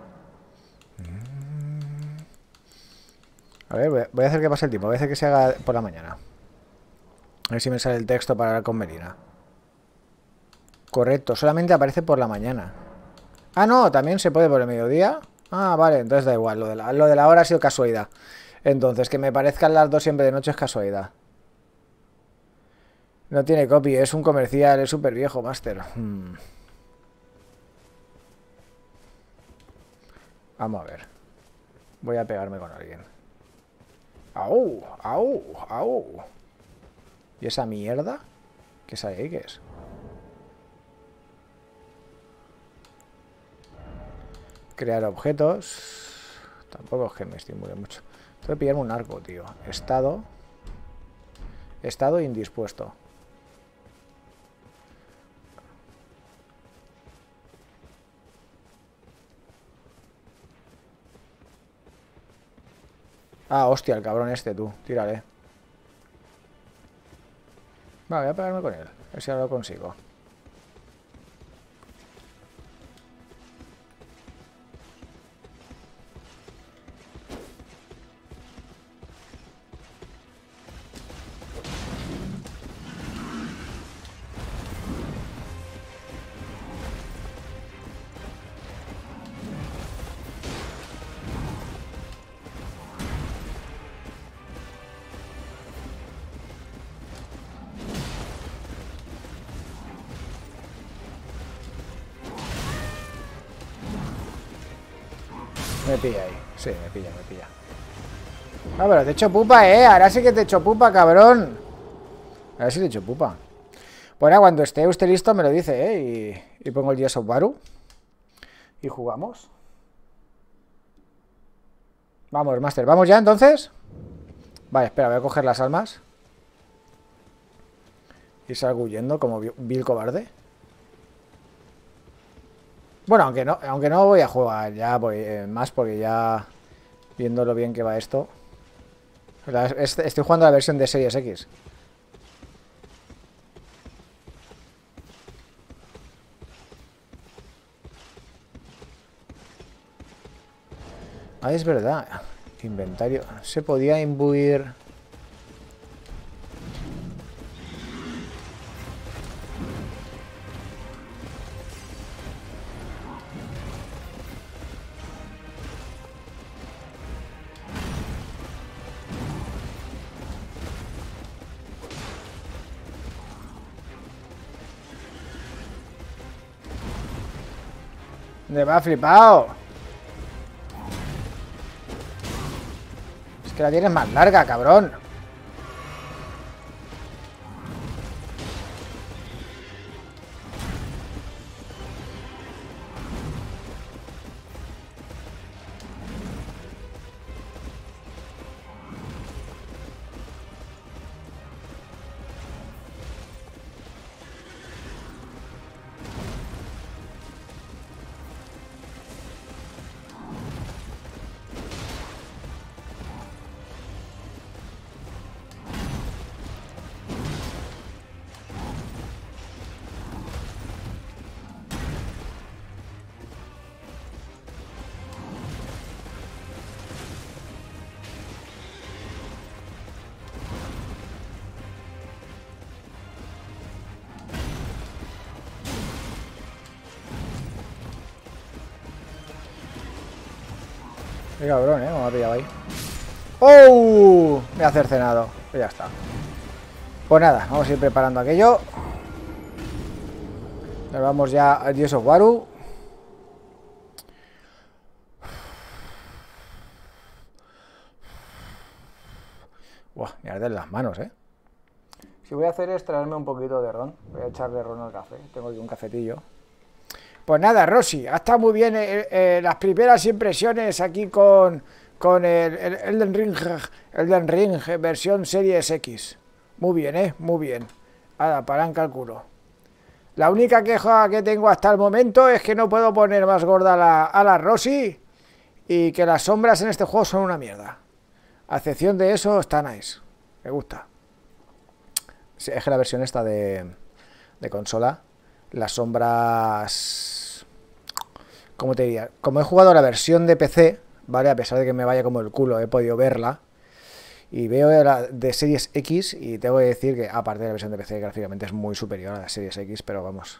A ver, voy a hacer que pase el tiempo. Voy a hacer que se haga por la mañana. A ver si me sale el texto para hablar con Melina. Correcto, solamente aparece por la mañana. Ah, no, también se puede por el mediodía. Ah, vale, entonces da igual. Lo de la hora ha sido casualidad. Entonces, que me parezcan las 2 siempre de noche es casualidad. No tiene copy, es un comercial, es súper viejo, Master. Vamos a ver. Voy a pegarme con alguien. ¡Au! ¡Au! ¡Au! ¿Y esa mierda? ¿Qué sale ahí? ¿Qué es? Crear objetos. Tampoco es que me estimule mucho. Tengo que pillarme un arco, tío. Estado. Estado indispuesto. Ah, hostia, el cabrón este, tú. Tírale. Va, voy a pegarme con él. A ver si ahora lo consigo. Me pilla ahí. Sí, me pilla, me pilla. No, pero te echo pupa, ahora sí que te echo pupa, cabrón. Ahora sí te echo pupa. Bueno, cuando esté usted listo me lo dice, y pongo el Gears of Baru. Y jugamos. Vamos, Master. ¿Vamos ya, entonces? Vale, espera, voy a coger las almas. Y salgo huyendo como vil cobarde. Bueno, aunque no voy a jugar ya más porque ya viendo lo bien que va esto. Estoy jugando la versión de Series X. Ah, es verdad. Inventario. Se podía imbuir. ¿Dónde va, flipado? Es que la tienes más larga, cabrón. Qué cabrón, ¿eh? Como me ha pillado ahí. ¡Oh! Me ha cercenado. Pues ya está. Pues nada, vamos a ir preparando aquello. Nos vamos ya al Gears of War. Buah, me arden las manos, ¿eh? Si voy a hacer es traerme un poquito de ron. Voy a echarle ron al café. Tengo aquí un cafetillo. Pues nada, Rosy, ha estado muy bien las primeras impresiones aquí con el Elden Ring versión Series X. Muy bien, muy bien. Ahora, palanca el culo. La única queja que tengo hasta el momento es que no puedo poner más gorda a la Rosy y que las sombras en este juego son una mierda. A excepción de eso, está nice. Me gusta. Sí, es que la versión esta de consola, las sombras... ¿Cómo te diría? Como he jugado la versión de PC, ¿vale? A pesar de que me vaya como el culo, he podido verla. Y veo la de Series X y tengo que decir que, aparte de la versión de PC, gráficamente es muy superior a la Series X, pero vamos,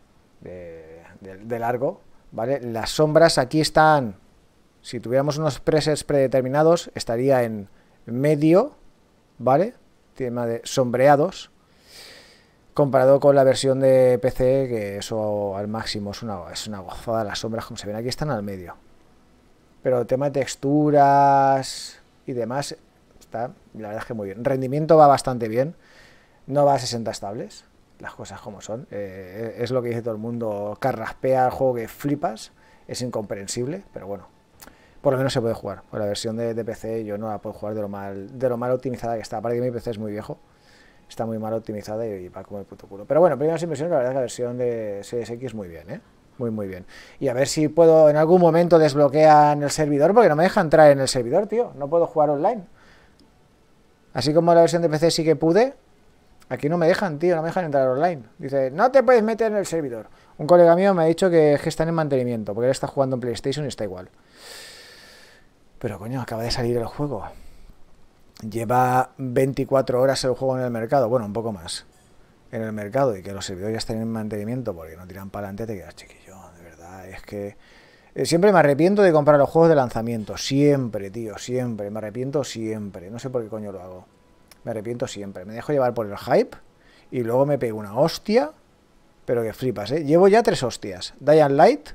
de largo, ¿vale? Las sombras aquí están, si tuviéramos unos presets predeterminados, estaría en medio, ¿vale? Tema de sombreados. Comparado con la versión de PC, que eso al máximo es una gozada. Las sombras, como se ven aquí, están al medio. Pero el tema de texturas y demás, está, la verdad es que muy bien. Rendimiento va bastante bien. No va a 60 estables, las cosas como son. Es lo que dice todo el mundo. Carraspea el juego que flipas. Es incomprensible, pero bueno. Por lo menos se puede jugar. Con la versión de PC yo no la puedo jugar de lo mal optimizada que está. Aparte que mi PC es muy viejo. Está muy mal optimizada y va como el puto culo. Pero bueno, primeras impresiones, la verdad es que la versión de Series X muy bien, ¿eh? Muy bien. Y a ver si puedo en algún momento desbloquear el servidor, porque no me deja entrar en el servidor, tío. No puedo jugar online. Así como la versión de PC sí que pude, aquí no me dejan, tío, no me dejan entrar online. Dice, no te puedes meter en el servidor. Un colega mío me ha dicho que están en mantenimiento, porque él está jugando en PlayStation y está igual. Pero coño, acaba de salir el juego. Lleva 24 horas el juego en el mercado, bueno, un poco más en el mercado, y que los servidores ya estén en mantenimiento porque no tiran para adelante, te quedas chiquillo, de verdad. Es que siempre me arrepiento de comprar los juegos de lanzamiento, siempre, tío, siempre, me arrepiento siempre, no sé por qué coño lo hago, me arrepiento siempre, me dejo llevar por el hype y luego me pego una hostia, pero que flipas, llevo ya 3 hostias, Dying Light.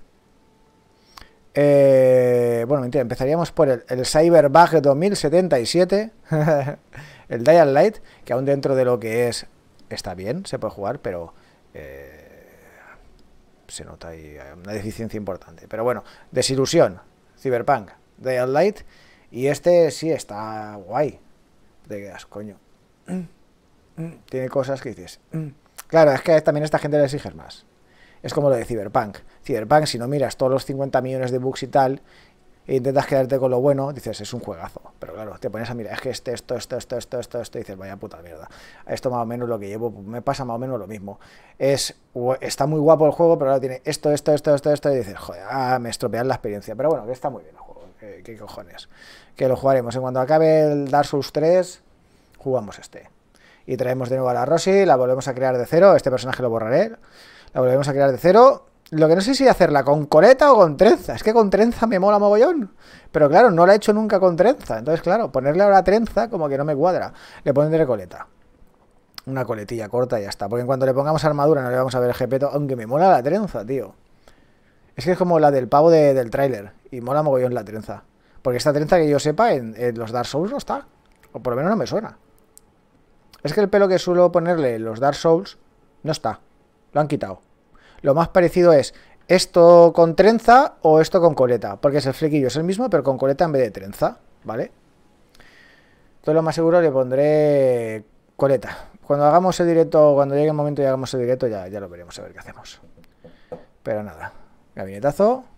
Bueno, mentira, empezaríamos por el Cyberbug 2077, el Dying Light, que aún dentro de lo que es, está bien, se puede jugar, pero se nota ahí una deficiencia importante. Pero bueno, desilusión, Cyberpunk, Dying Light, y este sí está guay. Te quedas, coño. Tiene cosas que dices. Claro, es que también a esta gente le exiges más. Es como lo de Cyberpunk. Cyberpunk, si no miras todos los 50 millones de bugs y tal, e intentas quedarte con lo bueno, dices, es un juegazo. Pero claro, te pones a mirar, es que esto, y dices, vaya puta mierda. Esto más o menos lo que llevo, me pasa más o menos lo mismo. Está muy guapo el juego, pero ahora tiene esto, y dices, joder, me estropean la experiencia. Pero bueno, que está muy bien el juego, ¿qué cojones? Que lo jugaremos. En cuanto acabe el Dark Souls 3, jugamos este. Y traemos de nuevo a la Rosy, la volvemos a crear de cero, este personaje lo borraré. La volvemos a crear de cero. Lo que no sé si hacerla con coleta o con trenza. Es que con trenza me mola mogollón. Pero claro, no la he hecho nunca con trenza. Entonces, claro, ponerle ahora trenza como que no me cuadra. Le pondré coleta. Una coletilla corta y ya está. Porque en cuanto le pongamos armadura no le vamos a ver el jepeto. Aunque me mola la trenza, tío. Es que es como la del pavo del tráiler. Y mola mogollón la trenza. Porque esta trenza que yo sepa en los Dark Souls no está. O por lo menos no me suena. Es que el pelo que suelo ponerle en los Dark Souls no está. Lo han quitado. Lo más parecido es esto con trenza o esto con coleta. Porque es el flequillo, es el mismo, pero con coleta en vez de trenza. ¿Vale? Entonces lo más seguro le pondré coleta. Cuando hagamos el directo, cuando llegue el momento y hagamos el directo, ya lo veremos a ver qué hacemos. Pero nada. Gabinetazo.